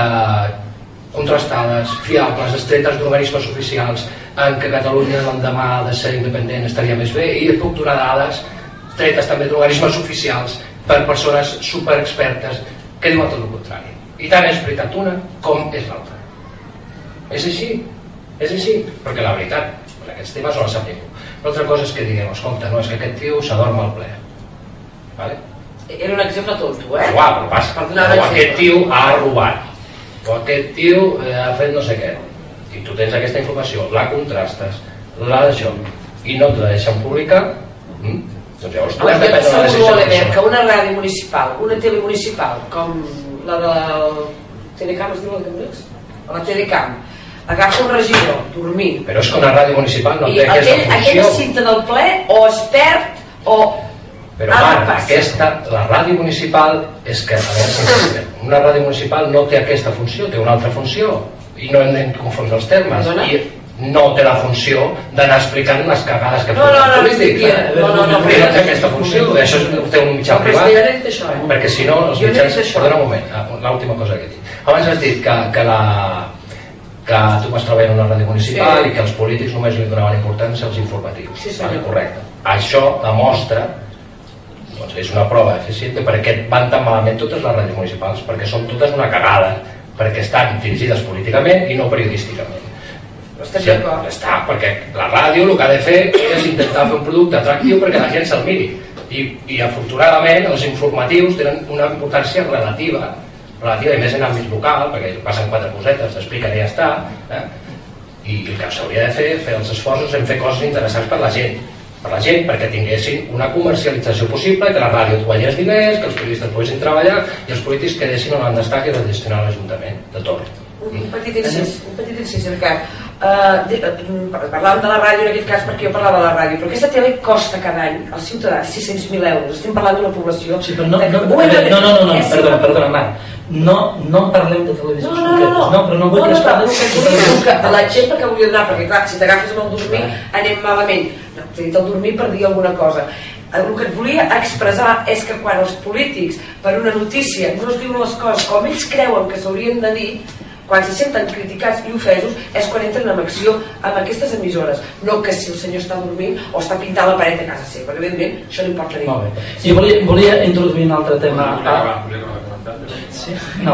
contrastades, fiables, estretes d'organismes oficials en què Catalunya l'endemà de ser independent estaria més bé, i et puc donar dades tretes també d'organismes oficials per persones superexpertes que diuen tot el contrari, i tant és veritat una com és l'altra. És així, perquè la veritat en aquests temes no la sap ningú. L'altra cosa és que diguem, escolta, no, és que aquest tio s'adorm al ple. Era un exemple tonto, però passa, o aquest tio ha robat, o aquest tio ha fet no sé què, i tu tens aquesta informació, la contrastes, la d'això, i no te la deixen publicar, doncs llavors tu has de prendre una decisió personal. Que una ràdio municipal, una tele municipal, com la del Telecam, es diu la Cambrils? O la Telecam, agafa un regidor dormint. Però és que una ràdio municipal no té aquesta funció. Aquella cinta del ple o es perd o... Però la ràdio municipal és que una ràdio municipal no té aquesta funció, té una altra funció, i no hem de confondre els termes, i no té la funció d'anar explicant unes cagades que fan els polítics. No té aquesta funció, això té un mitjà privat, perquè si no els mitjans... Perdona un moment, l'última cosa que he dit. Abans has dit que tu vas treballar en una ràdio municipal i que els polítics només li donaven importància als informatius. Correcte. Això demostra, doncs és una prova eficient de per què van tan malament totes les ràdios municipals, perquè són totes una cagada, perquè estan dirigides políticament i no periodísticament. Perquè la ràdio el que ha de fer és intentar fer un producte atractiu perquè la gent se'l miri, i afortunadament els informatius tenen una importància relativa i més en àmbit local, perquè passen 4 cosetes, t'expliquen i ja està, i el que s'hauria de fer és fer els esforços en fer coses interessants per la gent, perquè tinguessin una comercialització possible, que la ràdio guanyés diners, que els periodistes poguessin treballar i els polítics quedessin on han d'estar, que és de gestionar l'Ajuntament de Torre. Un petit incís, Ricard. Parlàvem de la ràdio en aquest cas perquè jo parlava de la ràdio, però aquesta tele costa cada any als ciutadans 600.000 euros. Estem parlant d'una població... Sí, però perdona, Marc. No en parlem de televisió. No, però no vull que es parli de l'exemple que volia donar, perquè clar, si t'agafes amb el dormir anem malament. T'he dit el dormir per dir alguna cosa. El que et volia expressar és que quan els polítics per una notícia no es diuen les coses com ells creuen que s'haurien de dir, quan se senten criticats i ofesos és quan entren en acció amb aquestes emissores, no que si el senyor està dormint o està pintant la paret de casa seva, perquè evidentment això no importa ningú. Molt bé. I volia introduir un altre tema. Sí? No,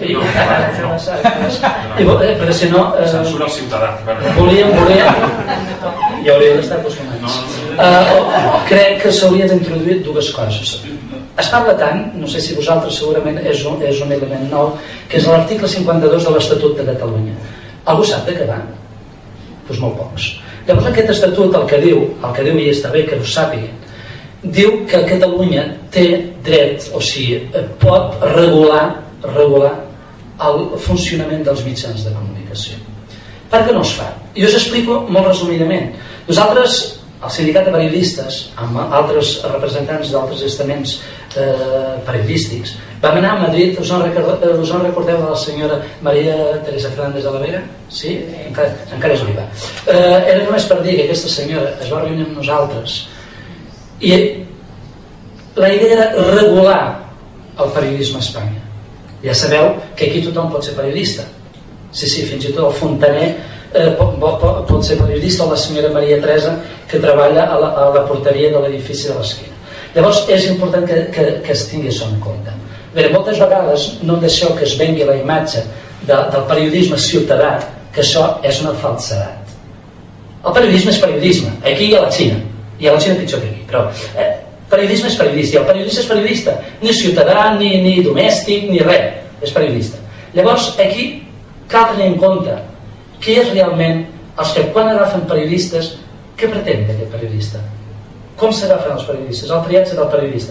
però si no... Censura el ciutadà. Volia... Ja hauria d'estar acostumats. Crec que s'hauria d'introduir dues coses. Es parla tant, no sé si vosaltres segurament és un element nou, que és l'article 52 de l'Estatut de Catalunya. Algú sap de què va? Doncs molt pocs. Llavors aquest estatut el que diu, i està bé que ho sàpiguen, diu que Catalunya té dret, o sigui, pot regular el funcionament dels mitjans de comunicació. Per què no es fa? Jo us explico molt resumidament. Nosaltres, el sindicat de periodistes, amb altres representants d'altres estaments periodístics, vam anar a Madrid. Us en recordeu de la senyora Maria Teresa Fernández de la Vega? Sí? Encara és viva. Era només per dir que aquesta senyora es va reunir amb nosaltres i la idea era regular el periodisme a Espanya. Ja sabeu que aquí tothom pot ser periodista. Sí, fins i tot el Fontaner pot ser periodista, o la senyora Maria Teresa, que treballa a la porteria de l'edifici de l'esquina. Llavors és important que es tingui això en compte. Bé, moltes vegades no deixeu que es vengui la imatge del periodisme ciutadà, que això és una falsedat. El periodisme és periodisme, aquí i a la Xina, i a la Xina pitjor que aquí, però periodisme és periodista, i el periodista és periodista, ni ciutadà, ni domèstic, ni res, és periodista. Llavors aquí cal tenir en compte qui és realment els que quan agafen periodistes, què pretén d'aquest periodista? Com s'agafen els periodistes? El triatge del periodista.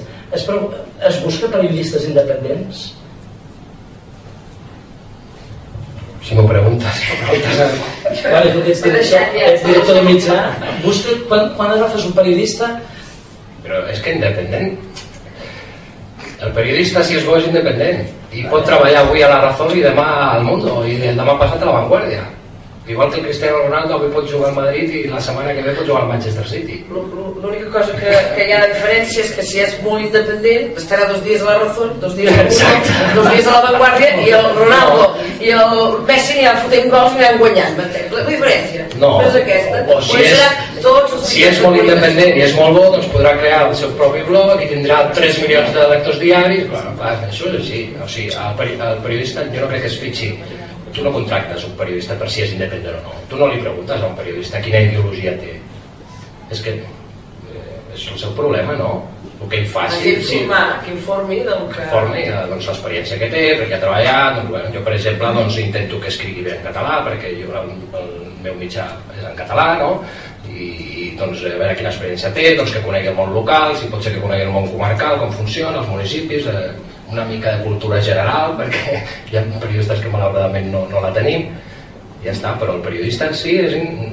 Es busca periodistes independents? Sí, Si m'ho preguntes. Vale, tu que ets director de mitjà, busca, quan agafes un periodista... Però és que independent. El periodista, si és bo, és independent. I pot treballar avui a La Razón i demà al Mundo, i demà passat a La Vanguardia. Igual que el Cristiano Ronaldo avui pot jugar al Madrid i la setmana que ve pot jugar al Manchester City. L'única cosa que hi ha de diferència és que si és molt independent estarà 2 dies a La Razón, 2 dies al Mundo, 2 dies a La Vanguardia, i el Ronaldo i el Messi aniran fotent gols i aniran guanyant, m'entens? La diferència és aquesta. O si és molt independent i és molt bo, doncs podrà crear el seu propi blog i tindrà 3 milions de lectors diaris. Això és així. O sigui, el periodista jo no crec que es fitxi. Tu no contractes un periodista per si és independent o no. Tu no li preguntes a un periodista quina ideologia té. És que és el seu problema, no? El que ell faci... Que informi del que... Informi l'experiència que té, perquè ha treballat... Jo, per exemple, intento que escrigui bé en català, perquè el meu mitjà és en català, no? I a veure quina experiència té, que conegui el món local, si pot ser que conegui el món comarcal, com funciona, els municipis... una mica de cultura general, perquè hi ha periodistes que malauradament no la tenim, ja està, però el periodista en si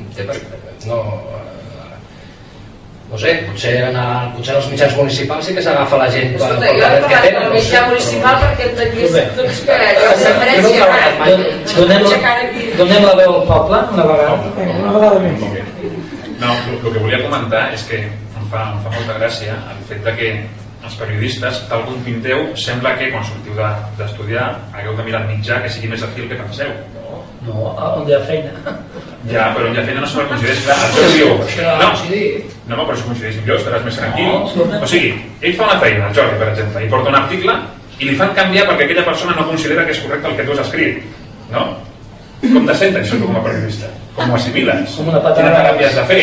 no sé, potser als mitjans municipals sí que s'agafa la gent per la que tenen. El mitjà municipal perquè entenguis que allò s'apareix. Donem la veu al poble una vegada més. No, el que volia comentar és que em fa molta gràcia el fet que els periodistes, tal com pinteu, sembla que quan sortiu d'estudiar hagueu de mirar el mitjà que sigui més afí el que penseu. No, on hi ha feina. Ja, però on hi ha feina no se coincideix. No, però si coincideix millor estaràs més tranquil. O sigui, ell fa una feina, el Jordi, per exemple, i porta un article i li fan canviar perquè aquella persona no considera que és correcte el que tu has escrit. No? Com te sentes això com a periodista? Com ho assimiles? Quina teràpia has de fer?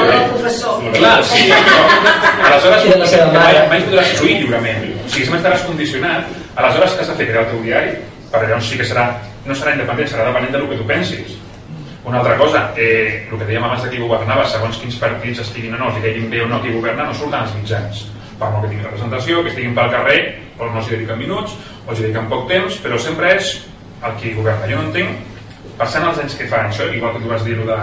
Clar, sí. Aleshores, mai podràs fluir lliurement. O sigui, si estaràs condicionat, aleshores què has de fer? Crear el teu diari? Per llavors sí que no serà independent, serà dependent del que tu pensis. Una altra cosa, el que dèiem abans de qui governava, segons quins partits estiguin o no, si diguin bé o no qui governa, no surten els mitjans. Per molt que tinguin representació, que estiguin pel carrer, o no s'hi dediquen minuts, o s'hi dediquen poc temps, però sempre és el qui governa. Jo no entenc, passant els anys que fa això, igual que tu vas dir lo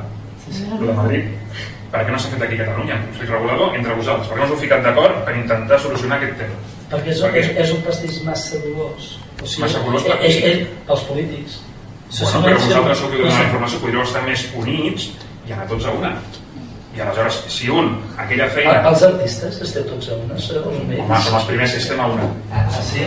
de Madrid, per què no s'ha fet aquí a Catalunya, un consell regulador entre vosaltres? Per què no us heu ficat d'acord per intentar solucionar aquest tema? Perquè és un pastís massa dolós. Massa dolós per qui? Pels polítics. Bueno, però vosaltres sou qui dona la informació, podríeu estar més units i anar tots a una. I aleshores, si aquella feina... Els artistes esteu tots a una? Home, som els primers que estem a una. Sí?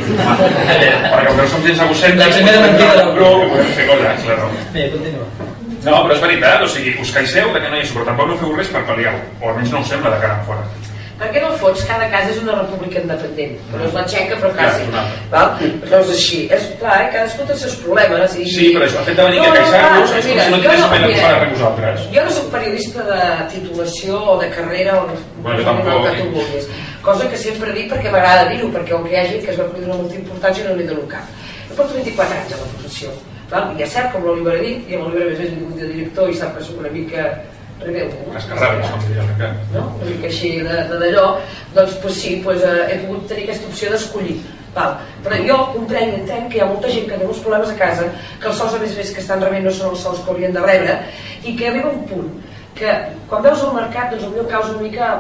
Perquè som gens egocèntrics, la primera mentida del grup, que podem fer coses, claro. Bé, continua. No, però és veritat, o sigui, us queixeu que no hi és, però tampoc no feu res per pal·liar-ho, o almenys no us sembla de cara en fora. Perquè en el fons cada casa és una república independent, no és la txeca però quasi, però és així, és clar, cadascú té els seus problemes. Sí, però el fet de venir a queixar-vos és com si no tingués pena per a vosaltres. Jo no soc periodista de titulació o de carrera o de que tu vulguis, cosa que sempre dic perquè m'agrada dir-ho, perquè on hi ha gent que es va donar molta importància no li dono cap. Jo porto 24 anys a la professió, i és cert, com l'Oliver ha dit, i l'Oliver a més és un director i sap que soc una mica cascarrabias, com diria el Ricard. No? Una mica així d'allò, doncs sí, he pogut tenir aquesta opció d'escollir. Però jo comprenc i entenc que hi ha molta gent que té molts problemes a casa, que els sous a més que estan rebent no són els sous que haurien de rebre, i que arriba un punt que quan veus el mercat, doncs potser causa una mica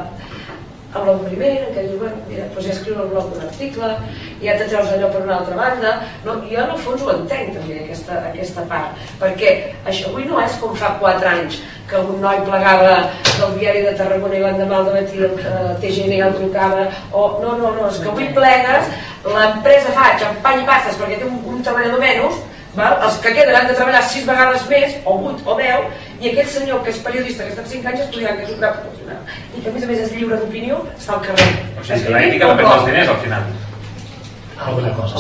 amb l'avorriment, en què dius, bueno, mira, ja escriu al blog un article, ja te treus allò per una altra banda. Jo en el fons ho entenc també, aquesta part, perquè això avui no és com fa 4 anys que un noi plegava del diari de Tarragona i l'endemà al dematí el TGN el trucava, no, és que avui plegues, l'empresa fa xampany i pastes perquè té un treballador menys, els que queden han de treballar 6 vegades més, o 8 o 10, i aquell senyor que és periodista, que ha estat 5 anys estudiant, que és un gran professional, i que a més és lliure d'opinió, està al carrer. O sigui, que l'ètica depèn dels diners al final. Alguna cosa,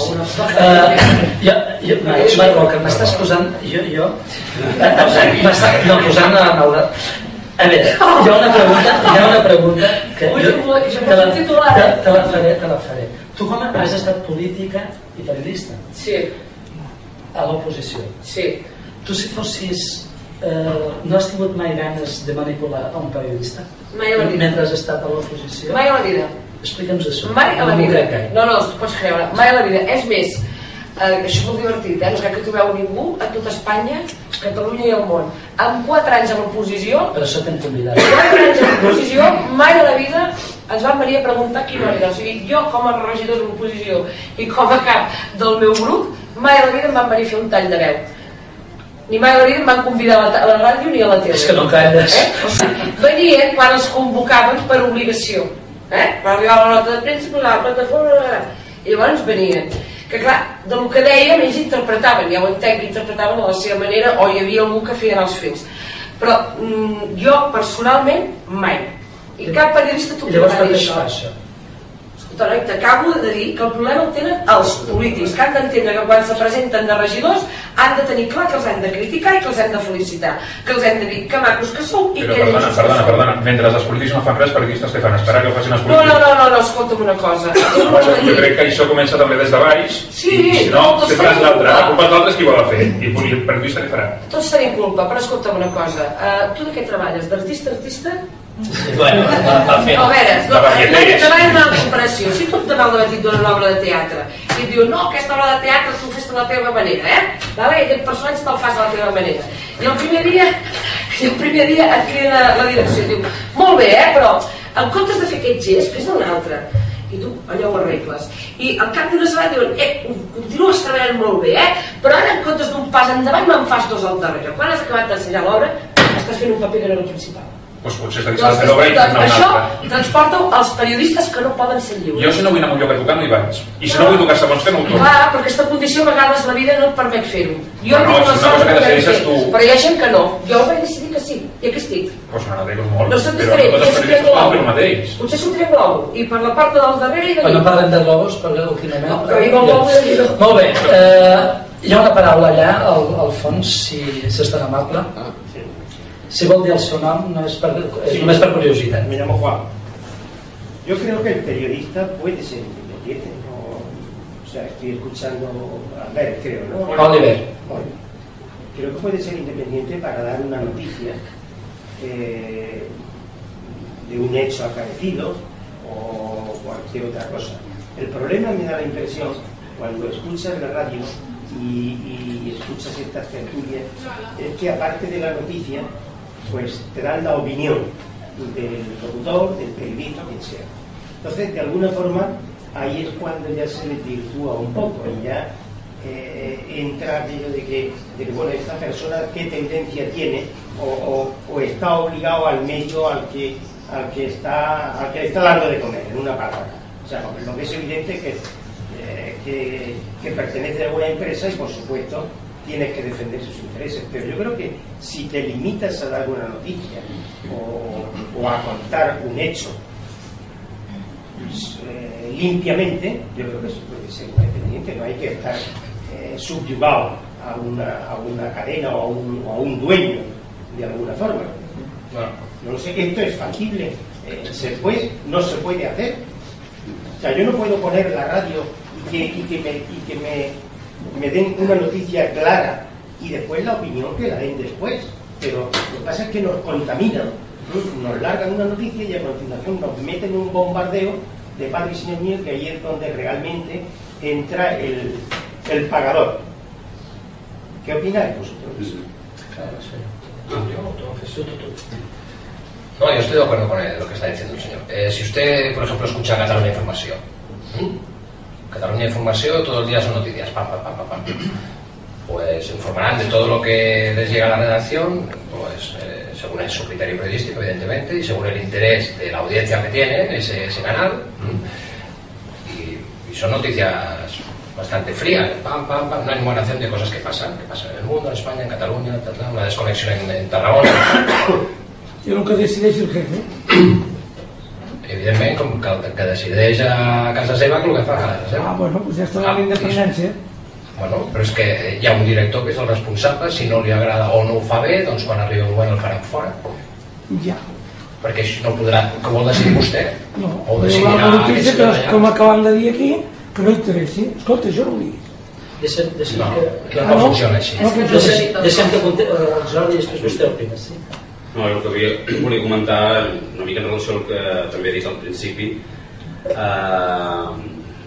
sí. Marco, que m'estàs posant... No, posant en el... A veure, hi ha una pregunta que te la faré. Tu com has estat política i periodista? Sí. A l'oposició. Sí. Tu si fossis... no has tingut mai ganes de manipular a un periodista? Mai a la vida. Mentre has estat a l'oposició? Mai a la vida. Explica'ns això. Mai a la vida. No, tu pots creure. Mai a la vida. És més, Això és molt divertit, no crec que trobeu ningú a tot Espanya, Catalunya i el món. Amb 4 anys a l'oposició, per això t'hem convidat. 4 anys a l'oposició, mai a la vida ens van venir a preguntar qui no era. O sigui, jo com a regidor de l'oposició i com a cap del meu grup, mai a la vida em van venir a fer un tall de veu. Ni mai a la vida em van convidar a la ràdio ni a la tele. És que no calles. O sigui, venien quan els convocaven per obligació. Per arribar a la nota de premsa, la plataforma... I llavors venien. Que clar, del que dèiem ells interpretaven, ja ho entenc que interpretaven a la seva manera, o hi havia algú que feien els fets. Però jo personalment mai. I cap periodista t'ho podrà dir això. Escolta, t'acabo de dir que el problema el tenen els polítics, que han d'entendre que quan se presenten de regidors han de tenir clar que els hem de criticar i que els hem de felicitar, que els hem de dir que macos que sou i que ells Perdona, mentre els polítics no fan res, periodistes què fan? Esperar que ho facin els polítics? No, escolta'm una cosa. Jo crec que això comença també des de baix, sí, i si no, sempre és l'altre, la culpa és l'altre qui vol fer, i el periodista què farà? Tots tenim culpa, però escolta'm una cosa, tu de què treballes? D'artista a artista? Bueno, va fer. A veure, treballes en una comparació. Si tu demà al debat et dona una obra de teatre i et diu, no, aquesta obra de teatre tu ho fes de la teva manera, i aquest personatge te'l fas de la teva manera. I el primer dia et crida la direcció i diu, molt bé, però en comptes de fer aquest gest, fes un altre. I tu allò ho arregles. I al cap d'una setmana diuen, continues treballant molt bé, però ara en comptes d'un pas endavant me'n fas 2 al darrere. Quan has acabat d'ensenyar l'obra, estàs fent un paper que no era el principal. Doncs potser és de l'obra i una altra. Això transporta els periodistes que no poden ser lliures. Jo si no vull anar a un lloc a tocar no hi vaig. I si no vull tocar segons que no ho toco. Clar, però aquesta condició a vegades la vida no et permet fer-ho. Jo no, és una cosa que decideixes tu. Però hi ha gent que no. Jo ho vaig decidir que sí. I aquí estic. Doncs me n'alegro molt. No se't però estaré. tots els periodistes poden fer el mateix. Potser sortiré globo. I per la part del darrere i de no parlem de globus, perquè últimament... No, però hi va el globo i de mi. Molt bé. Hi ha una paraula allà, al fons, si és tan amable. Si vol dir el seu nom, només per curiositat. Me llamo Juan. Yo creo que el periodista puede ser independiente. O sea, estoy escuchando a Albert, creo, ¿no? Oliver. Creo que puede ser independiente para dar una noticia de un hecho acaecido o cualquier otra cosa. El problema, me da la impresión, cuando escuchas la radio y escuchas estas tertulias, es que aparte de la noticia, pues te dan la opinión del locutor, del periodista, quien sea. Entonces, de alguna forma, ahí es cuando ya se desvirtúa un poco y ya entra aquello de que, bueno, esta persona qué tendencia tiene o está obligado al medio al que le está dando de comer, en una palabra. O sea, lo que es evidente es que pertenece a una empresa y, por supuesto, tienes que defender sus intereses, pero yo creo que si te limitas a dar una noticia o a contar un hecho limpiamente, yo creo que eso puede ser independiente, no hay que estar subyugado a una cadena o a un dueño de alguna forma. No lo sé, esto es factible, no se puede hacer. O sea, yo no puedo poner la radio y que me den una noticia clara y después la opinión que la den después, pero lo que pasa es que nos contaminan, nos largan una noticia y a continuación nos meten un bombardeo de padre y señor mío, que ahí es donde realmente entra el pagador. ¿Qué opináis vosotros? No, yo estoy de acuerdo con lo que está diciendo el señor. Si usted, por ejemplo, escucha Cataluña Información, Cataluña Información, todos los días son noticias, pam, pues informarán de todo lo que les llega a la redacción, pues según su criterio periodístico, evidentemente, y según el interés de la audiencia que tiene ese canal, y son noticias bastante frías, pam, no hay numeración de cosas que pasan en el mundo, en España, en Cataluña, una desconexión en Tarragona. I el que decideix el jefe? Evidentment, com que decideix a casa seva el que fa a casa seva. Bueno, doncs ja està la independència. Bueno, però és que hi ha un director que és el responsable, si no li agrada o no ho fa bé, doncs quan arriba el govern el faran fora. Ja. Perquè no podrà, que vol decidir vostè? No, o decidirà la notícia que, com acabem de dir aquí, que no interessi. Escolta, jo no ho dic. Deixem que no funciona així. Deixem que Jordi i després vostè opina, sí? No, el que volia comentar una mica en relació al que també he dit al principi,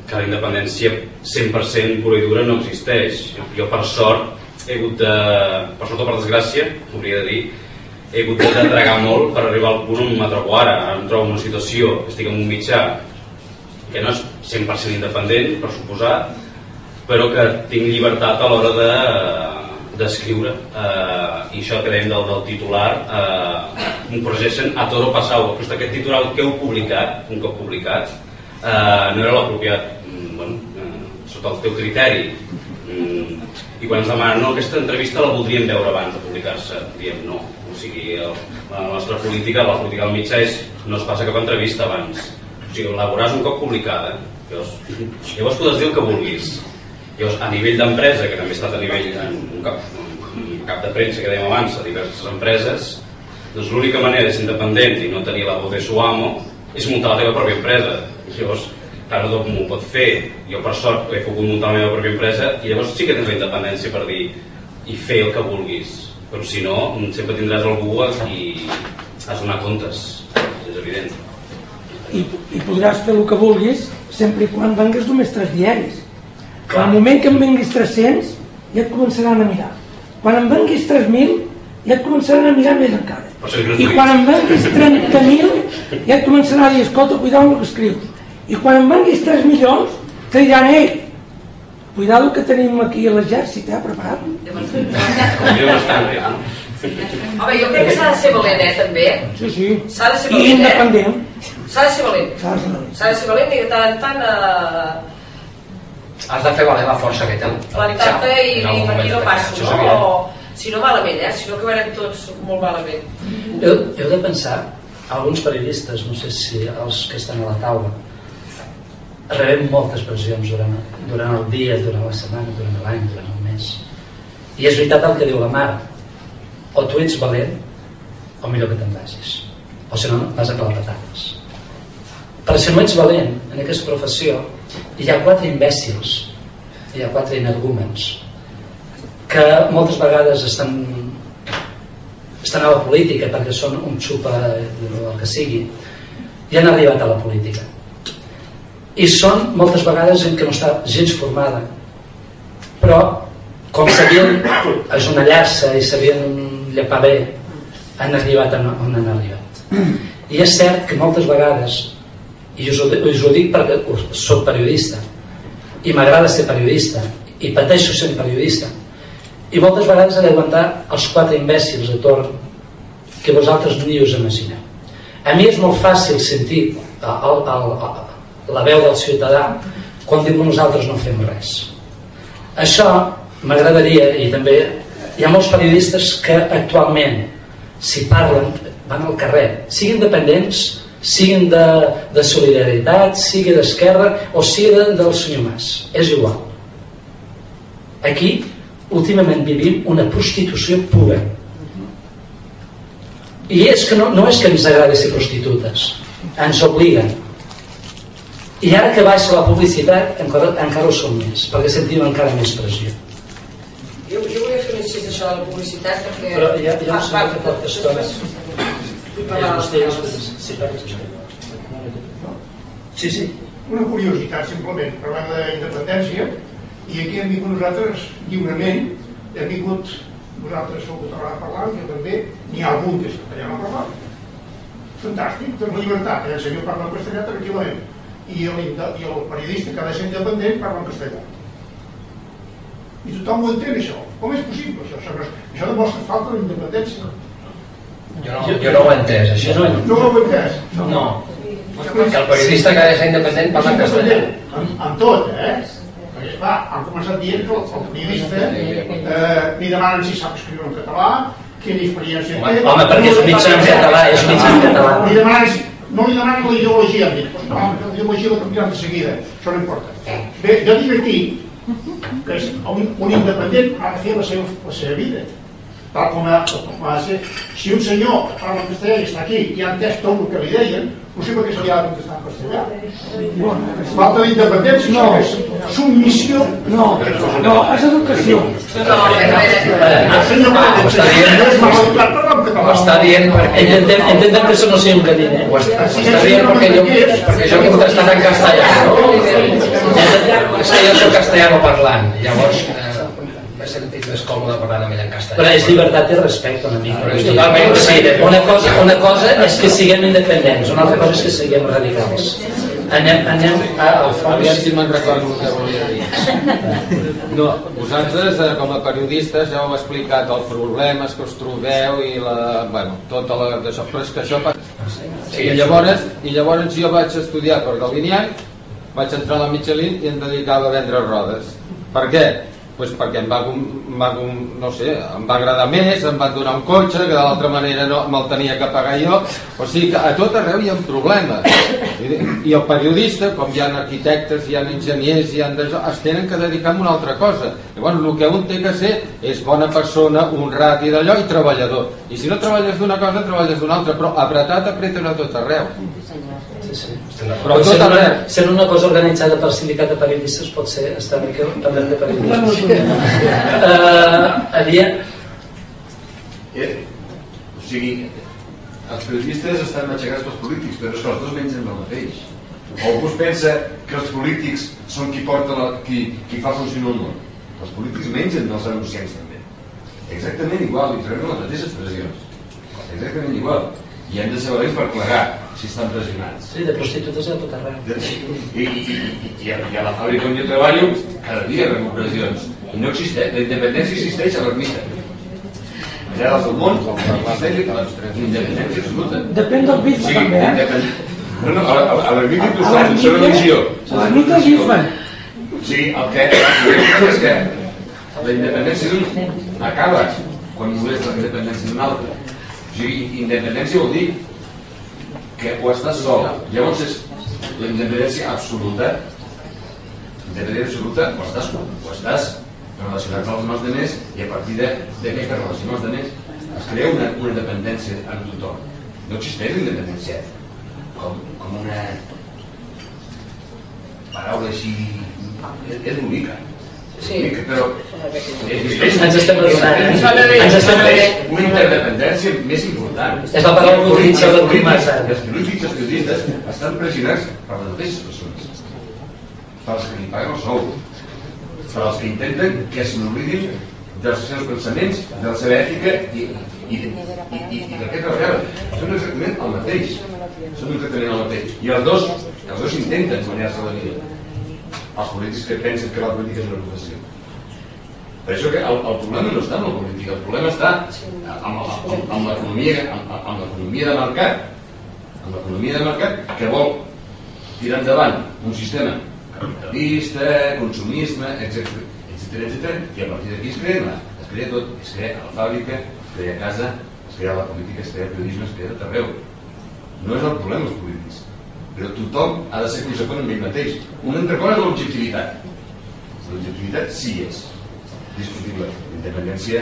que la independència 100% pura i dura no existeix. Jo per sort he hagut de, per sort o per desgràcia, hauria de dir, he hagut de tragar molt per arribar al punt on me trobo ara. Ara em trobo en una situació, estic en un mitjà que no és 100% independent, per suposat, però que tinc llibertat a l'hora d'escriure. I això que dèiem del titular, m'ho corregeixen a toro passau. Aquest titular que heu publicat, un cop publicat, no era l'apropiat, sota el teu criteri. I quan ens demanen, no, aquesta entrevista la voldríem veure abans de publicar-se, diem no. O sigui, la nostra política, la política del mitjà és, no es passa cap entrevista abans. O sigui, la veuràs un cop publicada. Llavors podràs dir el que vulguis. Llavors, a nivell d'empresa, que també he estat a nivell un cap de premsa que dèiem abans a diverses empreses, doncs l'única manera de ser independent i no tenir la voz de su amo és muntar la teva pròpia empresa. Llavors, clar, no tothom ho pot fer. Jo per sort he pogut muntar la meva pròpia empresa i llavors sí que tens la independència per dir i fer el que vulguis, però si no sempre tindràs algú a qui has donar comptes, és evident. I podràs fer el que vulguis sempre i quan vengues només 3 diaris. Al moment que en venguis 300 ja et començaran a mirar. Quan en venguis 3.000 ja et començaran a mirar més encara. I quan en venguis 30.000 ja et començaran a dir, escolta, cuidao amb el que escrius. I quan en venguis 3 milions te diran, ei, cuidado que tenim aquí l'exèrcit, preparat. Home, jo crec que s'ha de ser valent, també. Sí. S'ha de ser I valent, independent. S'ha de ser valent. S'ha de ser valent i de tant en tant... Has de fer valer la força que té el plantar-te i dir, per aquí no passo, no? O, si no malament, si no acabarem tots molt malament. Heu de pensar, alguns periodistes, no sé si els que estan a la taula, rebem moltes pressions durant el dia, durant la setmana, durant l'any, durant el mes. I és veritat el que diu la Mar, o tu ets valent o millor que te'n vagis, o si no vas a pelar patates. Però si no ets valent en aquesta professió, hi ha 4 imbècils, hi ha 4 energúmens que moltes vegades estan a la política perquè són un xupa del que sigui i han arribat a la política i són moltes vegades en què no està gens formada, però com sabien ajonellar-se i sabien llepar bé, han arribat on han arribat. I és cert que moltes vegades, i us ho dic perquè soc periodista i m'agrada ser periodista i pateixo sent periodista, i moltes vegades he d'aguantar els 4 imbècils de torn que vosaltres ni us imagineu. A mi és molt fàcil sentir la veu del ciutadà quan diu que nosaltres no fem res. Això m'agradaria, i també hi ha molts periodistes que actualment si parlen van al carrer, siguin independents, siguin de solidaritat, sigui d'esquerra o sigui del senyor Mas, és igual. Aquí últimament vivim una prostitució pura i és que no és que ens agradi ser prostitutes, ens obliguen, i ara que baixa la publicitat encara ho som més perquè sentim encara més pressió. Jo volia fer un incís d'això de la publicitat perquè... Però ja ho sé que pot estona. Sí. Una curiositat, simplement, parlant d'independència, i aquí hem vingut nosaltres lliurement, hem vingut, vosaltres sou català parlant, jo també, n'hi ha algun que és català parlant. Fantàstic, doncs la llibertat, el senyor parla en castellà tranquil·lament, i el periodista que ha de ser independent parla en castellà. I tothom ho entén, això. Com és possible, això? Això demostra falta d'independència. Jo no ho he entès, això. No ho he entès? No. Que el periodista que ha de ser independent parla en castellà. Amb tot, Perquè, clar, han començat dient que el periodista li demanen si sap escriure en català, quina experiència té... Home, perquè és un mitjà en català, no li demanen la ideologia, la ideologia la canviaran de seguida, això no importa. Bé, jo dic aquí que un independent ha de fer la seva vida, tal com ha de ser. Si un senyor parla en castellà i està aquí i ha entès tot el que li deien, possible que se li ha de contestar en castellà. Falta d'independència, no. És submissió. No, és educació. El senyor no és mal educat, parla en Ho està dient perquè... Intentem que això no sigui un cadí, eh? Ho està dient perquè jo he contestat en castellà, no? És que jo soc castellano parlant, llavors m'he sentit més còmode parlant amb ell en castellà. Però és llibertat i respecte una mica. Però és totalment... Sí, una cosa és que siguem independents, una altra cosa és que siguem radicals. Anem al fons. Aviam si me'n recordo el que volia dir. No, vosaltres com a periodistes ja heu explicat els problemes que us trobeu i tota d'això, però és que això passa. I llavors jo vaig estudiar per Galvinian, vaig entrar a la Michelin i em dedicava a vendre rodes. Per què? Pues perquè em va agradar més, em van donar un cotxe que de l'altra manera no me'l tenia que pagar jo. O sigui que a tot arreu hi ha problemes i el periodista, com hi ha arquitectes, hi ha enginyers, es tenen que dedicar a una altra cosa. Llavors el que un té que ser és bona persona, honrat i d'allò, i treballador. I si no treballes d'una cosa, treballes d'una altra, però apretat apreten a tot arreu. Però sent una cosa organitzada pel sindicat de periodistes pot ser estar una mica pendent de periodistes. O sigui, els periodistes estan matxacats pels polítics, però és que els dos mengen el mateix. O algú pensa que els polítics són qui porta qui fa funcionar el món. Els polítics mengen dels anunciants també. Exactament igual, i trobem les mateixes pressions. Exactament igual. I hem de ser valents per plegar si estan pressionats. Sí, de prostitutes a tot arreu. I a la fàbrica on jo treballo cada dia rebem pressions. I no existeix, la independència existeix a l'ermita. Allà dalt del món existeix independència absoluta. Depèn del bisbe també, eh? No, a l'ermita tu saps, és una religió. A l'ermita és bisbe. Sí, el que és que la independència d'un acaba quan molesta la independència d'un altre. O sigui, independència vol dir que o estàs sol, llavors és la independència absoluta, o estàs relacionats amb els altres i a partir d'aquesta relació amb els altres es crea una dependència amb tothom. No existeix la independència com una paraula així, és bonica. Sí, però ens estem adonant. Una interdependència més important. És la paraula que utilitza el primat. Els polítics i els periodistes estan pressionats per les mateixes persones, per als que li paguen el sou, per als que intenten que es n'oblidin dels seus pensaments, de la seva ètica i del que treballaven. Són exactament el mateix. I els dos intenten guanyar-se la vida. Els polítics que pensen que la política és una professió. Per això que el problema no està en la política, el problema està amb l'economia de mercat, que vol tirar endavant un sistema capitalista, consumisme, etc. I a partir d'aquí es crea tot, es crea a la fàbrica, es crea a casa, es crea a la política, es crea al periodisme, es crea a tot arreu. No és el problema dels polítics, però tothom ha de ser conseqüent amb ell mateix. Una altra cosa és l'objectivitat. L'objectivitat sí és discutible. L'independència...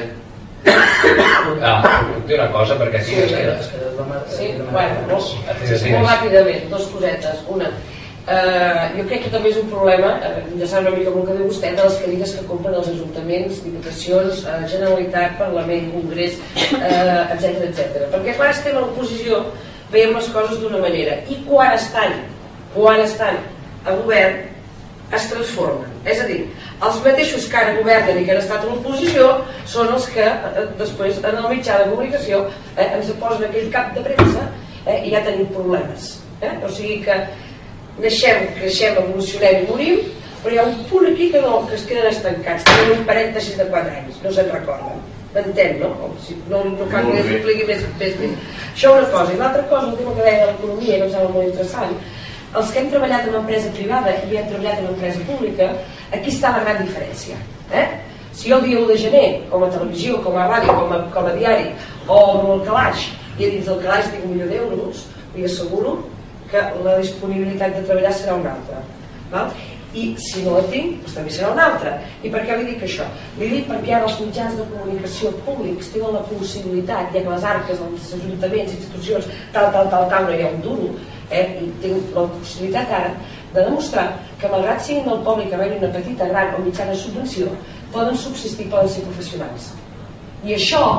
Puc dir una cosa, perquè aquí... Sí, bueno, molt ràpidament, dos cosetes. Una, jo crec que també és un problema, enllaçant una mica amb el que diu vostè, de les cadires que compren els ajuntaments, diputacions, Generalitat, Parlament, Congrés, etc. Perquè quan estem a l'oposició veiem les coses d'una manera i quan estan a govern es transformen. És a dir, els mateixos que ara governen i que han estat a l'oposició són els que després en el mitjà de comunicació ens posen aquell cap de premsa i ja tenim problemes. O sigui que naixem, creixem, evolucionem i morim, però hi ha un punt aquí que es queden estancats, tenen un parèntesi de 4 anys, no se'n recorden. M'entén, no? No cal que expliqui més. Això una cosa. I l'altra cosa, el tema que deia de l'economia, que em sembla molt interessant, els que hem treballat en empresa privada i hem treballat en empresa pública, aquí està la gran diferència. Si jo el dia 1 de gener, com a televisió, com a ràdio, com a diari, o amb el calaix, i a dins del calaix tinc 1 milió d'euros, li asseguro que la disponibilitat de treballar serà una altra. I si no la tinc, doncs també serà una altra. I per què li dic això? Li dic perquè ara els mitjans de comunicació públics tenen la possibilitat, ja que les arques dels ajuntaments, institucions, tal, no hi ha un duro, i tinc la possibilitat ara de demostrar que malgrat siguin del poble i que rebin una petita, gran o mitjana subvenció, poden subsistir, poden ser professionals. I això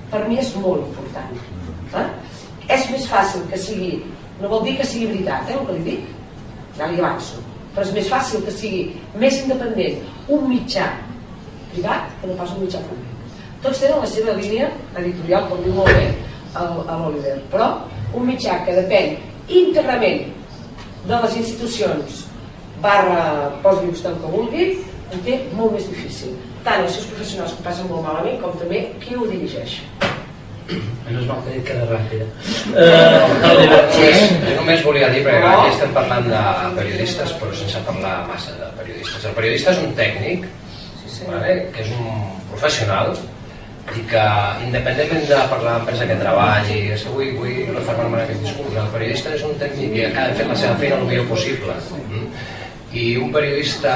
per mi és molt important. És més fàcil que sigui, no vol dir que sigui veritat, el que li dic, ja li avanço, però és més fàcil que sigui més independent un mitjà privat que no pas un mitjà públic. Tots tenen la seva línia editorial, com diu molt bé l'Oliver, però un mitjà que depèn íntegrament de les institucions posi vostè el que vulgui, ho té molt més difícil, tant els seus professionals que ho passen molt malament com també qui ho dirigeix. Menys mal que he dit que era ràpida. Jo només volia dir, perquè aquí estem parlant de periodistes però sense parlar massa de periodistes. El periodista és un tècnic que és un professional i que independentment de per l'empresa que treballi, vull refermar-me en aquest discurs, el periodista és un tècnic que ha fet la seva feina el millor possible, i un periodista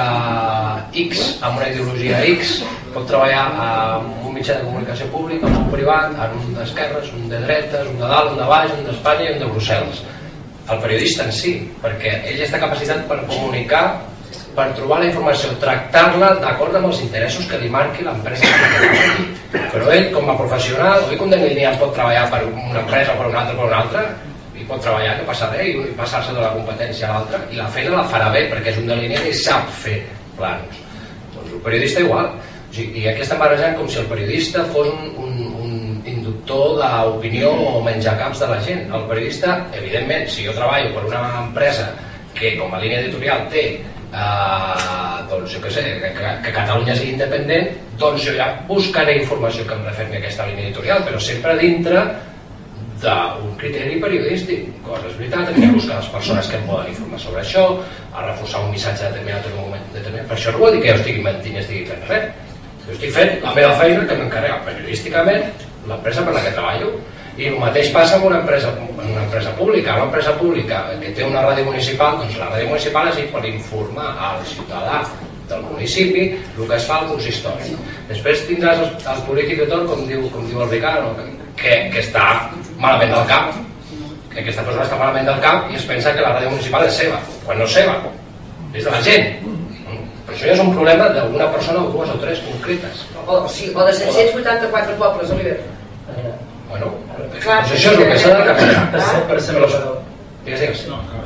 X amb una ideologia X pot treballar en un mitjà de comunicació públic, en un privat, en un d'esquerres, un de dretes, un de dalt, un de baix, un d'Espanya i un de Brussel·les. El periodista en si, perquè ell està capacitat per comunicar, per trobar la informació, tractar-la d'acord amb els interessos que li marqui l'empresa que treballi. Però ell, com a professional, oi que un delineant pot treballar per una empresa o per una altra, i pot treballar, que passa res, i passar-se de la competència a l'altra, i la feina la farà bé, perquè és un delineant i sap fer plans. Doncs el periodista igual. I aquí estem barrejant com si el periodista fos un inductor d'opinió o menjacaps de la gent. El periodista, evidentment, si jo treballo per una empresa que com a línia editorial té doncs jo què sé, que Catalunya sigui independent, doncs jo ja buscaré informació que em refermi a aquesta línia editorial, però sempre dintre d'un criteri periodístic. És veritat, hem de buscar les persones que em poden informar sobre això, a reforçar un missatge determinat en un moment determinat. Per això no vol dir que jo estigui mentint i estigui fent res. Jo estic fent la meva feina que m'encarrega periodísticament l'empresa per la que treballo. I el mateix passa amb una empresa pública. Una empresa pública que té una ràdio municipal, doncs la ràdio municipal és per informar al ciutadà del municipi el que es fa al consistori. Després tindràs el polític de torn, com diu el Ricard, que està malament del cap, que aquesta persona està malament del cap i es pensa que la ràdio municipal és seva, quan no és seva, és de la gent. Però això ja és un problema d'una persona o dues o tres concretes. O de 784 pobles, Oliver. Bueno, doncs això és el que s'ha de canviar. Digues.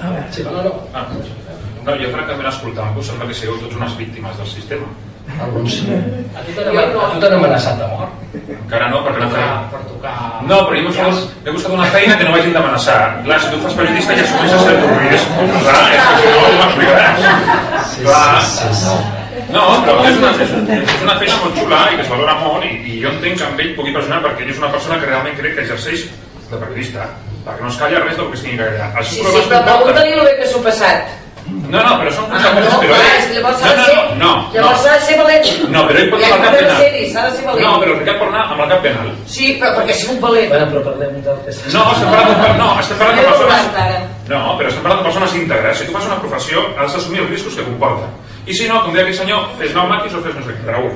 No, jo francament escoltant-vos sembla que sigueu tots unes víctimes del sistema. Alguns sí. A tu t'han amenaçat de mort? Encara no, perquè no feia... Per tocar... No, però jo he buscat una feina que no m'hagin d'amenaçar. Clar, si tu fas periodista ja assumeixes el risc. Clar, és que si no, no m'explicaràs. Clar. No, però és una feina molt xula i que es valora molt i jo entenc que amb ell pugui pressionar perquè ell és una persona que realment crec que exerceix de periodista, perquè no es calla res del que es tingui que callar. Sí, però pregunta-li el bé que s'ho passat. No, però són conseqüències, però ell... Llavors s'ha de ser valent. No, però ell pot anar al cap penal. S'ha de ser valent. No, però el Ricard pot anar amb el cap penal. Sí, però perquè és un valent. Bueno, però parlem del que és... No, estem parlant de persones... No, però estem parlant de persones íntegres. Si tu fas una professió, has d'assumir els riscos que comporta. I si no, com deia aquell senyor, fes pneumàtics o fes no sé què, Raül.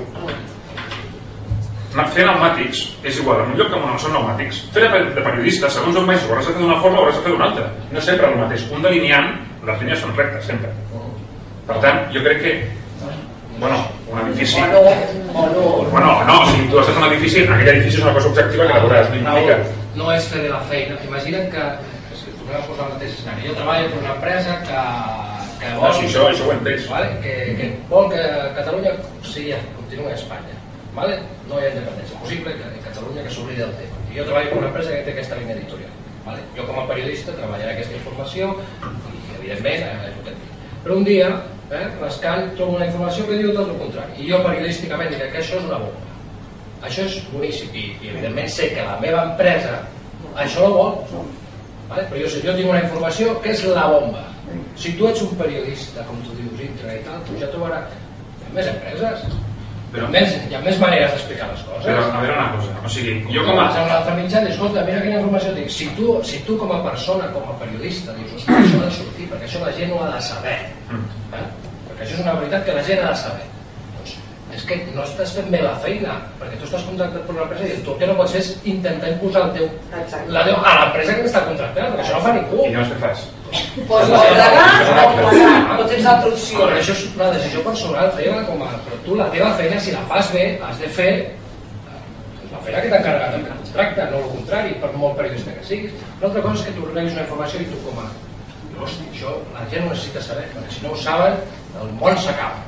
Fer pneumàtics és igual, en un lloc que no són pneumàtics. Fer de periodista, segons on vagis, ho hauràs de fer d'una forma o hauràs de fer d'una altra. No sempre el mateix. Un delineant, les línies són rectes, sempre. Per tant, jo crec que, bueno, un edifici... Bueno, no, si tu estàs en un edifici, aquell edifici és una cosa objectiva que la veuràs. No és fer la feina. Imagina't que, tornem a posar el mateix escenari, jo treballo per una empresa que vol... Sí, això ho he entès. Que vol que Catalunya continuï a Espanya. No hi ha independència possible que Catalunya que s'oblidi del tema. I jo treballo per una empresa que té aquesta línia editorial. Jo com a periodista treballaré aquesta informació i evidentment és el que et dic. Però un dia rascant trobo una informació que diu tot el contrari i jo periodísticament dic que això és una bomba, això és boníssim i evidentment sé que la meva empresa això no vol, però jo tinc una informació que és la bomba. Si tu ets un periodista com tu dius íntegre i tal, tu ja trobaràs més empreses. Però hi ha més maneres d'explicar les coses. Però a veure una cosa, o sigui, jo com a... Vas a un altre mitjà i dius, escolta, mira quina informació tinc. Si tu com a persona, com a periodista, dius, ostres, això ha de sortir, perquè això la gent ho ha de saber. Perquè això és una veritat que la gent ha de saber. Doncs és que no estàs fent bé la feina, perquè tu estàs contractat per una empresa i tu el que no pots fer és intentar imposar el teu... a l'empresa que t'està contractant, perquè això no fa ningú. I llavors què fas? Pots plegar o plegar, no tens altra opció. Això és una decisió personal, però tu la teva feina, si la fas bé, has de fer la feina que t'ha encarregat el contracte, no el contrari, per molt periodista que siguis. Una altra cosa és que tu reguis una informació i tu com a... Hosti, això la gent ho necessita saber, perquè si no ho saben, el món s'acaba.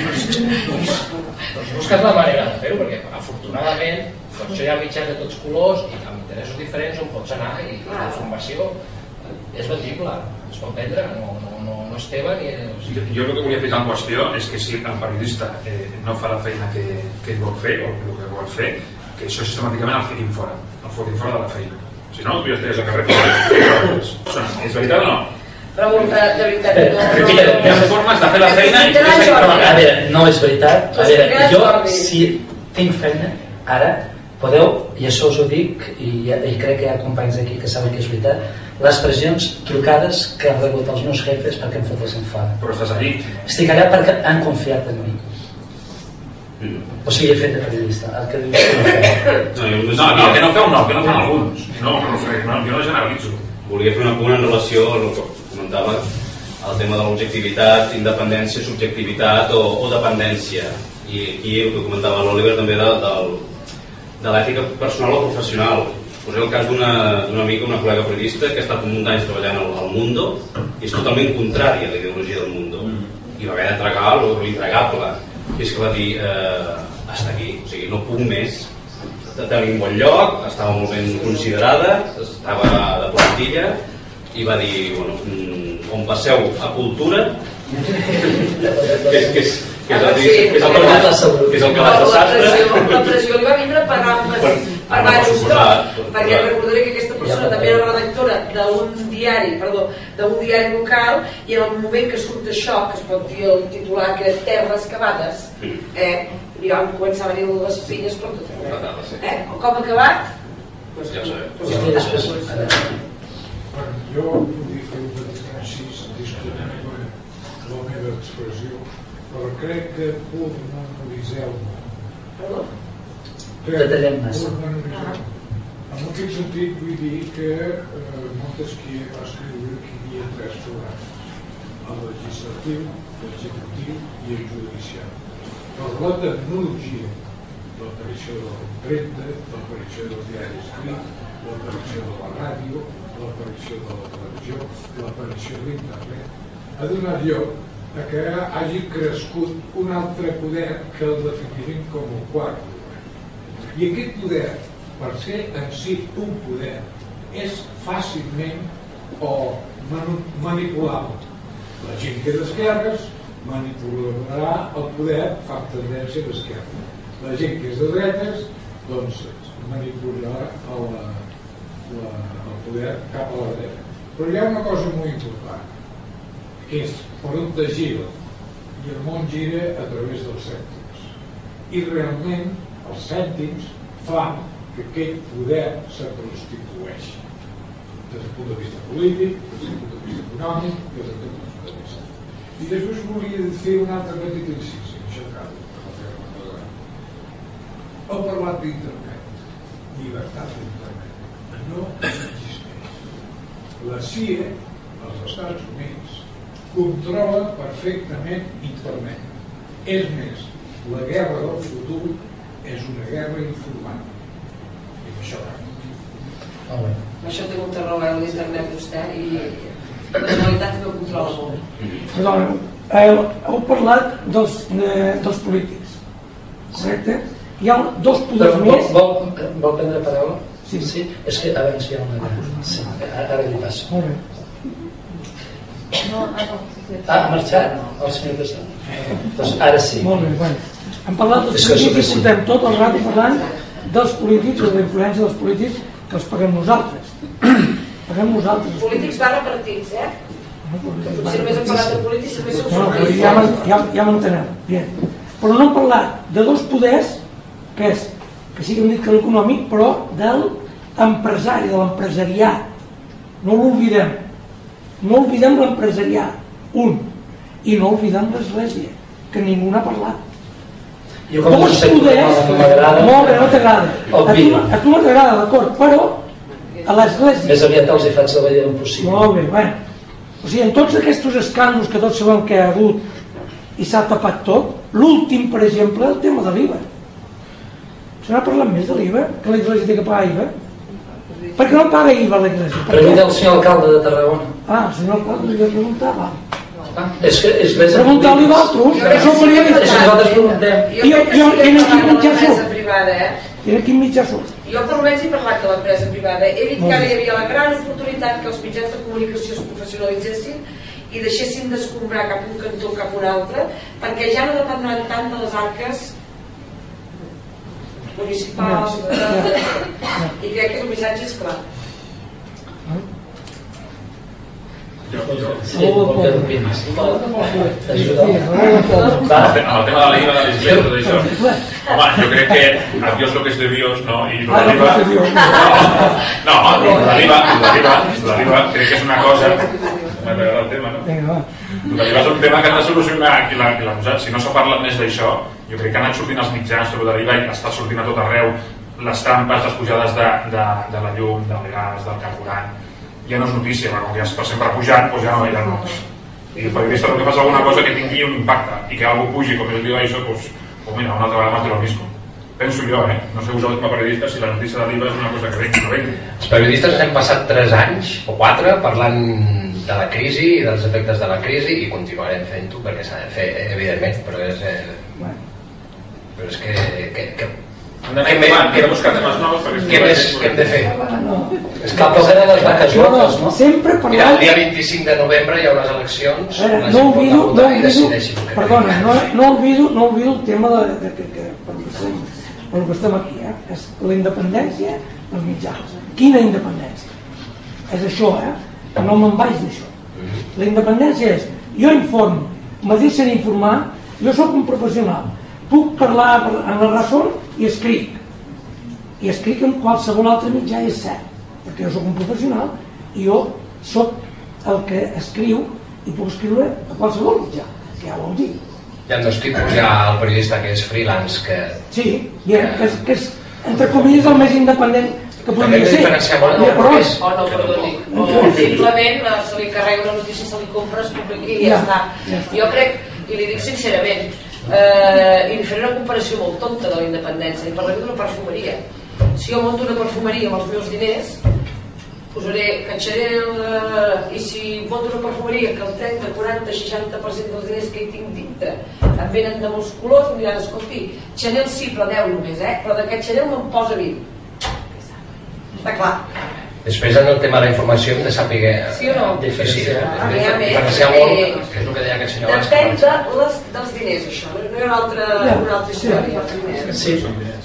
Doncs busques la manera de fer-ho, perquè afortunadament això hi ha mitjans de tots colors i amb interessos diferents on pots anar i la informació és vendible, es pot vendre, no és teva ni... Jo el que volia ficar en qüestió és que si el periodista no fa la feina que ell vol fer o el que vol fer, que això sistemàticament el fiquin fora, de la feina. Si no, tu ja estigues al carrer. És veritat o no? Però de veritat hi ha formes de fer la feina i a veure, no és veritat. A veure, jo si tinc feina ara podeu, i això us ho dic i crec que hi ha companys aquí que saben que és veritat, les pressions trucades que han rebut els meus jefes perquè em fotessin fora. Però estàs allí. Estic allà perquè han confiat en mi. O sigui, he fet de periodista. El que dius que no feu. No, que no feu no, que no fan alguns. No, jo no generalitzo. Volia fer un apunt en relació al que comentava, el tema de l'objectivitat, independència, subjectivitat o dependència. I aquí el que comentava l'Oliver també de l'ètica personal o professional. Posem el cas d'una amiga, una col·lega periodista que ha estat un munt d'anys treballant al Mundo i és totalment contrària a la ideologia del Mundo i va haver de tragar l'intregable, i és que va dir hasta aquí, o sigui, no puc més, tenia un bon lloc, estava molt ben considerada, estava de plantilla i va dir, bueno, on passeu a cultura que és el calaix de sastre. La pressió li va vindre per diversos llocs, perquè recordaré que aquesta persona també era redactora d'un diari local, i en el moment que surt això, que es pot dir el titular, que era Terres Cavades, li van començar a venir les pinyes per tot arreu. Com ha acabat? Ja ho sabem. Jo vull fer un petit incís, disculpeu la meva expressió, però crec que pormenoritzeu-me. Detallem massa. En aquest sentit vull dir que Montesquieu va escriure que hi havia 3 programes: el legislatiu, l'executiu i el judicial. Per la tecnologia, l'aparició de l'impremta, l'aparició del diari escrit, l'aparició de la ràdio, l'aparició de la televisió, l'aparició de l'internet, ha donat lloc a que hagi crescut un altre poder que el definirem com el quart poder. I aquest poder, per ser en si un poder, és fàcilment manipulable. La gent que és d'esquerres manipularà el poder, fa tendència d'esquerra. La gent que és de dretes, doncs, manipularà el poder cap a la dreta. Però hi ha una cosa molt important, que és per on te gira, i el món gira a través dels cèntims. I realment els cèntims fan que aquest poder se constitueixi des del punt de vista polític, des del punt de vista econòmic, des del punt de vista. I després volia fer un altre petit incís, això acabo, per fer-me endavant. Heu parlat d'internet, llibertat d'internet. No existeix. La CIA, als Estats Units, controla perfectament internet. És més, la guerra del futur és una guerra informàtica. I això va. Això té molta raó amb l'internet vostè, i la realitat no controla molt. Perdona, heu parlat dels polítics, correcte? Hi ha 2 poders més. Vol prendre paraula? Sí. És que abans hi ha una... Sí, ara li passo. Molt bé. Ha marxat el senyor Casal. Doncs ara sí. Molt bé, bueno. Hem parlat dels polítics i portem tot el rato parlant dels polítics o de la influència dels polítics que els paguem nosaltres. Paguem nosaltres. Polítics barra partits, Potser només hem parlat de polítics i només som polítics. Ja m'enteneu. Però no hem parlat de 2 poders, que sí que hem dit que l'econòmic, però de l'empresari, de l'empresariat. No l'oblidem. No oblidem l'empresariat, i no oblidem l'església, que ningú n'ha parlat. Dos poders, molt bé, no t'agrada. A tu no t'agrada, d'acord, però a l'església... Més aviat els hi faig la veia impossible. Molt bé, bueno. O sigui, en tots aquests escàndols que tots sabem que hi ha hagut i s'ha tapat tot, l'últim, per exemple, el tema de l'IVA. O Se n'ha parlat més de l'IVA, que l'Església té que pagar IVA. Per què no paga IVA l'Església? Pregunta al senyor alcalde de Tarragona. Ah, el senyor alcalde li va preguntar, va. Preguntar-li d'altres, això ho faria més. Nosaltres preguntem. Jo en quin mitjà surt? I en quin mitjà surt? Jo per almenys he parlat de l'empresa privada. He dit que ara hi havia la gran oportunitat que els mitjans de comunicació es professionalitzessin i deixessin d'escombrar cap un cantó cap un altre, perquè ja no dependran tant de les arques municipals i crec que el missatge és clar. Sí, què opines? El tema de la IVA de l'Església, tot això. Home, jo crec que a Dios lo que es de Dios, no? I lo de l'IVA... No, lo de l'IVA crec que és una cosa... M'ha agradat el tema, no? Lo de l'IVA és un tema que han de solucionar i l'ha posat. Si no s'ha parlat més d'això, jo crec que han anat sortint els mitjans sobre l'IVA i està sortint a tot arreu les tampes, les pujades de la llum, del gas, del carburant. Ja no és notícia, però com que ja per sempre pujant, doncs ja no. I el periodista el que fa és alguna cosa que tingui un impacte i que algú pugi, com és l'IVA i això, doncs mira, una altra vegada más de lo mismo. Penso jo, no sé vosaltres com a periodistes si la notícia de l'IVA és una cosa que vengui o no vengui. Els periodistes hem passat 3 anys o 4 parlant de la crisi i dels efectes de la crisi i continuarem fent-ho perquè s'ha de fer, evidentment, però és que hem de buscar temes nous què més que hem de fer? És que el poder de les vaques locals, no? Sempre parlant... Mira, el dia 25 de novembre hi ha unes eleccions, la no gent pot votar i decideixi el que perdona, no olvido el tema per que estem aquí, és la independència dels mitjans. Quina independència? És això, no me'n vaig d'això. La independència és, jo informo, me deixen informar, jo sóc un professional, puc parlar en la raó i escric en qualsevol altre mitjà, és cert, perquè jo sóc un professional i jo sóc el que escriu i puc escriure a qualsevol mitjà, que ja ho heu dit. Hi ha 2 tipus, hi ha el periodista que és freelance que... Sí, que és entre comilles el més independent que podria ser. Diferenciar molt el que és. O no, perdoni, o simplement se li carrega una notícia, se li compra, es publiqui i ja està. Jo crec, i li dic sincerament, i li faré una comparació molt tonta de la independència, i parlaré d'una perfumeria. Si jo monto una perfumeria amb els meus diners, posaré catxaré i si monto una perfumeria que el 30, 40, 60% dels diners que hi tinc dintre em venen de molts colors, em diran, escolti, Chanel sí, però 10 només, però d'aquest Chanel me'n posa 20. Està clar. Després en el tema de la informació hem de saber... Sí o no? Diferenciar Diferenciar molt, que és el que deia aquest senyor abans. Depèn dels diners, això. No hi ha una altra història. Sí.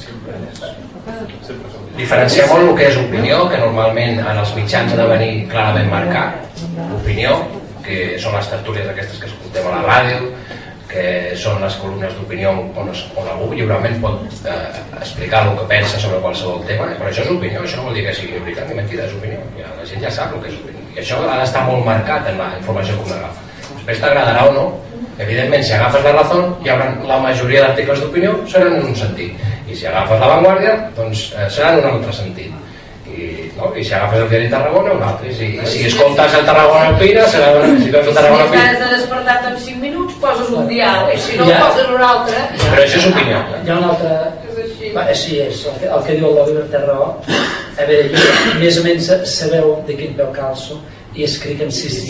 Diferenciar molt el que és opinió, que normalment en els mitjans ha de venir clarament marcat. Opinió, que són les tertúlies aquestes que escoltem a la ràdio, que són les columnes d'opinió on algú lliurement pot explicar el que pensa sobre qualsevol tema, però això és opinió, això no vol dir que sigui veritat ni mentida, és opinió, la gent ja sap el que és opinió i això ha d'estar molt marcat en la informació que m'agafa. Després t'agradarà o no, evidentment si agafes la raó la majoria d'articles d'opinió seran en un sentit i si agafes la Vanguardia doncs seran en un altre sentit i si agafes el diari de Tarragona un altre, i si escoltes el Tarragona Opina serà si veus el Tarragona Opina. Si t'has de despertar en 5 minuts poses un diari, si no poses un altre. Però això és opinió. Hi ha un altre... Sí, és el que diu el Oliver té raó. A veure, jo més o menys sabeu de quin peu calço i escric en 6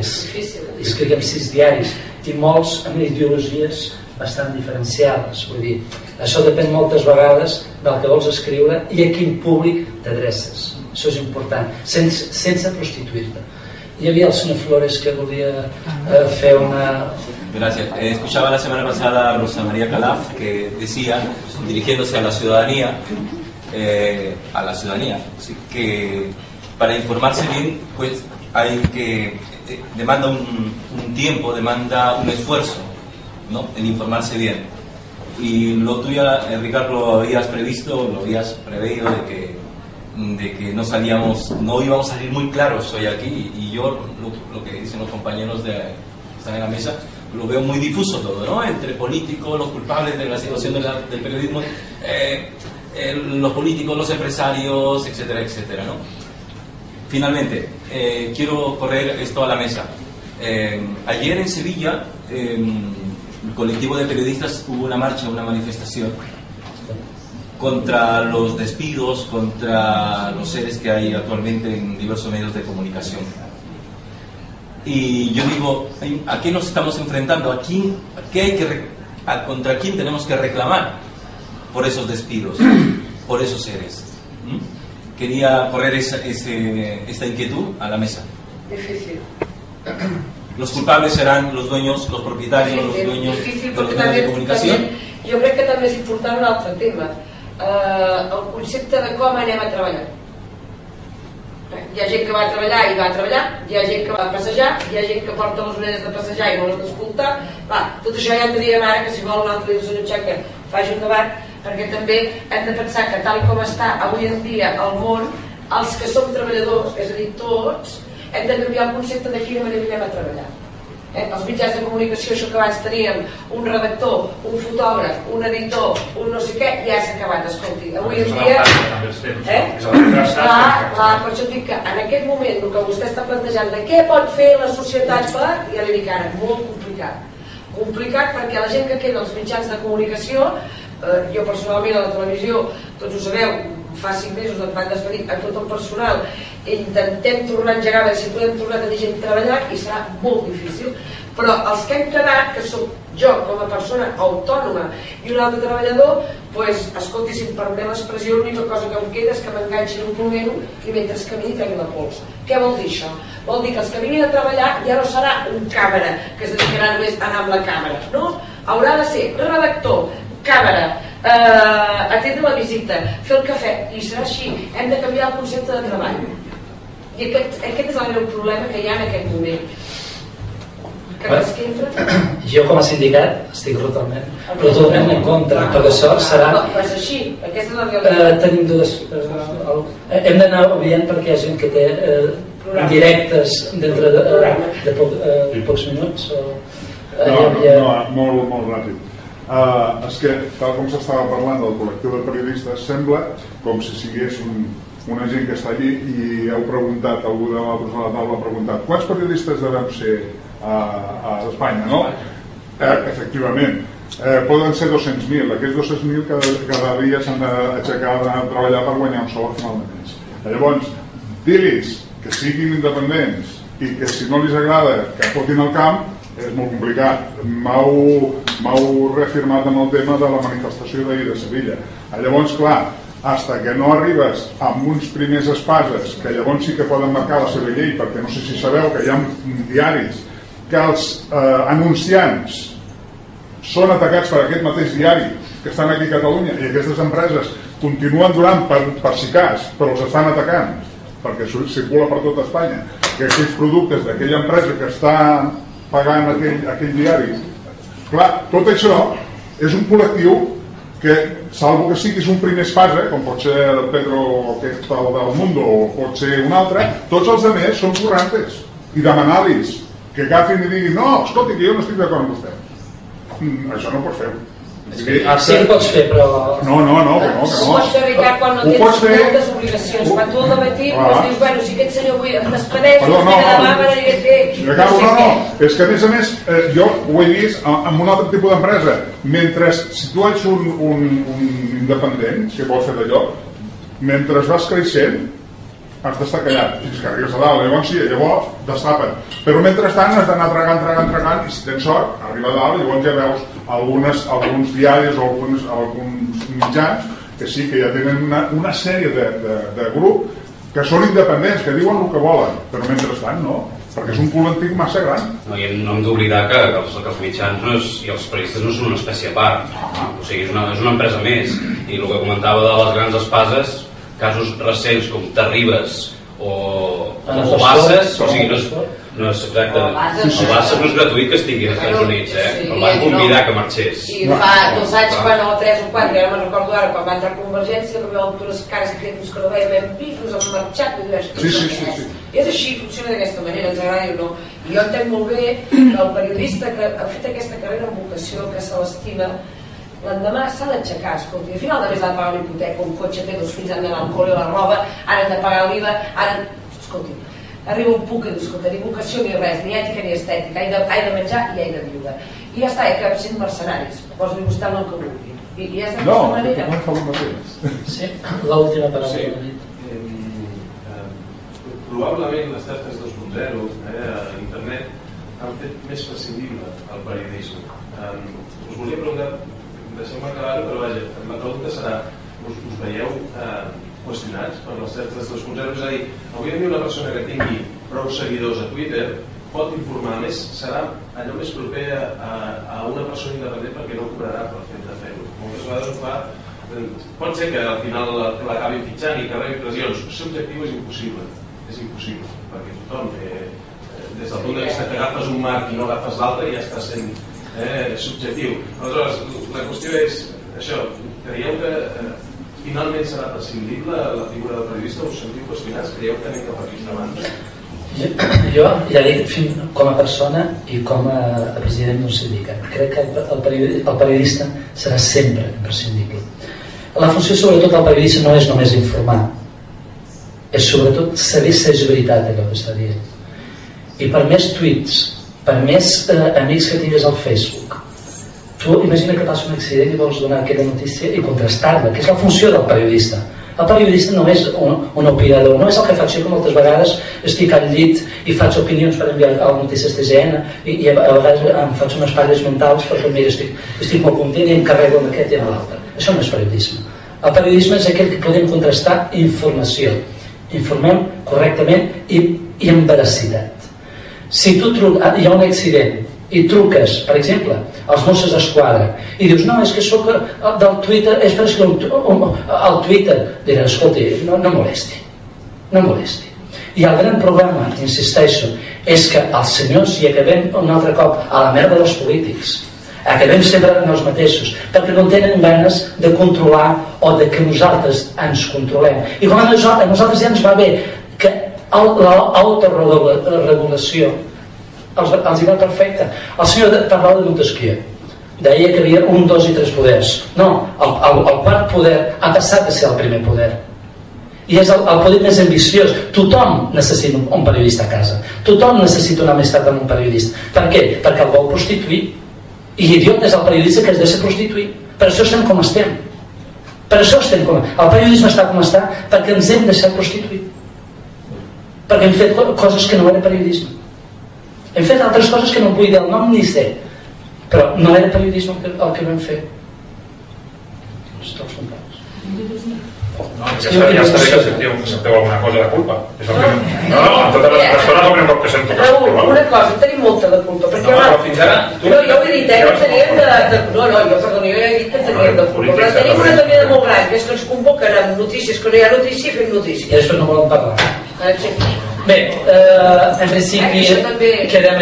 diaris i molts amb ideologies bastant diferenciades, vull dir, això depèn moltes vegades del que vols escriure i a quin públic t'adreces, això és important, sense prostituir-te. Hi havia el señor Flores que volía hacer una... Gracias. Escuchaba la semana pasada a Rosa María Calaf que decía, dirigiéndose a la ciudadanía, que para informarse bien, pues hay que demanda un tiempo, demanda un esfuerzo, ¿no? En informarse bien. Y lo tuyo, Ricardo, lo habías previsto, lo habías preveído de que no íbamos a salir muy claros hoy aquí, y yo lo que dicen los compañeros que están en la mesa lo veo muy difuso todo, ¿no? Entre políticos, los culpables de la situación del periodismo, los políticos, los empresarios, etcétera, etcétera, ¿no? Finalmente, quiero correr esto a la mesa. Ayer en Sevilla, el colectivo de periodistas hubo una marcha, una manifestación contra los despidos, contra los seres que hay actualmente en diversos medios de comunicación. Y yo digo, ¿a qué nos estamos enfrentando? ¿Contra quién tenemos que reclamar por esos despidos, por esos seres? Quería poner esta inquietud a la mesa. Difícil. Los culpables serán los dueños, los propietarios, los dueños de los medios de comunicació. Jo crec que també és important un altre tema, el concepte de com anem a treballar. Hi ha gent que va a treballar i va a treballar, hi ha gent que va a passejar, hi ha gent que porta les orelles de passejar i no les d'escoltar. Tot això ja diríem ara que si vol un altre senyor Xaca faci un debat, perquè també hem de pensar que tal com està avui en dia el món, els que som treballadors, és a dir, tots, hem de canviar el concepte de quina manera anem a treballar. Els mitjans de comunicació, això que abans teníem, un redactor, un fotògraf, un editor, un no sé què, ja s'ha acabat, escolti. Avui en dia... Clar, per això dic que en aquest moment el que vostè està plantejant de què pot fer la societat per... Ja li dic ara, molt complicat. Complicat perquè la gent que queda als mitjans de comunicació, jo personalment a la televisió, tots ho sabeu, fa 5 mesos ens van despedir a tot el personal, intentem tornar a engegar, a veure si podem tornar a tenir gent a treballar i serà molt difícil, però els que hem quedat, que soc jo com a persona autònoma i un altre treballador, doncs, escolti, si em permet l'expressió, l'única cosa que em queda és que m'enganxin un plomero i mentre camini tregui la pols. Què vol dir això? Vol dir que els que vinguin a treballar ja no serà un càmera que es dedicarà només a anar amb la càmera, no? Haurà de ser redactor, càmera, atendre la visita, fer el cafè, i serà així. Hem de canviar el concepte de treball. I aquest és el greu problema que hi ha en aquest moment. Jo com a sindicat estic totalment en contra, perquè això serà... Però és així, aquesta és la realitat. Tenim dues... Hem d'anar obviant perquè hi ha gent que té directes dintre de pocs minuts. Molt ràpid. És que, tal com s'estava parlant del col·lectiu de periodistes, sembla com si sigués una gent que està allí i heu preguntat, algú de l'altre a la taula ha preguntat quants periodistes devem ser a Espanya, no? Efectivament, poden ser 200.000, aquests 200.000 cada dia s'han d'aixecar a treballar per guanyar un sou a final de mes. Llavors, dir-los que siguin independents i que si no els agrada que fotin al camp és molt complicat. M'heu reafirmat en el tema de la manifestació d'ahir de Sevilla. Llavors, clar, fins que no arribes amb uns primers espases que llavors sí que poden marcar la seva llei, perquè no sé si sabeu que hi ha diaris que els anunciants són atacats per aquest mateix diari que estan aquí a Catalunya i aquestes empreses continuen donant per si cas, però els estan atacant perquè circula per tot Espanya que aquells productes d'aquella empresa que està pagant aquell diari. Clar, tot això és un col·lectiu que, salvo que siguis un primer espasa, com pot ser el Pedro que és el del Mundo o pot ser un altre, tots els altres són currantes i demanar-los que agafin i diguin no, escolti, que jo no estic d'acord amb vostè. Això no ho pots fer. Sí ho pots fer, però... No. Ho pots fer, Ricard, quan no tens moltes obligacions. Quan tu al dematí dius, bueno, si aquest senyor avui em despedeix, demà m'aniré a fer... No, és que a més, jo ho he vist amb un altre tipus d'empresa. Mentre, si tu ets un independent, si vols fer d'allò, mentre vas creixent, has d'estar callat, fins que arribes a dalt, llavors destapen. Però mentrestant has d'anar tragant, i si tens sort, arriba a dalt, llavors ja veus alguns diaris o alguns mitjans que sí que ja tenen una sèrie de grup que són independents, que diuen el que volen, però mentrestant no, perquè és un col·lectiu massa gran. No hem d'oblidar que els mitjans i els periodistes no són una espècie a part, o sigui, és una empresa més, i el que comentava de les grans espases, casos recents com Terribas o Bassas, o sigui, no és exacte, el Bassas no és gratuït que estigui als Estats Units, el van convidar que marxés. I fa 2 anys, o 3 o 4, ja no me'n recordo ara, quan va entrar a Convergència, que veu altres cares que no veiem vist, nos han marxat, és així, funciona d'aquesta manera, ens agrada o no. I jo entenc molt bé que el periodista que ha fet aquesta carrera amb vocació, que se l'estima, l'endemà s'ha d'aixecar, escolti, a final de mes ha de pagar una hipoteca, un cotxe, té 2 fills, han d'anar al col·le, la roba, ara han de pagar l'IVA, escolti, arriba un puc i diu, escolta, ni vocació ni res, ni ètica ni estètica, he de menjar i he de viure. I ja està, que sent mercenaris, posi-li vostè el que vulgui. I ja és No, d'aquesta manera. no fa el mateix. Sí, l'última paraula. Sí. Probablement les xarxes 2.0, internet, han fet més prescindible el periodisme. Us volia preguntar, deixeu-me acabar-ho, però vaja, la pregunta serà, us veieu qüestionats per les xarxes 2.0? És a dir, avui en dia una persona que tingui prou seguidors a Twitter pot informar més, serà allò més proper a una persona independent perquè no cobrarà pel fet de fer-ho. Moltes vegades ho fa. Pot ser que al final l'acabin fitxant i que rebi pressions. El seu objectiu és impossible. És impossible, perquè tothom, des del punt de vista que agafes un marc i no agafes l'altre, ja està sent subjectiu. Aleshores, la qüestió és això, creieu que finalment serà prescindible la figura del periodista? Us sentiu qüestionats? Creieu que anem cap a aquesta banda? Jo, ja dic, com a persona i com a president d'un sindicat, crec que el periodista serà sempre imprescindible. La funció, sobretot, del periodista no és només informar, és sobretot saber si és veritat allò que està dient. I per més tuits, per més amics que tinguis al Facebook, tu imagina que passa un accident i vols donar aquella notícia i contrastar-la, que és la funció del periodista. El periodista no és un opinador, no és el que faig jo, que moltes vegades estic al llit i faig opinions per enviar a Notícies TGN i a vegades em faig unes palles mentals perquè mira, estic molt content i em carrego amb aquest i amb l'altre. Això no és periodisme. El periodisme és aquell que podem contrastar informació. Informem correctament i amb veracitat. Si tu hi ha un accident i truques, per exemple, als Mossos d'Esquadra i dius, no, és que soc del Twitter, és perquè el Twitter dirà, escolti, no molesti, no molesti. I el gran problema, insisteixo, és que els senyors hi acabem un altre cop a la merda dels polítics, acabem sempre en els mateixos, perquè no tenen ganes de controlar o de que nosaltres ens controlem. I com a nosaltres ja ens va bé que l'autoregulació els hi va perfecte. El senyor parlava de Montesquieu, deia que hi havia 1, 2 i 3 poders. No, el quart poder ha passat a ser el primer poder i és el poder més ambiciós. Tothom necessita un periodista a casa, tothom necessita una amistat amb un periodista. Per què? Perquè el vol prostituir, i idiot és el periodista que es deixa prostituir. Per això estem com estem, per això estem com el periodisme està com està, perquè ens hem deixat prostituir, perquè hem fet coses que no era periodisme. Hem fet altres coses que no em vull dir el nom ni sé, però no era periodisme el que vam fer. No, ja està bé que senteu alguna cosa de culpa. No, amb totes les persones no crec que sento que Raül, una cosa, tenim molta de culpa. Però fins ara... No, jo ho he dit, que teníem de... No, perdoni, jo he dit que teníem de culpa. Però tenim una també de molt gran, que és que ens convoquen amb notícies, que no hi ha notícia i fem notícies. I després no volen parlar. Bé, en principi quedem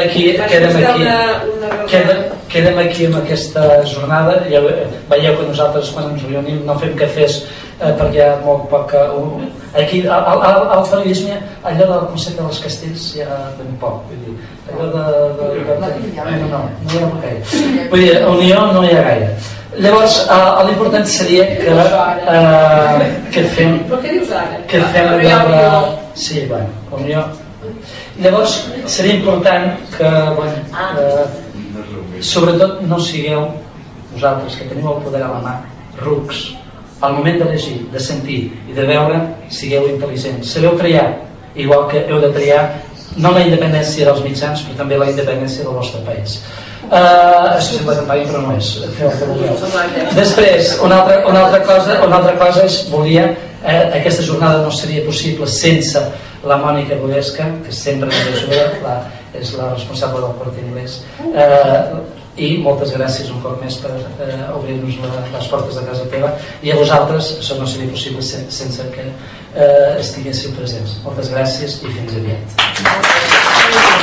aquí amb aquesta jornada. Veieu que nosaltres quan ens reunim no fem cafès perquè hi ha molt poc... Aquí al periodisme allò del concepte dels castells hi ha ben poc, vull dir, allò de... No hi ha gaire, vull dir, unió no hi ha gaire. Llavors l'important seria que fem... Però què dius ara? Que fem... Sí, bueno, unió. Llavors seria important que, sobretot no sigueu vosaltres, que teniu el poder a la mà, rucs. Al moment de llegir, de sentir i de veure, sigueu intel·ligents. Sabeu triar, igual que heu de triar no la independència dels mitjans, però també la independència del vostre país. Això sembla campanya, però no és. Feu el que vulgueu. Després, una altra cosa és, volia, aquesta jornada no seria possible sense la Mònica Budesca, que sempre ens ajuda, és la responsable del Corte Inglés, i moltes gràcies un cop més per obrir-nos les portes de casa teva, i a vosaltres això no seria possible sense que estiguéssiu presents. Moltes gràcies i fins aviat.